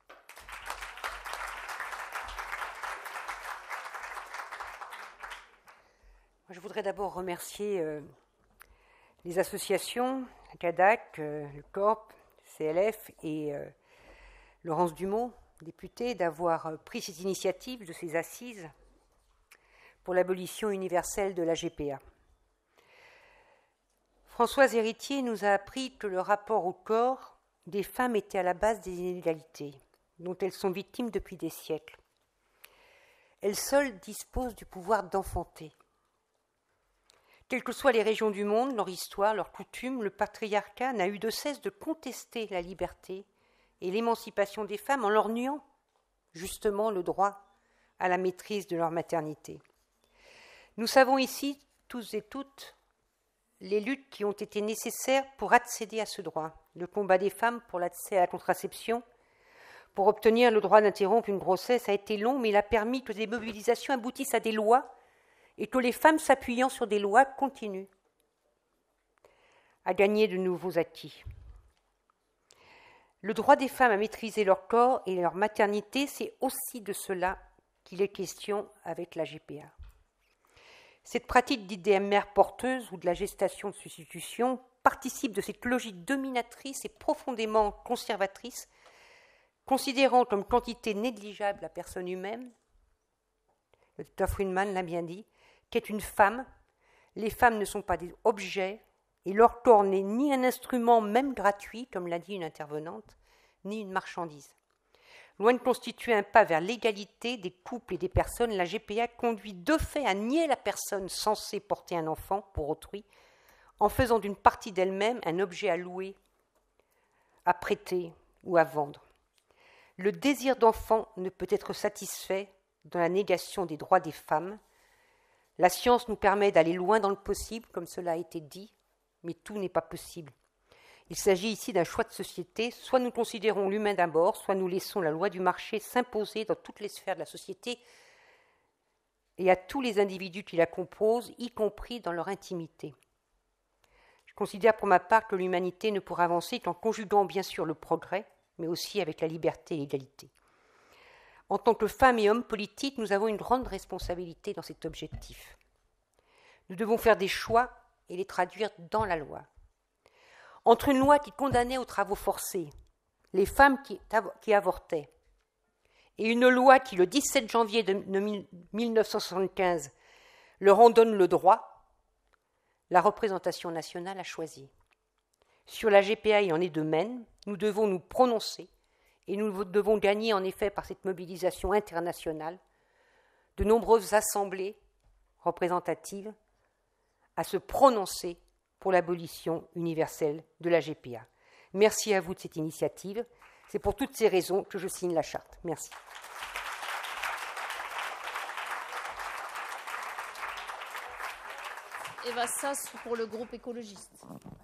Je voudrais d'abord remercier euh, les associations, la CADAC, euh, le Corp, C L F et euh, Laurence Dumont, députée, d'avoir euh, pris cette initiative de ces assises pour l'abolition universelle de la G P A. Françoise Héritier nous a appris que le rapport au corps des femmes était à la base des inégalités dont elles sont victimes depuis des siècles. Elles seules disposent du pouvoir d'enfanter. Quelles que soient les régions du monde, leur histoire, leurs coutumes, le patriarcat n'a eu de cesse de contester la liberté et l'émancipation des femmes en leur niant justement le droit à la maîtrise de leur maternité. Nous savons ici, tous et toutes, les luttes qui ont été nécessaires pour accéder à ce droit. Le combat des femmes pour l'accès à la contraception, pour obtenir le droit d'interrompre une grossesse a été long, mais il a permis que des mobilisations aboutissent à des lois et que les femmes, s'appuyant sur des lois, continuent à gagner de nouveaux acquis. Le droit des femmes à maîtriser leur corps et leur maternité, c'est aussi de cela qu'il est question avec la G P A. Cette pratique dite des mères porteuses ou de la gestation de substitution participe de cette logique dominatrice et profondément conservatrice, considérant comme quantité négligeable la personne humaine, le docteur Friedman l'a bien dit, qu'est une femme. Les femmes ne sont pas des objets et leur corps n'est ni un instrument, même gratuit, comme l'a dit une intervenante, ni une marchandise. Loin de constituer un pas vers l'égalité des couples et des personnes, la G P A conduit de fait à nier la personne censée porter un enfant pour autrui, en faisant d'une partie d'elle-même un objet à louer, à prêter ou à vendre. Le désir d'enfant ne peut être satisfait dans la négation des droits des femmes. La science nous permet d'aller loin dans le possible, comme cela a été dit, mais tout n'est pas possible. Il s'agit ici d'un choix de société. Soit nous considérons l'humain d'abord, soit nous laissons la loi du marché s'imposer dans toutes les sphères de la société et à tous les individus qui la composent, y compris dans leur intimité. Je considère pour ma part que l'humanité ne pourra avancer qu'en conjuguant bien sûr le progrès, mais aussi avec la liberté et l'égalité. En tant que femmes et hommes politiques, nous avons une grande responsabilité dans cet objectif. Nous devons faire des choix et les traduire dans la loi. Entre une loi qui condamnait aux travaux forcés les femmes qui, qui avortaient et une loi qui, le dix-sept janvier de mille neuf cent soixante-quinze, leur en donne le droit, la représentation nationale a choisi. Sur la G P A, il en est de même. Nous devons nous prononcer et nous devons gagner en effet par cette mobilisation internationale de nombreuses assemblées représentatives à se prononcer pour l'abolition universelle de la G P A. Merci à vous de cette initiative. C'est pour toutes ces raisons que je signe la charte. Merci. Eva Sass pour le groupe écologiste.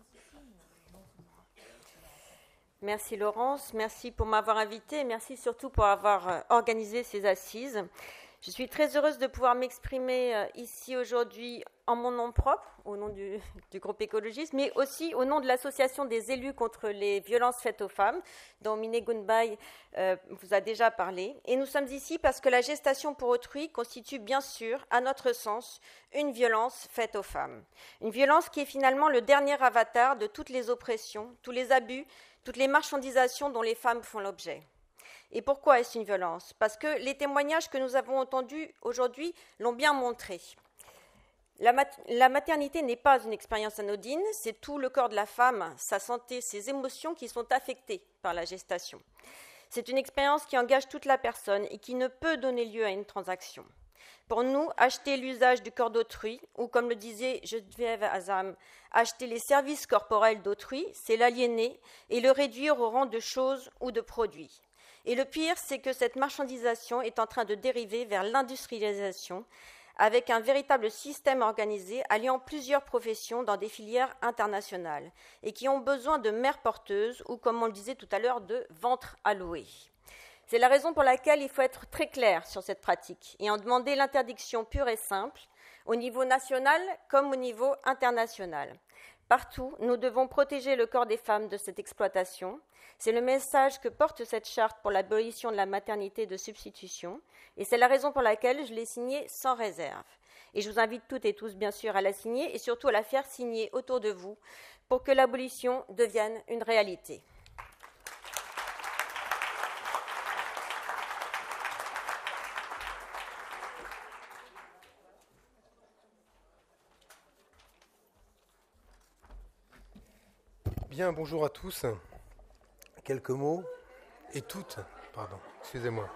Merci Laurence, merci pour m'avoir invitée et merci surtout pour avoir organisé ces assises. Je suis très heureuse de pouvoir m'exprimer ici aujourd'hui en mon nom propre, au nom du, du groupe écologiste, mais aussi au nom de l'association des élus contre les violences faites aux femmes, dont Mine Gunbay euh, vous a déjà parlé. Et nous sommes ici parce que la gestation pour autrui constitue bien sûr, à notre sens, une violence faite aux femmes. Une violence qui est finalement le dernier avatar de toutes les oppressions, tous les abus, toutes les marchandisations dont les femmes font l'objet. Et pourquoi est-ce une violence ? Parce que les témoignages que nous avons entendus aujourd'hui l'ont bien montré. La, mat- la maternité n'est pas une expérience anodine, c'est tout le corps de la femme, sa santé, ses émotions qui sont affectées par la gestation. C'est une expérience qui engage toute la personne et qui ne peut donner lieu à une transaction. Pour nous, acheter l'usage du corps d'autrui, ou comme le disait Geneviève Azam, acheter les services corporels d'autrui, c'est l'aliéner et le réduire au rang de choses ou de produits. Et le pire, c'est que cette marchandisation est en train de dériver vers l'industrialisation, avec un véritable système organisé alliant plusieurs professions dans des filières internationales, et qui ont besoin de mères porteuses, ou comme on le disait tout à l'heure, de ventres alloués. C'est la raison pour laquelle il faut être très clair sur cette pratique et en demander l'interdiction pure et simple au niveau national comme au niveau international. Partout, nous devons protéger le corps des femmes de cette exploitation. C'est le message que porte cette charte pour l'abolition de la maternité de substitution et c'est la raison pour laquelle je l'ai signée sans réserve. Et je vous invite toutes et tous, bien sûr, à la signer et surtout à la faire signer autour de vous pour que l'abolition devienne une réalité. Bien, bonjour à tous. Quelques mots, et toutes, pardon, excusez-moi.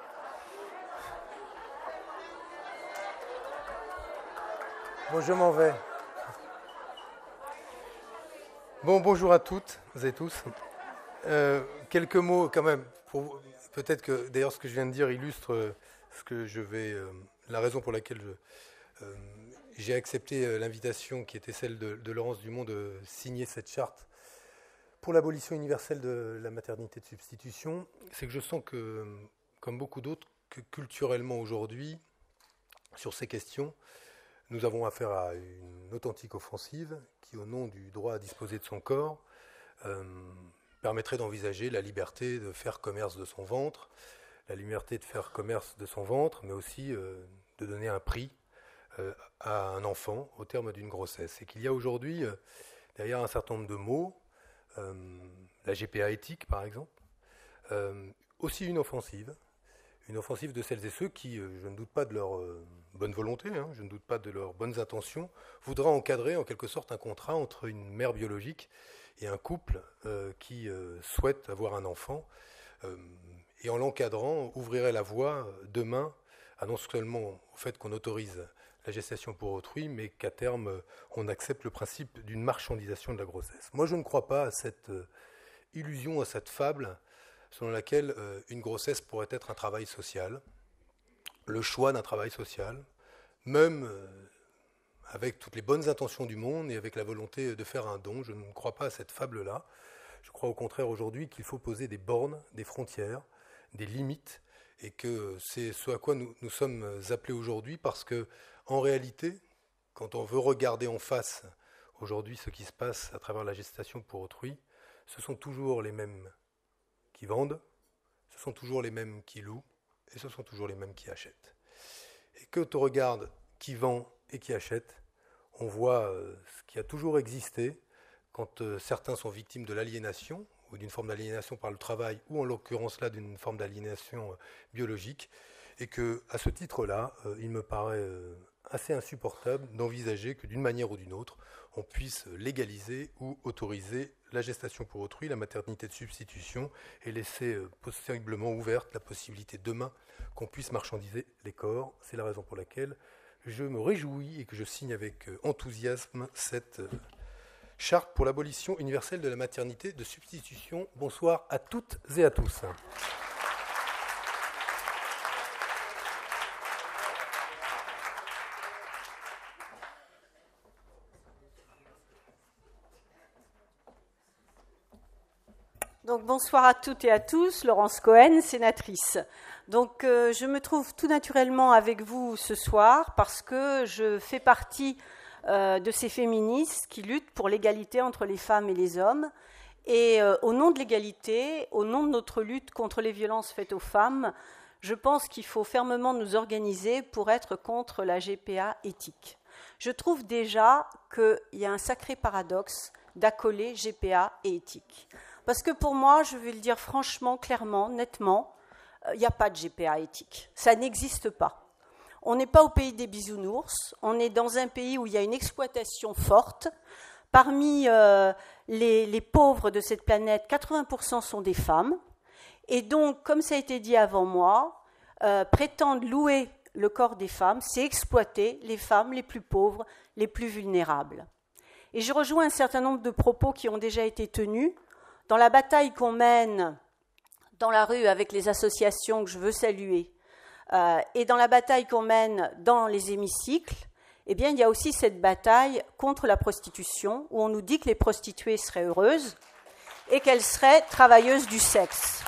Bon, je m'en vais. Bon, bonjour à toutes et tous. Euh, quelques mots quand même, pour, peut-être que d'ailleurs ce que je viens de dire illustre ce que je vais, euh, la raison pour laquelle je, euh, j'ai accepté l'invitation qui était celle de, de Laurence Dumont de signer cette charte pour l'abolition universelle de la maternité de substitution. C'est que je sens que, comme beaucoup d'autres, que culturellement aujourd'hui, sur ces questions, nous avons affaire à une authentique offensive qui, au nom du droit à disposer de son corps, euh, permettrait d'envisager la liberté de faire commerce de son ventre, la liberté de faire commerce de son ventre, mais aussi euh, de donner un prix euh, à un enfant au terme d'une grossesse. Et qu'il y a aujourd'hui, euh, derrière un certain nombre de mots, euh, la G P A éthique par exemple, euh, aussi une offensive, une offensive de celles et ceux qui, euh, je ne doute pas de leur euh, bonne volonté, hein, je ne doute pas de leurs bonnes intentions, voudraient encadrer en quelque sorte un contrat entre une mère biologique et un couple euh, qui euh, souhaite avoir un enfant, euh, et en l'encadrant, ouvrirait la voie demain à non seulement au fait qu'on autorise la gestation pour autrui, mais qu'à terme, on accepte le principe d'une marchandisation de la grossesse. Moi, je ne crois pas à cette euh, illusion, à cette fable selon laquelle euh, une grossesse pourrait être un travail social, le choix d'un travail social, même euh, avec toutes les bonnes intentions du monde et avec la volonté de faire un don. Je ne crois pas à cette fable-là. Je crois au contraire aujourd'hui qu'il faut poser des bornes, des frontières, des limites, et que c'est ce à quoi nous, nous sommes appelés aujourd'hui, parce que en réalité, quand on veut regarder en face aujourd'hui ce qui se passe à travers la gestation pour autrui, ce sont toujours les mêmes qui vendent, ce sont toujours les mêmes qui louent, et ce sont toujours les mêmes qui achètent. Et quand on regarde qui vend et qui achète, on voit euh, ce qui a toujours existé quand euh, certains sont victimes de l'aliénation, ou d'une forme d'aliénation par le travail, ou en l'occurrence là d'une forme d'aliénation euh, biologique, et que à ce titre-là, euh, il me paraît euh, assez insupportable d'envisager que d'une manière ou d'une autre, on puisse légaliser ou autoriser la gestation pour autrui, la maternité de substitution, et laisser euh, possiblement ouverte la possibilité demain qu'on puisse marchandiser les corps. C'est la raison pour laquelle je me réjouis et que je signe avec euh, enthousiasme cette euh, charte pour l'abolition universelle de la maternité de substitution. Bonsoir à toutes et à tous. Donc, bonsoir à toutes et à tous, Laurence Cohen, sénatrice. Donc, euh, je me trouve tout naturellement avec vous ce soir parce que je fais partie euh, de ces féministes qui luttent pour l'égalité entre les femmes et les hommes. Et euh, au nom de l'égalité, au nom de notre lutte contre les violences faites aux femmes, je pense qu'il faut fermement nous organiser pour être contre la G P A éthique. Je trouve déjà qu'il y a un sacré paradoxe d'accoler G P A et éthique. Parce que pour moi, je vais le dire franchement, clairement, nettement, il n'y a pas de G P A éthique. Ça n'existe pas. On n'est pas au pays des bisounours. On est dans un pays où il y a une exploitation forte. Parmi euh, les, les pauvres de cette planète, quatre-vingts pour cent sont des femmes. Et donc, comme ça a été dit avant moi, euh, prétendre louer le corps des femmes, c'est exploiter les femmes les plus pauvres, les plus vulnérables. Et je rejoins un certain nombre de propos qui ont déjà été tenus. Dans la bataille qu'on mène dans la rue avec les associations que je veux saluer, euh, et dans la bataille qu'on mène dans les hémicycles, eh bien, il y a aussi cette bataille contre la prostitution, où on nous dit que les prostituées seraient heureuses et qu'elles seraient travailleuses du sexe.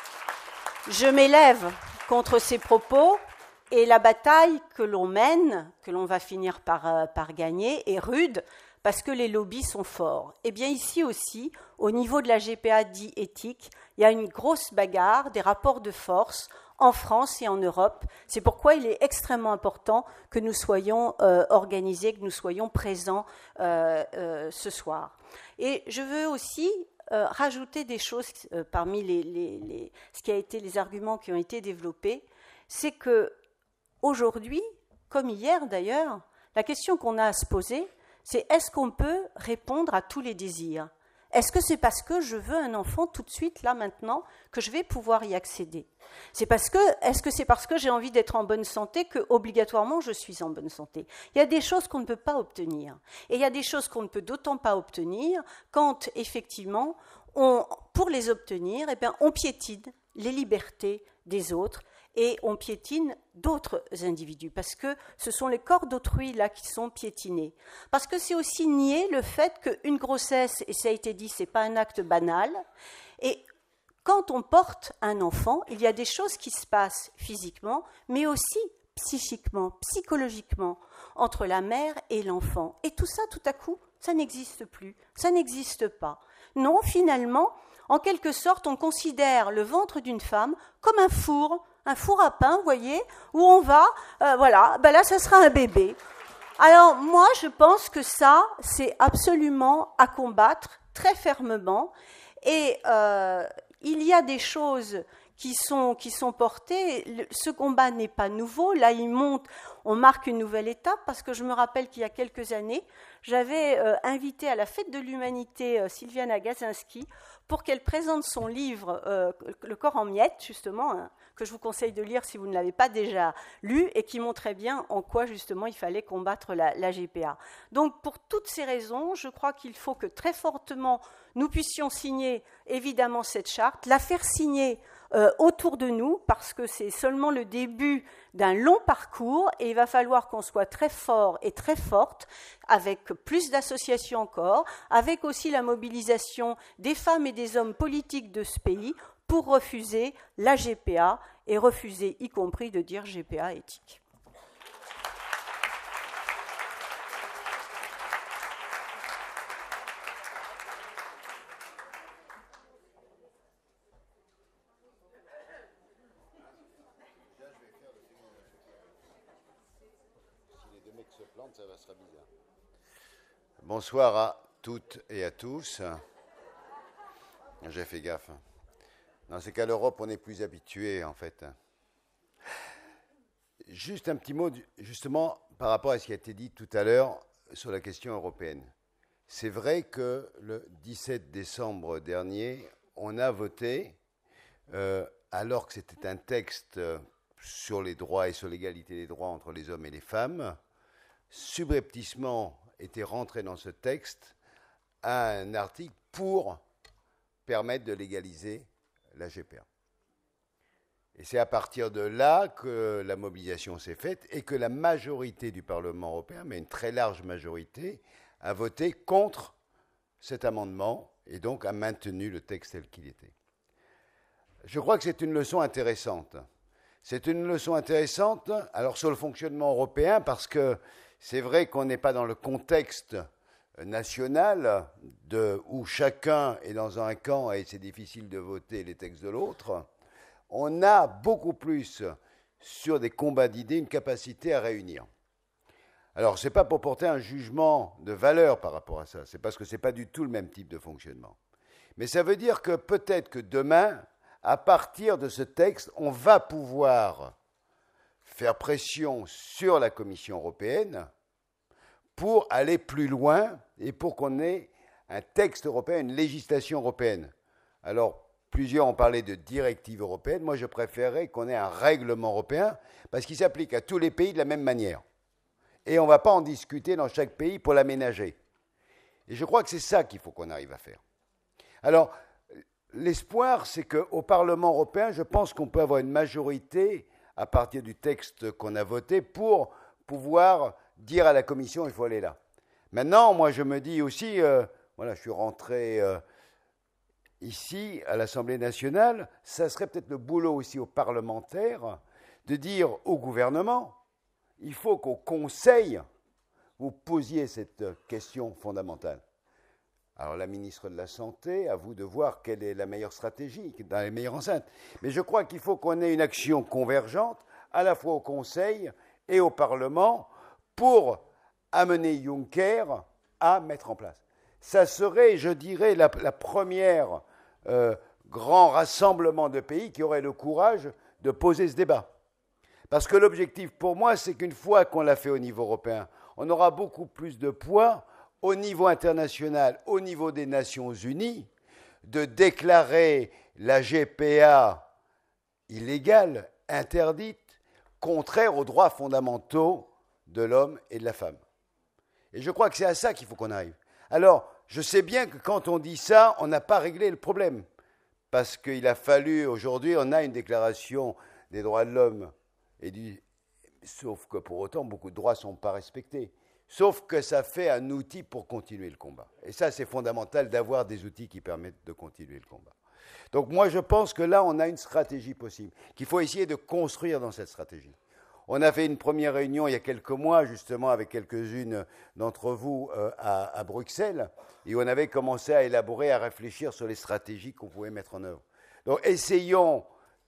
Je m'élève contre ces propos, et la bataille que l'on mène, que l'on va finir par, euh, par gagner, est rude, parce que les lobbies sont forts. Eh bien, ici aussi, au niveau de la G P A dit éthique, il y a une grosse bagarre, des rapports de force en France et en Europe. C'est pourquoi il est extrêmement important que nous soyons euh, organisés, que nous soyons présents euh, euh, ce soir. Et je veux aussi euh, rajouter des choses euh, parmi les, les, les, ce qui a été les arguments qui ont été développés. C'est que aujourd'hui, comme hier d'ailleurs, la question qu'on a à se poser, c'est est-ce qu'on peut répondre à tous les désirs ? Est-ce que c'est parce que je veux un enfant tout de suite, là, maintenant, que je vais pouvoir y accéder ? C'est parce que, est-ce que c'est parce que j'ai envie d'être en bonne santé que, obligatoirement, je suis en bonne santé ? Il y a des choses qu'on ne peut pas obtenir. Et il y a des choses qu'on ne peut d'autant pas obtenir quand, effectivement, on, pour les obtenir, eh bien, on piétine les libertés des autres, et on piétine d'autres individus, parce que ce sont les corps d'autrui là qui sont piétinés. Parce que c'est aussi nier le fait qu'une grossesse, et ça a été dit, c'est pas un acte banal, et quand on porte un enfant, il y a des choses qui se passent physiquement, mais aussi psychiquement, psychologiquement, entre la mère et l'enfant. Et tout ça, tout à coup, ça n'existe plus, ça n'existe pas. Non, finalement, en quelque sorte, on considère le ventre d'une femme comme un four, un four à pain, vous voyez, où on va, euh, voilà, ben là, ça sera un bébé. Alors, moi, je pense que ça, c'est absolument à combattre très fermement. Et euh, il y a des choses qui sont, qui sont portées. Ce combat n'est pas nouveau. Là, il monte, on marque une nouvelle étape, parce que je me rappelle qu'il y a quelques années, j'avais euh, invité à la Fête de l'Humanité euh, Sylviane Agacinski pour qu'elle présente son livre euh, « Le corps en miettes », justement, hein, que je vous conseille de lire si vous ne l'avez pas déjà lu, et qui montrait bien en quoi, justement, il fallait combattre la, la G P A. Donc, pour toutes ces raisons, je crois qu'il faut que très fortement nous puissions signer, évidemment, cette charte, la faire signer euh, autour de nous, parce que c'est seulement le début d'un long parcours, et il va falloir qu'on soit très fort et très forte, avec plus d'associations encore, avec aussi la mobilisation des femmes et des hommes politiques de ce pays, pour refuser la G P A, et refuser y compris de dire G P A éthique. Bonsoir à toutes et à tous. J'ai fait gaffe. Non, c'est qu'à l'Europe, on est plus habitué, en fait. Juste un petit mot, justement, par rapport à ce qui a été dit tout à l'heure sur la question européenne. C'est vrai que le dix-sept décembre dernier, on a voté, euh, alors que c'était un texte sur les droits et sur l'égalité des droits entre les hommes et les femmes, subrepticement était rentré dans ce texte un article pour permettre de légaliser la G P A. Et c'est à partir de là que la mobilisation s'est faite et que la majorité du Parlement européen, mais une très large majorité, a voté contre cet amendement et donc a maintenu le texte tel qu'il était. Je crois que c'est une leçon intéressante. C'est une leçon intéressante, alors sur le fonctionnement européen, parce que c'est vrai qu'on n'est pas dans le contexte national de, où chacun est dans un camp et c'est difficile de voter les textes de l'autre. On a beaucoup plus, sur des combats d'idées, une capacité à réunir. Alors, ce n'est pas pour porter un jugement de valeur par rapport à ça, c'est parce que ce n'est pas du tout le même type de fonctionnement. Mais ça veut dire que peut-être que demain, à partir de ce texte, on va pouvoir faire pression sur la Commission européenne pour aller plus loin et pour qu'on ait un texte européen, une législation européenne. Alors, Plusieurs ont parlé de directive européenne. Moi, je préférerais qu'on ait un règlement européen parce qu'il s'applique à tous les pays de la même manière. Et on ne va pas en discuter dans chaque pays pour l'aménager. Et je crois que c'est ça qu'il faut qu'on arrive à faire. Alors, l'espoir, c'est qu'au Parlement européen, je pense qu'on peut avoir une majorité, à partir du texte qu'on a voté, pour pouvoir dire à la Commission, il faut aller là. Maintenant, moi, je me dis aussi, euh, voilà, je suis rentré euh, ici, à l'Assemblée nationale, ça serait peut-être le boulot aussi aux parlementaires de dire au gouvernement, il faut qu'au Conseil, vous posiez cette question fondamentale. Alors la ministre de la Santé, à vous de voir quelle est la meilleure stratégie, dans les meilleures enceintes. Mais je crois qu'il faut qu'on ait une action convergente, à la fois au Conseil et au Parlement, pour amener Juncker à mettre en place. Ça serait, je dirais, la, la première euh, grand rassemblement de pays qui aurait le courage de poser ce débat. Parce que l'objectif pour moi, c'est qu'une fois qu'on l'a fait au niveau européen, on aura beaucoup plus de poids au niveau international, au niveau des Nations Unies, de déclarer la G P A illégale, interdite, contraire aux droits fondamentaux de l'homme et de la femme. Et je crois que c'est à ça qu'il faut qu'on arrive. Alors, je sais bien que quand on dit ça, on n'a pas réglé le problème. Parce qu'il a fallu, aujourd'hui, on a une déclaration des droits de l'homme, et du, sauf que pour autant, beaucoup de droits ne sont pas respectés. Sauf que ça fait un outil pour continuer le combat. Et ça, c'est fondamental d'avoir des outils qui permettent de continuer le combat. Donc moi, je pense que là, on a une stratégie possible, qu'il faut essayer de construire dans cette stratégie. On a fait une première réunion il y a quelques mois, justement, avec quelques-unes d'entre vous euh, à, à Bruxelles, et on avait commencé à élaborer, à réfléchir sur les stratégies qu'on pouvait mettre en œuvre. Donc essayons,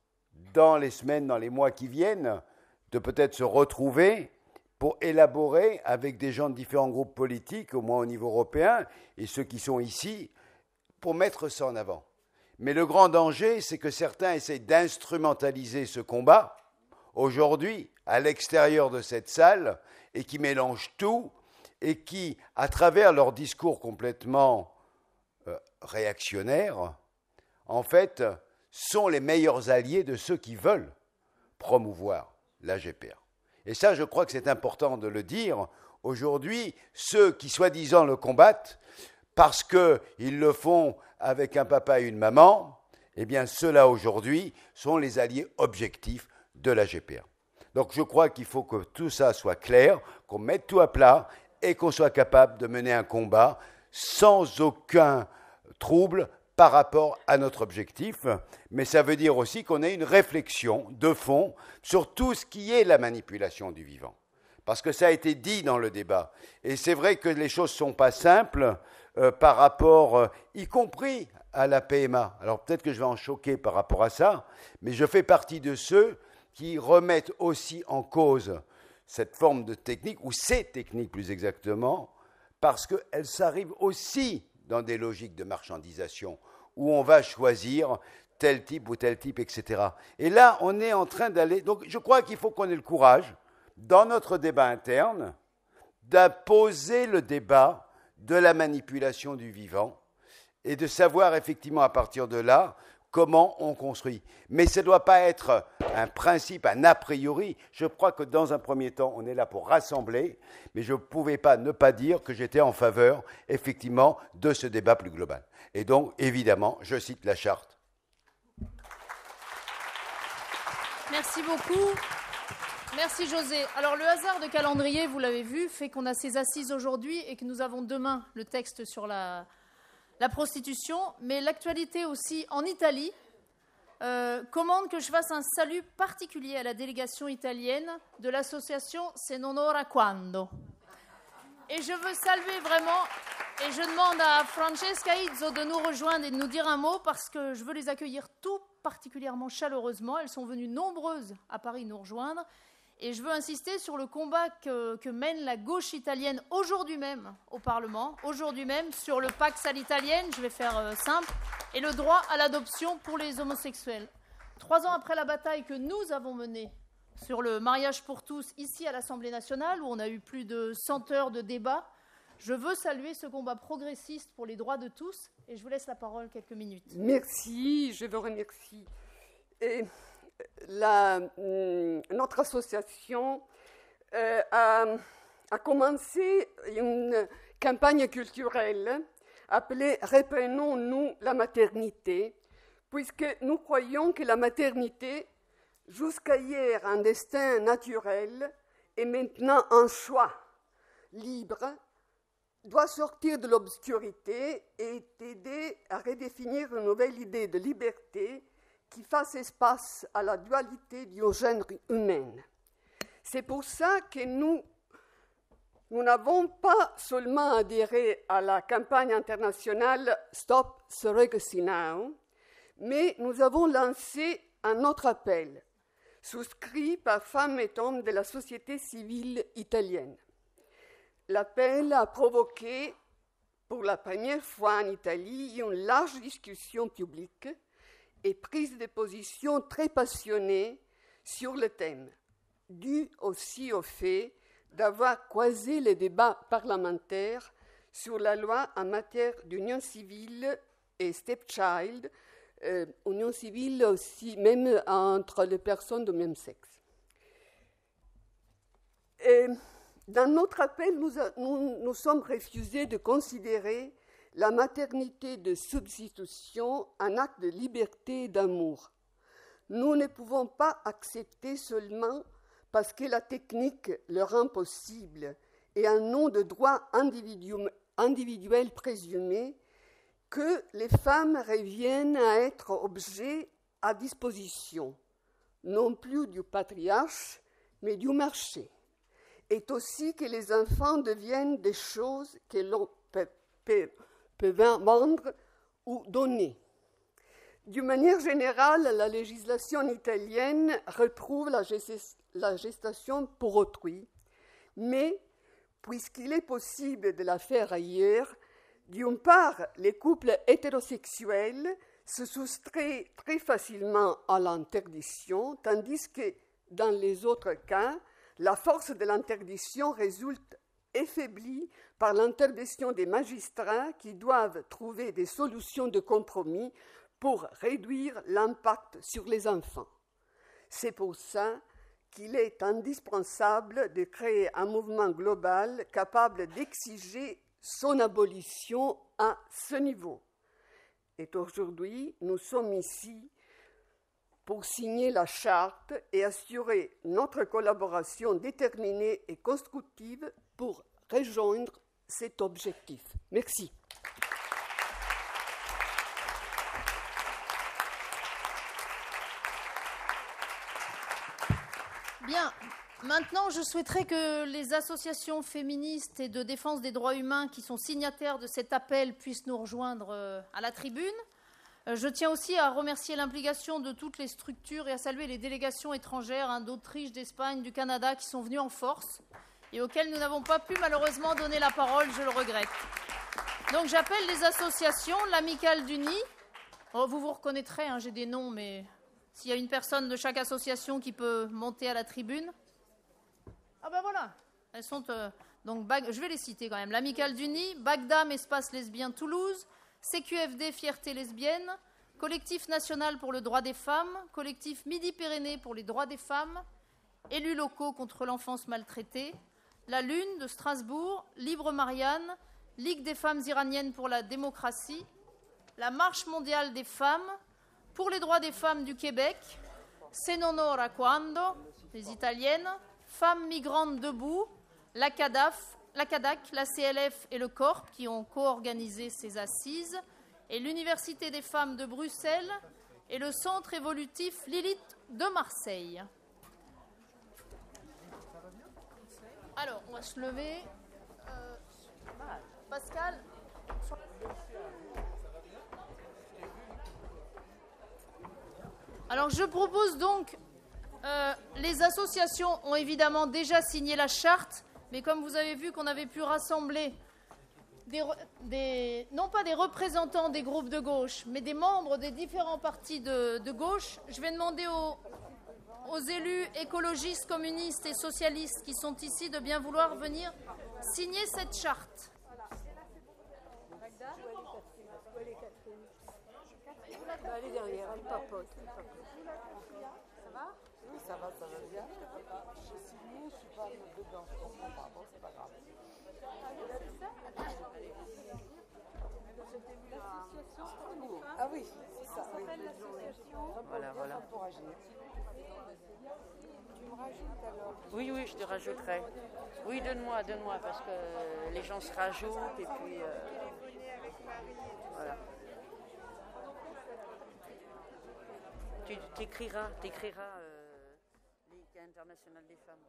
dans les semaines, dans les mois qui viennent, de peut-être se retrouver pour élaborer avec des gens de différents groupes politiques, au moins au niveau européen, et ceux qui sont ici, pour mettre ça en avant. Mais le grand danger, c'est que certains essayent d'instrumentaliser ce combat, aujourd'hui, à l'extérieur de cette salle, et qui mélangent tout, et qui, à travers leur discours complètement euh, réactionnaires, en fait, sont les meilleurs alliés de ceux qui veulent promouvoir la G P A. Et ça, je crois que c'est important de le dire. Aujourd'hui, ceux qui, soi-disant, le combattent, parce qu'ils le font avec un papa et une maman, eh bien, ceux-là, aujourd'hui, sont les alliés objectifs de la G P A. Donc, je crois qu'il faut que tout ça soit clair, qu'on mette tout à plat et qu'on soit capable de mener un combat sans aucun trouble par rapport à notre objectif, mais ça veut dire aussi qu'on ait une réflexion de fond sur tout ce qui est la manipulation du vivant. Parce que ça a été dit dans le débat. Et c'est vrai que les choses ne sont pas simples euh, par rapport, euh, y compris à la P M A. Alors peut-être que je vais en choquer par rapport à ça, mais je fais partie de ceux qui remettent aussi en cause cette forme de technique, ou ces techniques plus exactement, parce qu'elles s'arrivent aussi dans des logiques de marchandisation, où on va choisir tel type ou tel type, et cetera. Et là, on est en train d'aller... Donc, je crois qu'il faut qu'on ait le courage, dans notre débat interne, d'imposer le débat de la manipulation du vivant, et de savoir effectivement, à partir de là, comment on construit. Mais ça ne doit pas être un principe, un a priori. Je crois que dans un premier temps, on est là pour rassembler, mais je ne pouvais pas ne pas dire que j'étais en faveur, effectivement, de ce débat plus global. Et donc, évidemment, je cite la charte. Merci beaucoup. Merci José. Alors, le hasard de calendrier, vous l'avez vu, fait qu'on a ces assises aujourd'hui et que nous avons demain le texte sur la... la prostitution, mais l'actualité aussi en Italie euh, commande que je fasse un salut particulier à la délégation italienne de l'association Se non ora quando. Et je veux saluer vraiment, et je demande à Francesca Izzo de nous rejoindre et de nous dire un mot, parce que je veux les accueillir tout particulièrement chaleureusement. Elles sont venues nombreuses à Paris nous rejoindre. Et je veux insister sur le combat que, que mène la gauche italienne aujourd'hui même au Parlement, aujourd'hui même sur le Pax à l'italienne, je vais faire euh, simple, et le droit à l'adoption pour les homosexuels. Trois ans après la bataille que nous avons menée sur le mariage pour tous ici à l'Assemblée nationale, où on a eu plus de cent heures de débat, je veux saluer ce combat progressiste pour les droits de tous Et je vous laisse la parole quelques minutes. Merci, je vous remercie. Et la, notre association euh, a, a commencé une campagne culturelle appelée « Reprenons-nous la maternité », puisque nous croyons que la maternité, jusqu'à hier un destin naturel, est maintenant un choix libre, doit sortir de l'obscurité et aider à redéfinir une nouvelle idée de liberté qui fasse espace à la dualité du genre humain. C'est pour ça que nous, nous n'avons pas seulement adhéré à la campagne internationale Stop Surrogacy Now, mais nous avons lancé un autre appel, souscrit par femmes et hommes de la société civile italienne. L'appel a provoqué, pour la première fois en Italie, une large discussion publique et prise de position très passionnée sur le thème, dû aussi au fait d'avoir croisé les débats parlementaires sur la loi en matière d'union civile et stepchild, euh, union civile aussi, même entre les personnes de même sexe. Et dans notre appel, nous, a, nous nous sommes refusés de considérer la maternité de substitution un acte de liberté et d'amour. Nous ne pouvons pas accepter seulement parce que la technique le rend possible et un nom de droit individu, individuel présumé que les femmes reviennent à être objets à disposition, non plus du patriarche, mais du marché. Et aussi que les enfants deviennent des choses que l'on peut, peut, peut vendre ou donner. D'une manière générale, la législation italienne retrouve la, gest- la gestation pour autrui, mais puisqu'il est possible de la faire ailleurs, d'une part, les couples hétérosexuels se soustraient très facilement à l'interdiction, tandis que dans les autres cas, la force de l'interdiction résulte affaiblie par l'intervention des magistrats qui doivent trouver des solutions de compromis pour réduire l'impact sur les enfants. C'est pour ça qu'il est indispensable de créer un mouvement global capable d'exiger son abolition à ce niveau. Et aujourd'hui, nous sommes ici pour signer la charte et assurer notre collaboration déterminée et constructive pour rejoindre cet objectif. Merci. Bien. Maintenant, je souhaiterais que les associations féministes et de défense des droits humains qui sont signataires de cet appel puissent nous rejoindre à la tribune. Je tiens aussi à remercier l'implication de toutes les structures et à saluer les délégations étrangères hein, d'Autriche, d'Espagne, du Canada qui sont venues en force et auxquelles nous n'avons pas pu malheureusement donner la parole, je le regrette. Donc j'appelle les associations, l'Amicale du Nid. Oh, vous vous reconnaîtrez, hein, j'ai des noms, mais s'il y a une personne de chaque association qui peut monter à la tribune. Ah ben voilà, elles sont... Euh, donc je vais les citer quand même. L'Amicale du Nid, Bagdam, Espace Lesbien Toulouse, C Q F D Fierté Lesbienne, Collectif National pour le droit des femmes, Collectif Midi-Pyrénées pour les droits des femmes, Élus locaux contre l'enfance maltraitée, La Lune de Strasbourg, Libre Marianne, Ligue des femmes iraniennes pour la démocratie, la Marche mondiale des femmes, pour les droits des femmes du Québec, Se non ora quando, les italiennes, Femmes migrantes debout, la CADAF, la CADAC, la C L F et le Corp qui ont co-organisé ces assises, et l'Université des femmes de Bruxelles et le Centre évolutif Lilith de Marseille. Alors, on va se lever. Euh, Pascal. Alors, je propose donc, euh, les associations ont évidemment déjà signé la charte, mais comme vous avez vu qu'on avait pu rassembler des, des, non pas des représentants des groupes de gauche, mais des membres des différents partis de, de gauche, je vais demander aux, aux élus écologistes, communistes et socialistes qui sont ici de bien vouloir venir signer cette charte. Elle est derrière, elle papote. Ça va? Oui, ça va, ça va bien. J'ai signé, je suis pas dedans, je comprends pas. Bon, c'est pas grave. Ah oui, c'est ça. Oui. Voilà, voilà. Pour agir. Tu me rajoutes alors? Oui, oui, je te rajouterai. Oui, donne-moi, donne-moi, parce que les gens se rajoutent et puis... Euh, voilà. Tu t'écriras, t'écriras euh, Ligue internationale des femmes.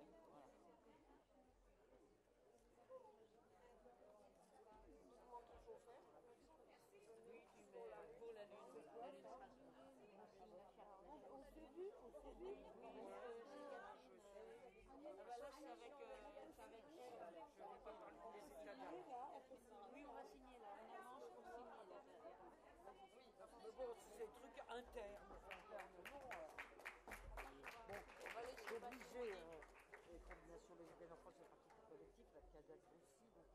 Oui, on va signer là. On avance pour signer là. Mais bon, c'est des trucs internes. Bon, on va laisser obligé. Les combinations lesbiennes en France, c'est parti du collectif, la CADAC aussi. Donc.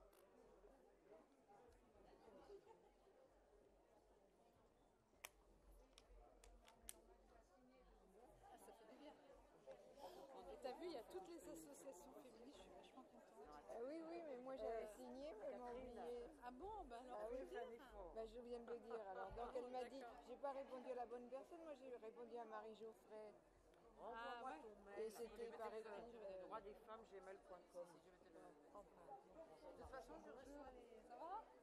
Ah, ça fait du bien. Et t'as vu, il y a toutes les associations féministes, je suis vachement contente. Euh, oui, oui, mais moi j'avais signé, mais elle m'a oublié. Ah bon, bah alors Ah oui, faut le dire. bah, je viens de le dire. Alors, donc elle m'a dit, j'ai pas répondu à la bonne personne, moi j'ai répondu à Marie Geoffrey. Ah ouais. Et c'était par écrit. Droit des femmes, gmail point com. De toute façon, je